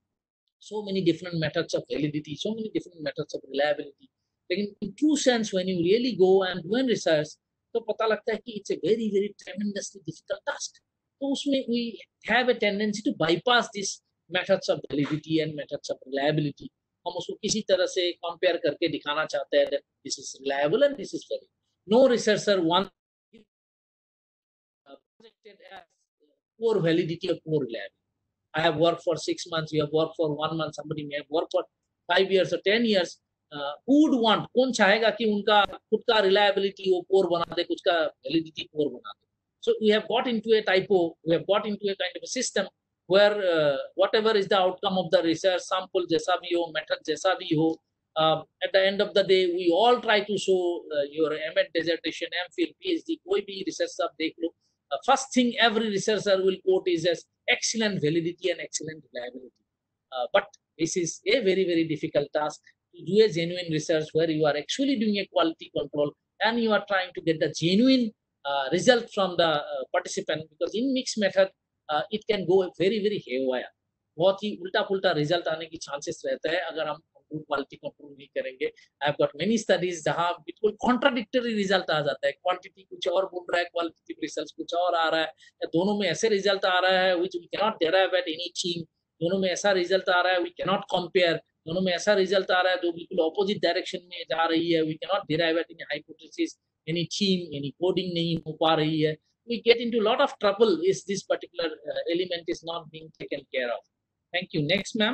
So many different methods of validity, so many different methods of reliability. लेकिन in true sense, when you really go and do research, तो पता लगता है कि it's a very very tremendously difficult task. तो उसमें we have a tendency to bypass these methods of validity and methods of reliability. हम उसको किसी तरह से compare करके दिखाना चाहते हैं that this is reliable and this is valid. No researcher wants projected as poor validity or poor reliability. I have worked for six months, you have worked for one month, somebody may have worked for five years or ten years. Uh, who would want, कौन चाहेगा कि उनका खुद का reliability वो poor बना दे, कुछ का validity poor बना दे. So we have got into a typo, we have got into a kind of a system where uh, whatever is the outcome of the research, sample जैसा भी हो, method जैसा भी हो, uh, at the end of the day, we all try to show uh, your M Ed dissertation, MPhil, PhD, कोई भी research आप देख लो, uh, first thing every researcher will quote is as excellent validity and excellent reliability. Uh, but this is a very, very difficult task to do a genuine research where you are actually doing a quality control and you are trying to get the genuine uh, result from the uh, participant, because in mixed method, uh, it can go very, very haywire. बहुत ही उल्टा पुल्टा result आने की chances रहता है अगर हम quality control नहीं करेंगे. I have got many studies जहां बिल्कुल कॉन्ट्राडिक्टरी रिजल्ट आ जाता है, क्वांटिटी कुछ और बोल रहा है, क्वालिटेटिव रिसर्च कुछ और आ रहा है, या दोनों में ऐसे रिजल्ट आ रहा है which we can not derive at any team, दोनों में ऐसा रिजल्ट आ रहा है वी कैन नॉट कंपेयर, दोनों में ऐसा रिजल्ट आ रहा है जो बिल्कुल ऑपोजिट डायरेक्शन में जा रही है, we can not derive at any hypothesis, any theme, any coding नहीं हो पा रही है. We get into a lot of trouble if this particular uh, element is not being taken care of. Thank you. Next, ma'am.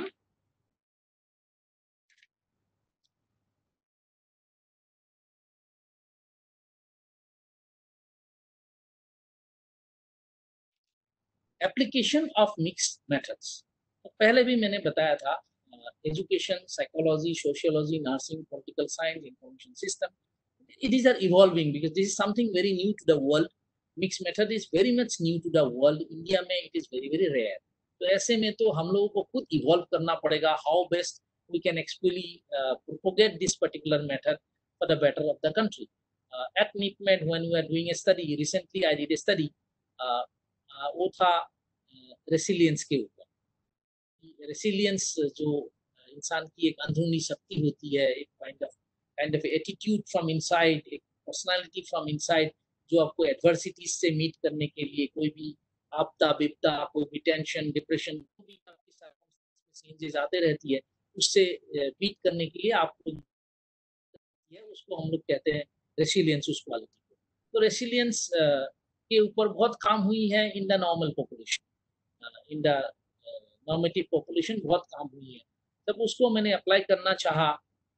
Application of mixed methods. तो पहले भी मैंने बताया था, education, psychology, sociology, nursing, political science, information system, it is evolving because this is something very new to the world. Mixed method is very much new to the world. India में it is very very rare. तो ऐसे में तो हम लोगों को खुद evolve करना पड़ेगा. How best we can actually uh, propagate this particular method for the better of the country. Uh, at NIPMED, when we are doing a study, recently I did a study. Uh, uh, वो था resilience के ऊपर. Resilience जो इंसान की एक अंदरूनी शक्ति होती है, एक kind of kind of attitude from inside, एक पर्सनालिटी फ्रॉम इनसाइड जो आपको एडवर्सिटीज से मीट करने के लिए, कोई भी आपदा विपदा, कोई भी टेंशन, डिप्रेशन, कोई भी आपकी सर्कमस्टेंसेस आते रहती है, उससे बीट करने के लिए आपको है, उसको हम लोग कहते हैं रेसिलियंस, उस क्वालिटी को. तो रेसिलियंस के ऊपर बहुत काम हुई है in the normal population, in the normative population बहुत काम हुई है. तब उसको मैंने अप्लाई करना चाहा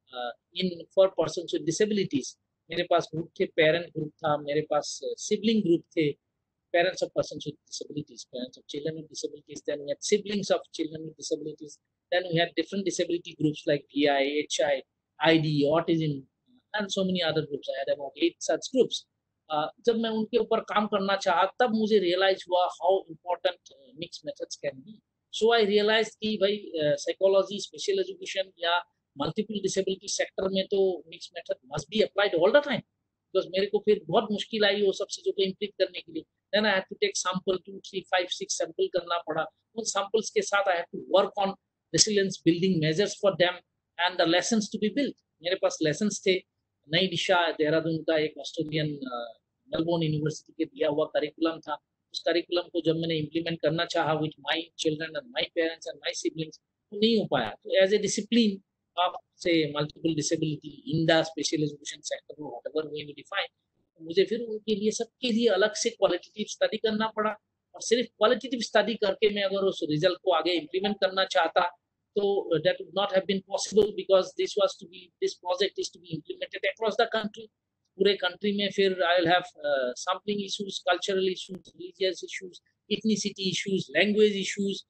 in for persons with disabilities. मेरे पास ग्रुप थे, पेरेंट ग्रुप था, मेरे पास सिबलिंग ग्रुप थे, parents of persons with disabilities, parents of children with disabilities, then we had siblings of children with disabilities, then we had different disability groups like V I, H I, I D, autism, and so many other groups. I had about eight such groups. Uh, जब मैं उनके ऊपर काम करना चाहा तब मुझे realise हुआ how important uh, mixed methods can be. So I realized कि भाई साइकोलॉजी, स्पेशल एजुकेशन या मल्टीपल डिसेबिलिटी सेक्टर में तो mix method must be applied all the time, because मेरे को फिर बहुत मुश्किल आई वो सब चीज़ों को इम्प्लीट करने के लिए. Then I have to take sample, two three five six sample करना पड़ा. उन सैंपल्स के साथ I have to work on resilience building measures for them and the lessons to be build. मेरे पास लेसन्स थे. नई दिशा देहरादून का एक ऑस्ट्रेलियन मेलबोर्न यूनिवर्सिटी के दिया हुआ करिकुलम था. उस करिकुलम को जब मैंने इम्प्लीमेंट करना चाहा with my children and my parents and my siblings, तो नहीं हो पाया. तो एज ए डिसिप्लिन ऑफ से multiple disability in the special education sector, whatever way we define, मुझे फिर उनके लिए सबके लिए अलग से क्वालिटेटिव स्टडी करना पड़ा. और सिर्फ क्वालिटेटिव स्टडी करके मैं अगर उस रिजल्ट को आगे इम्प्लीमेंट करना चाहता तो that would not have been possible, because this was to be this project is to be implemented across the country. पूरे कंट्री में फिर I will have sampling issues, cultural issues, religious issues, ethnicity issues, language issues,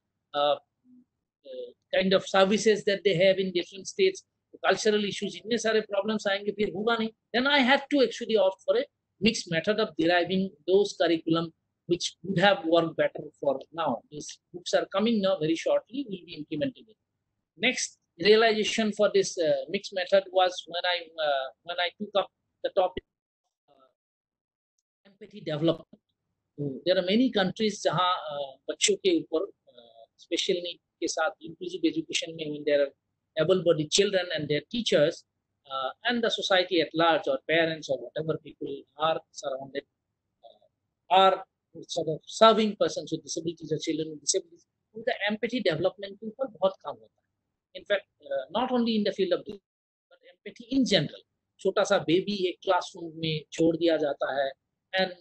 kind of services that they have in different states, cultural issues, इतने सारे problems आएंगे, फिर होगा नहीं. Then I had to actually opt for a mixed method of deriving those curriculum which would have worked better for now. These books are coming now very shortly, we'll be implementing it. Next realization for this uh, mixed method was when I uh, when I took up the topic uh, empathy development. So there are many countries जहाँ uh, बच्चों के ऊपर uh, special need के साथ inclusive education में when there are able-bodied children and their teachers, Uh, and the society at large, or parents, or whatever people are surrounded, uh, are sort of serving persons with disabilities or children with disabilities, उनका empathy development के ऊपर बहुत काम होता है. In fact, uh, not only in the field of disability, but empathy in general. छोटा सा baby एक क्लासरूम में छोड़ दिया जाता है, and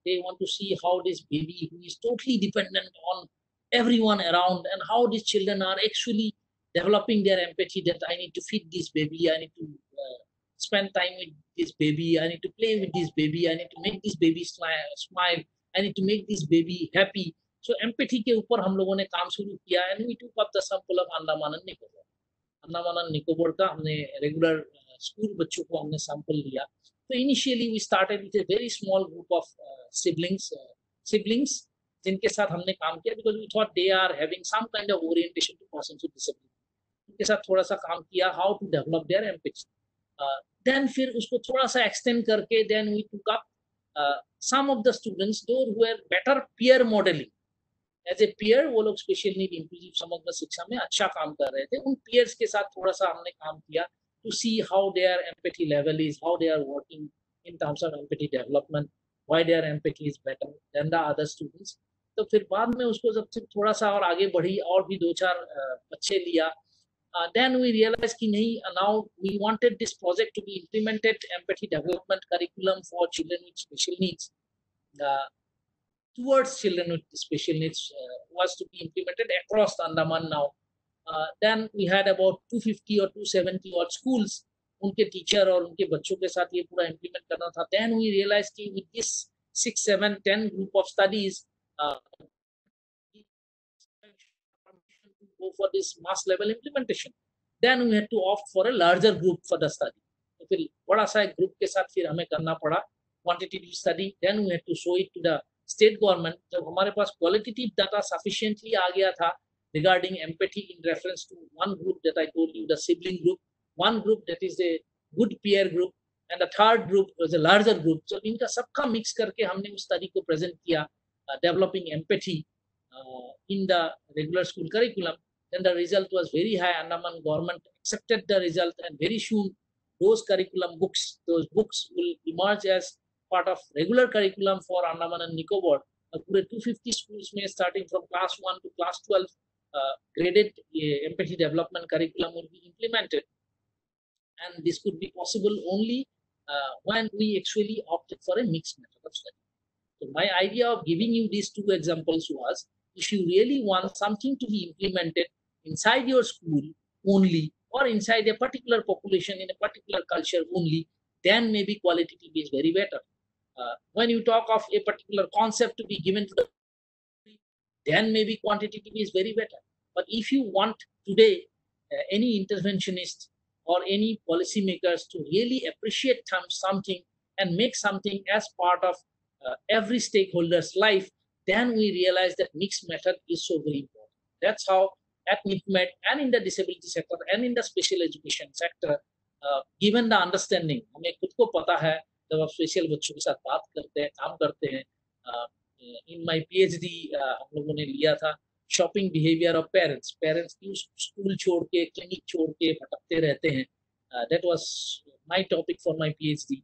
They want to see how this baby who is totally dependent on everyone around, and how these children are actually developing their empathy, that I need to feed this baby, I need to uh, spend time with this baby, I need to play with this baby, I need to make this baby smile, I need to make this baby happy. So empathy के ऊपर हम लोगों ने काम शुरू किया, and we took up the sample of Andaman and Nicobar. Andaman and Nicobar का हमने रेगुलर स्कूल बच्चों को हमने सैंपल लिया. तो initially we started with a very small group of siblings siblings जिनके साथ हमने काम किया, because we thought they are having some kind of orientation to persons with disability. उनके साथ थोड़ा सा काम किया, how to develop their empathy. Then फिर उसको थोड़ा सा एक्सटेंड करके then we took up some of the students though who were better peer modelling. As a peer वो लोग स्पेशल नीड इंक्लूसिव समग्र शिक्षा में अच्छा काम कर रहे थे. उन पीयर्स के साथ थोड़ा सा हमने काम किया to see how their empathy level is, how they are working in terms of empathy development, why their empathy is better than the other students. तो फिर बाद में उसको जब से थोड़ा सा और आगे बढ़ी और भी दो चार बच्चे लिया, देन वी रियलाइज कि नहीं, now we wanted this project to be implemented, empathy development curriculum for children with special needs towards children with special needs uh, was to be implemented across Andaman now. Uh, then we had about two fifty or two seventy odd schools. उनके teacher और उनके बच्चों के साथ ये पूरा implement करना था. Then we realized कि with this six, seven, ten group of studies, uh, to go for this mass level implementation. Then we had to opt for a larger group for the study. तो फिर बड़ा सा एक group के साथ फिर हमें करना पड़ा quantitative study. Then we had to show it to the state government. जब हमारे पास क्वालिटेटिव डाटा सफिशिएंटली आ गया था regarding empathy in reference to one group that I told you, the sibling group, one group that is a good peer group, and the third group was a larger group. तो इनका सबका mix करके हमने उस study को present किया, developing empathy in the regular school curriculum. Then the result was very high. Andaman government accepted the result, and very soon those curriculum books, those books will emerge as part of regular curriculum for Andaman and Nicobar. पूरे two fifty schools में starting from class one to class twelve, uh, graded uh, empathy development curriculum will be implemented, and this could be possible only uh, when we actually opted for a mixed method of study. So my idea of giving you these two examples was, if you really want something to be implemented inside your school only, or inside a particular population in a particular culture only, then maybe qualitative is very better. Uh, when you talk of a particular concept to be given to the, then maybe quantitative is very better. But if you want today uh, any interventionist or any policymakers to really appreciate something and make something as part of uh, every stakeholder's life, then we realize that mixed method is so very important. That's how at NIPMED and in the disability sector and in the special education sector, uh, given the understanding, हमें खुद को पता है जब आप special बच्चों के साथ बात करते हैं, काम करते हैं. इन माय पीएचडी हम लोगों ने लिया था shopping behaviour of parents. Parents क्यों स्कूल छोड़ के, क्लिनिक छोड़ के भटकते रहते हैं. That was my topic for my PhD.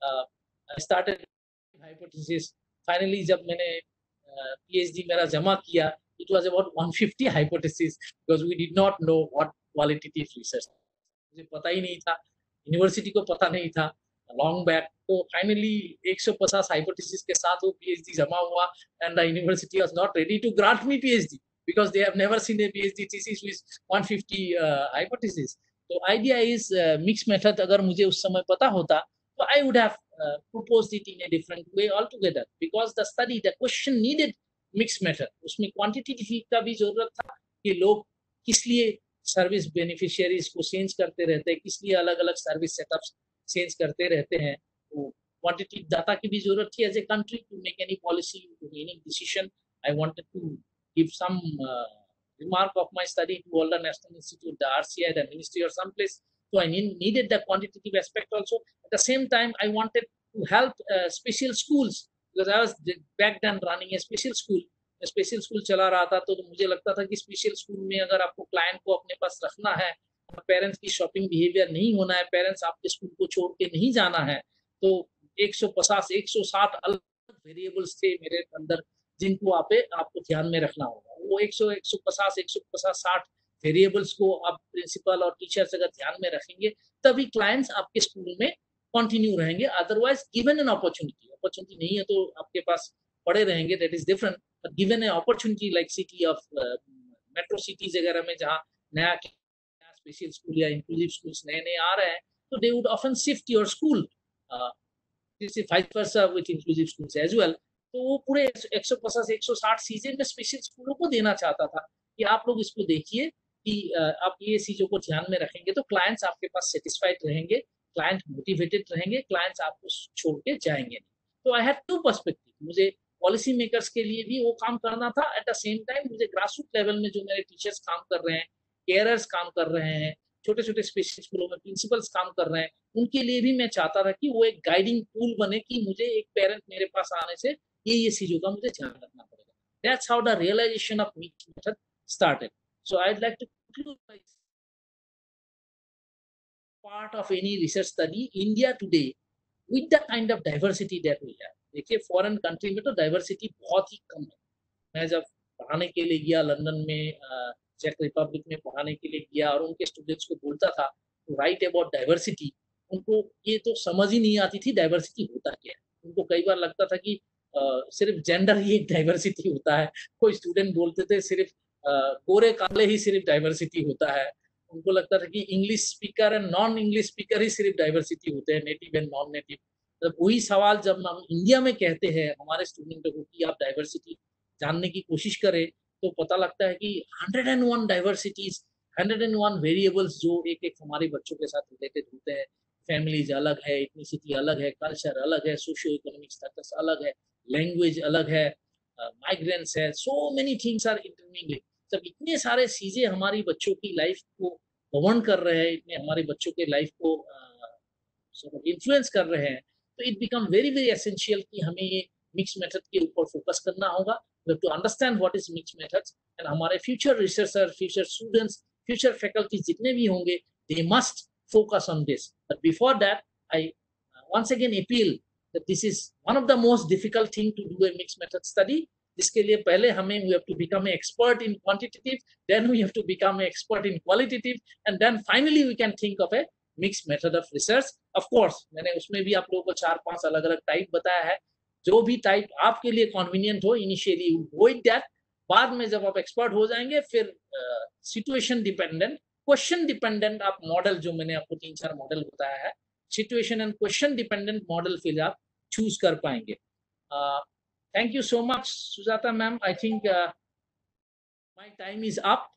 I started hypothesis. Finally जब मैंने पीएचडी uh, मेरा जमा किया, it was about one fifty hypotheses, because we did not know what qualitative research. मुझे पता ही नहीं था, यूनिवर्सिटी को पता नहीं था long back. तो finally one hundred fifty hypotheses के साथ वो PhD जमा हुआ, and the university was not ready to grant me PhD because they have never seen a PhD thesis with one hundred fifty uh, hypotheses. So idea is uh, mixed method. अगर मुझे उस समय पता होता, तो I would have uh, proposed it in a different way altogether, because the study, the question needed mix method. उसमें quantitative का भी जरूरत था कि लोग किस लिए सर्विस बेनिफिशियरीज को चेंज करते रहते हैं, किस लिए अलग अलग सर्विस सेटअप्स चेंज करते रहते हैं. तो क्वांटिटेटिव डाटा की भी जरूरत थी as a country to make any policy, to make any decision. I wanted to give some remark of my study to all the national institute, the R C I, the ministry or someplace. So I need, needed the quantitative aspect also. At the same time, I wanted to help uh, special schools, because I was back then running a special school. Special school चला रहा था, तो, तो मुझे लगता था कि special school में अगर आपको क्लाइंट को अपने पास रखना है, पेरेंट्स की शॉपिंग बिहेवियर नहीं होना है, पेरेंट्स आपके स्कूल को छोड़ के नहीं जाना है, तो एक सौ पचास एक सौ साठ अलग वेरिएबल्स थे मेरे अंदर जिनको आप आपको ध्यान में रखना होगा. वो एक सौ एक सौ पचास एक सौ पचास साठ वेरिएबल्स को आप प्रिंसिपल और टीचर्स अगर ध्यान में रखेंगे, तभी क्लाइंट्स आपके स्कूल में कंटिन्यू रहेंगे. Otherwise given an opportunity opportunity नहीं है तो आपके पास पड़े रहेंगे, that is different, but given a opportunity like city of metro cities वगैरह में जहाँ नया स्पेशल स्कूल या इंक्लूसिव स्कूल्स नए नए आ रहे हैं, तो they would often shift your school, जैसे vice versa with inclusive schools as well. तो वो पूरे एक सौ पचास एक सौ साठ चीजें मैं स्पेशल स्कूलों को देना चाहता था कि आप लोग इसको देखिए कि आप ये चीजों को ध्यान में रखेंगे तो क्लाइंट्स आपके पास सेटिस्फाइड रहेंगे, क्लाइंट मोटिवेटेड रहेंगे, क्लाइंट्स आपको छोड़ के जाएंगे। तो आई हैव टू पर्सपेक्टिव, मुझे पॉलिसी मेकर्स के लिए भी वो काम करना था, एट द सेम टाइम मुझे ग्रास रूट लेवल में जो मेरे टीचर्स काम कर रहे हैं, केयरर्स काम कर रहे हैं, छोटे छोटे स्पेशल स्कूलों में प्रिंसिपल्स काम कर रहे हैं, उनके लिए भी मैं चाहता था कि वो एक गाइडिंग टूल बने कि मुझे एक पेरेंट मेरे पास आने से ये ये चीजों का मुझे ध्यान रखना पड़ेगा। That's how the realization of mixed method started. So I'd like to conclude by part of any research study, India today, with the kind of diversity that we have. देखिए फॉरेन कंट्री में तो diversity बहुत ही कम है। मैं जब पढ़ाने के लिए गया लंदन में, चेक रिपब्लिक में पढ़ाने के लिए गया और उनके स्टूडेंट्स को बोलता था टू राइट अबाउट डाइवर्सिटी, उनको ये तो समझ ही नहीं आती थी डाइवर्सिटी होता क्या है। उनको कई बार लगता था कि Uh, सिर्फ जेंडर ही एक डाइवर्सिटी होता है। कोई स्टूडेंट बोलते थे सिर्फ uh, गोरे काले ही सिर्फ डाइवर्सिटी होता है। उनको लगता था कि English speaker and non English speaker ही सिर्फ डाइवर्सिटी होते हैं, नेटिव एंड नॉन नेटिव। मतलब वही सवाल जब हम इंडिया में कहते हैं हमारे स्टूडेंटों को कि आप डाइवर्सिटी जानने की कोशिश करें, तो पता लगता है कि hundred and one diversities, hundred and one variables जो एक एक हमारे बच्चों के साथ रिलेटेड होते हैं। फैमिलीज अलग है, इथनिसिटी अलग है, कल्चर अलग है, सोशियो इकोनॉमिक स्टेटस अलग है, लैंग्वेज अलग है, माइग्रेंट्स है, so many things are intermingling. सब इतने सारे चीजें हमारी बच्चों की लाइफ को गवर्न कर रहे हैं, इतने हमारे बच्चों के लाइफ को इन्फ्लुएंस कर रहे हैं, तो it become very very essential कि हमें ये मिक्स मेथड के ऊपर फोकस करना होगा, to understand what is mix methods. And हमारे future researcher, future students, future faculty जितने भी होंगे, they must focus on this. But before that, I uh, once again appeal that this is one of the most difficult thing to do a mixed method study. इसके लिए पहले हमें we have to become an expert in quantitative, then we have to become an expert in qualitative, and then finally we can think of a mixed method of research. Of course, मैंने उसमें भी आप लोगों को चार पांच अलग अलग टाइप बताया है, जो भी टाइप आपके लिए कन्वीनियंट हो, इनिशियली go with that. बाद में जब आप एक्सपर्ट हो जाएंगे फिर सिचुएशन डिपेंडेंट, क्वेश्चन डिपेंडेंट आप मॉडल, जो मैंने आपको तीन चार मॉडल बताया है, situation and question dependent model फिर आप चूज कर पाएंगे। Thank you so much Sujata ma'am, I think my time is up,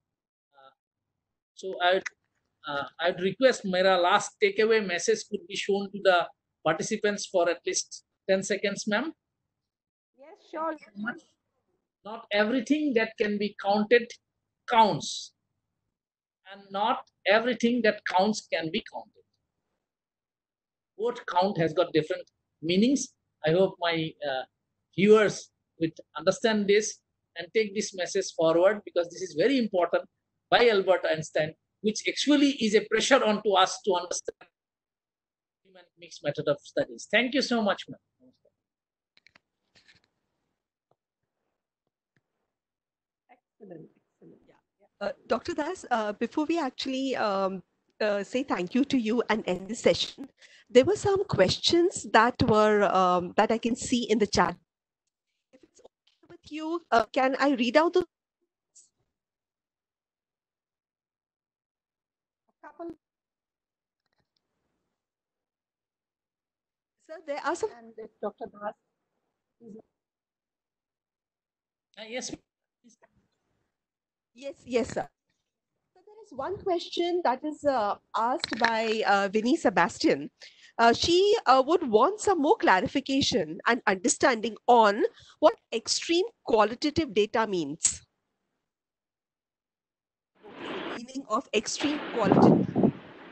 so I I would request मेरा last take away message could be shown to the participants for at least ten seconds ma'am. Yes, sure. Not everything that can be counted counts, and not everything that counts can be counted. Word count has got different meanings. I hope my uh, viewers would understand this and take this message forward, because this is very important by Albert Einstein, which actually is a pressure onto us to understand human mixed method of studies. Thank you so much, ma'am. Excellent. Excellent. Uh, Doctor Das, uh, before we actually um, uh, say thank you to you and end the session, there were some questions that were um, that I can see in the chat. If it's okay with you, uh, can I read out the? Couple. Sir, there are some. And if Doctor Das is Uh, yes. Yes, yes, sir. So there is one question that is uh, asked by uh, Vinny Sebastian. Uh, she uh, would want some more clarification and understanding on what extreme qualitative data means. What is the meaning of extreme qualitative?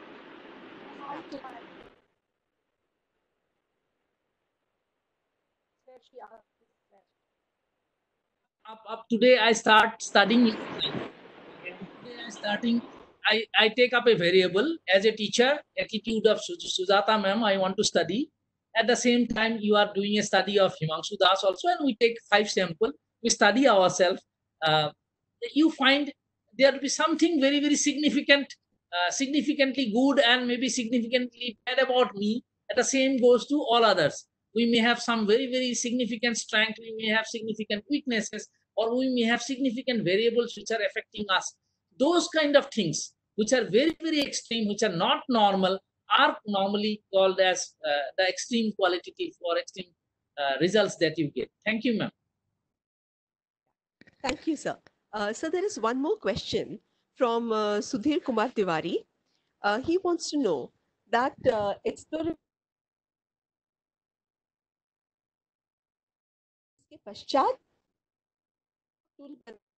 where she asked this question. Up, up today I start studying. Today I starting. I, I take up a variable as a teacher, attitude of Sujata ma'am, I want to study. At the same time, you are doing a study of Himanshu Das also, and we take five samples. We study ourselves. Uh, you find there will be something very, very significant, uh, significantly good and maybe significantly bad about me. And the same goes to all others. We may have some very, very significant strength, we may have significant weaknesses, or we may have significant variables which are affecting us. Those kind of things, which are very, very extreme, which are not normal, are normally called as uh, the extreme qualitative or extreme uh, results that you get. Thank you, ma'am. Thank you, sir. Uh, so there is one more question from uh, Sudhir Kumar Tiwari. Uh, he wants to know that uh, exploratory के पश्चात tool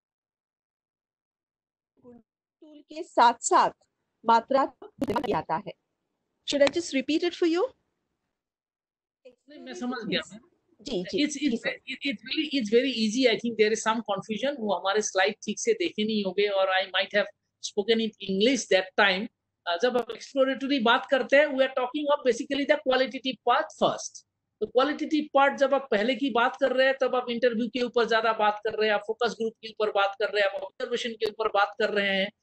tool के साथ साथ मात्रात्मक आता है. Should I just repeat it for you? मैं समझ गया मैम. जी जी. It's it's it's really it's very easy. I think there is some confusion. वो हमारे slide ठीक से देखे नहीं होंगे, और I might have spoken in English that time. Uh, जब आप exploratory बात करते हैं, we are talking of basically the qualitative part first. तो qualitative part जब आप पहले की बात कर रहे हैं, तब आप इंटरव्यू के ऊपर ज्यादा बात कर रहे हैं, आप फोकस ग्रुप के ऊपर बात कर रहे हैं, आप ऑब्जर्वेशन के ऊपर बात कर रहे हैं.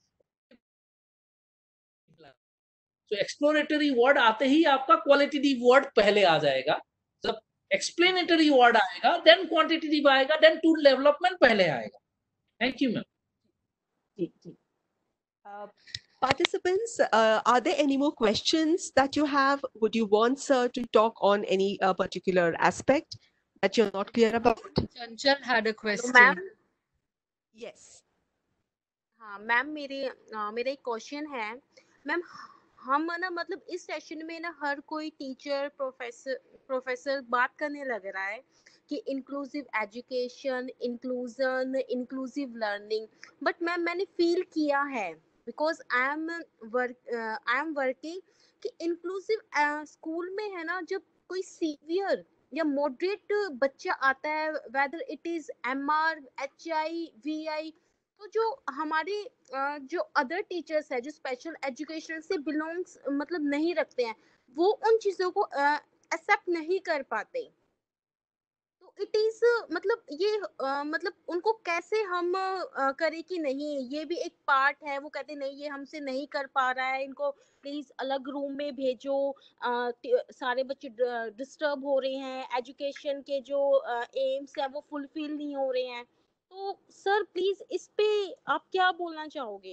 तो एक्सप्लोरेटरी वर्ड आते ही आपका क्वालिटेटिव वर्ड पहले आ जाएगा. जब एक्सप्लेनेटरी वर्ड आएगा, देन क्वांटिटेटिव आएगा, देन टूल डेवलपमेंट पहले आएगा. Thank you ma'am. जी जी. Participants, uh, are there any more questions that you have? Would you want sir to talk on any uh, particular aspect that you're not clear about? Chanchal had a question. Ma'am Yes. हाँ ma'am, मेरे अ, मेरा एक question है ma'am. हम ना मतलब इस सेशन में ना हर कोई टीचर प्रोफेसर प्रोफेसर बात करने लग रहा है कि inclusive education, inclusion, inclusive learning. But ma'am मैंने फील किया है, because I am work I am working, कि इंक्लूसिव स्कूल में है ना, जब कोई सीवियर या मॉडरेट बच्चा आता है, whether it is M R, H I, V I, तो जो हमारे जो अदर टीचर्स है जो स्पेशल एजुकेशन से बिलोंग्स मतलब नहीं रखते हैं, वो उन चीज़ों को एक्सेप्ट नहीं कर पाते. तो इट इज मतलब ये uh, मतलब उनको कैसे हम uh, करें कि नहीं, ये भी एक पार्ट है. वो कहते नहीं, ये हमसे नहीं कर पा रहा है, इनको प्लीज अलग रूम में भेजो, uh, सारे बच्चे डिस्टर्ब हो रहे हैं, एजुकेशन के जो एम्स uh, है वो फुलफिल नहीं हो रहे हैं. तो सर प्लीज इस पे आप क्या बोलना चाहोगे?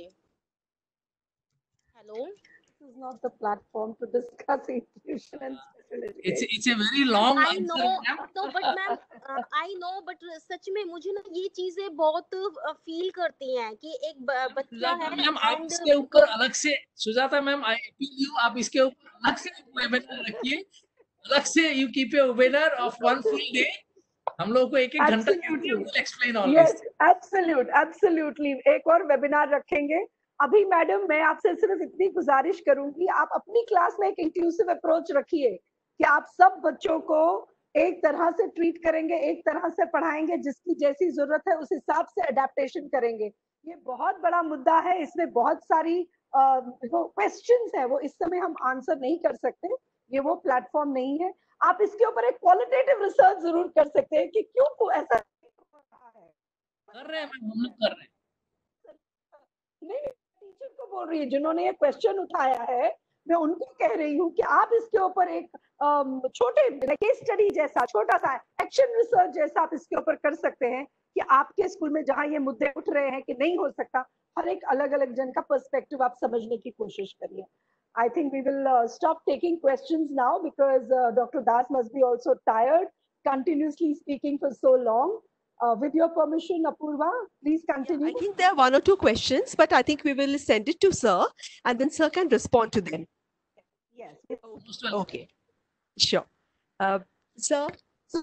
Hello. This is not the platform to discuss inclusion and special education. It's it's a very long I answer, know, ma'am. तो but ma'am I know, but सच में मुझे ना ये चीजें बहुत फील करती हैं कि एक ब- बच्चा सुजाता है मैम, आप and इसके ऊपर अलग से, Sujata ma'am, I appeal you, आप इसके ऊपर अलग से वेबिनार रखिए, अलग से. You keep a webinar of one full day. हम लोग को एक एक घंटा Absolutely. Explain all Yes, this. absolute, absolutely. एक और वेबिनार रखेंगे. अभी मैडम मैं आपसे सिर्फ इतनी गुजारिश करूंगी, आप अपनी क्लास में एक इंक्लूसिव अप्रोच रखिए कि आप सब बच्चों को एक तरह से ट्रीट करेंगे, एक तरह से पढ़ाएंगे, जिसकी जैसी जरूरत है उस हिसाब से अडेप्टेशन करेंगे. ये बहुत बड़ा मुद्दा है, इसमें बहुत सारी क्वेश्चंस है, वो इस समय हम आंसर नहीं कर सकते, ये वो प्लेटफॉर्म नहीं है. आप इसके ऊपर एक क्वालिटेटिव रिसर्च जरूर कर सकते हैं कि क्यों को ऐसा हो रहा है. कर रहे हैं मैम, हम लोग कर रहे हैं. नहीं, टीचर को बोल रही है जिन्होंने ये क्वेश्चन उठाया है, मैं उनको कह रही हूँ कि आप इसके ऊपर एक अम, छोटे केस स्टडी जैसा, छोटा सा एक्शन रिसर्च जैसा आप इसके ऊपर कर सकते हैं कि आपके स्कूल में जहाँ ये मुद्दे उठ रहे हैं कि नहीं हो सकता, हर एक अलग अलग जन का पर्सपेक्टिव आप समझने की कोशिश करिए. I think we will uh, stop taking questions now because uh, Doctor Das must be also tired continuously speaking for so long. Uh, with your permission, Apurva, please continue. I think there are one or two questions, but I think we will send it to sir and then sir can respond to them. Yes. Most welcome. Okay, sure. Uh, sir, so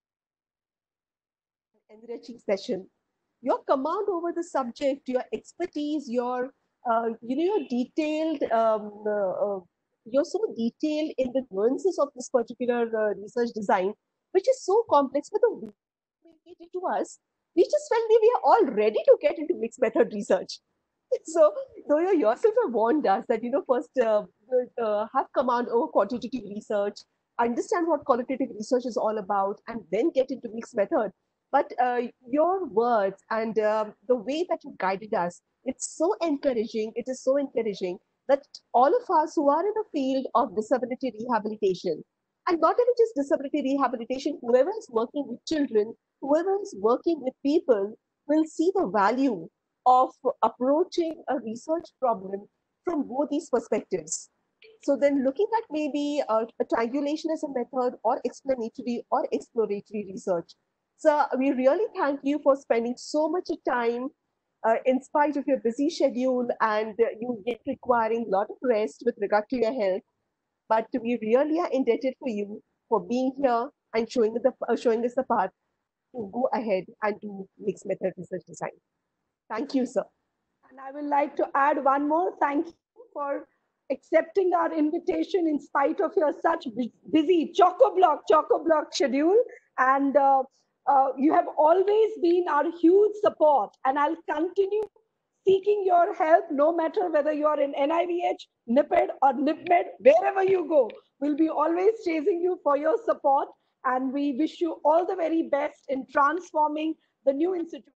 enriching session, your command over the subject, your expertise, your uh, you know, you're detailed, um, uh, uh, you're so detailed in the nuances of this particular uh, research design, which is so complex. But the way you made it to us, we just felt that we are all ready to get into mixed method research. So, though you yourself have warned us that, you know, first uh, uh, have command over quantitative research, understand what qualitative research is all about, and then get into mixed method. But uh, your words and um, the way that you guided us, it's so encouraging. It is so encouraging that all of us who are in the field of disability rehabilitation And not even just disability rehabilitation, whoever is working with children, whoever is working with people will see the value of approaching a research problem from both these perspectives. So then looking at maybe uh, a triangulation as a method or explanatory or exploratory research. So we really thank you for spending so much time uh, in spite of your busy schedule and uh, you yet requiring a lot of rest with regard to your health. But we really are indebted for you for being here and showing us the, uh, showing us the path to go ahead and do mixed method research design. Thank you, sir. And I would like to add one more thank you for accepting our invitation in spite of your such busy choco-block, choco-block schedule. And uh, uh, you have always been our huge support. And I'll continue seeking your help, no matter whether you are in N I V H, NIPED or NIPMED, wherever you go. We'll be always chasing you for your support. And we wish you all the very best in transforming the new institute.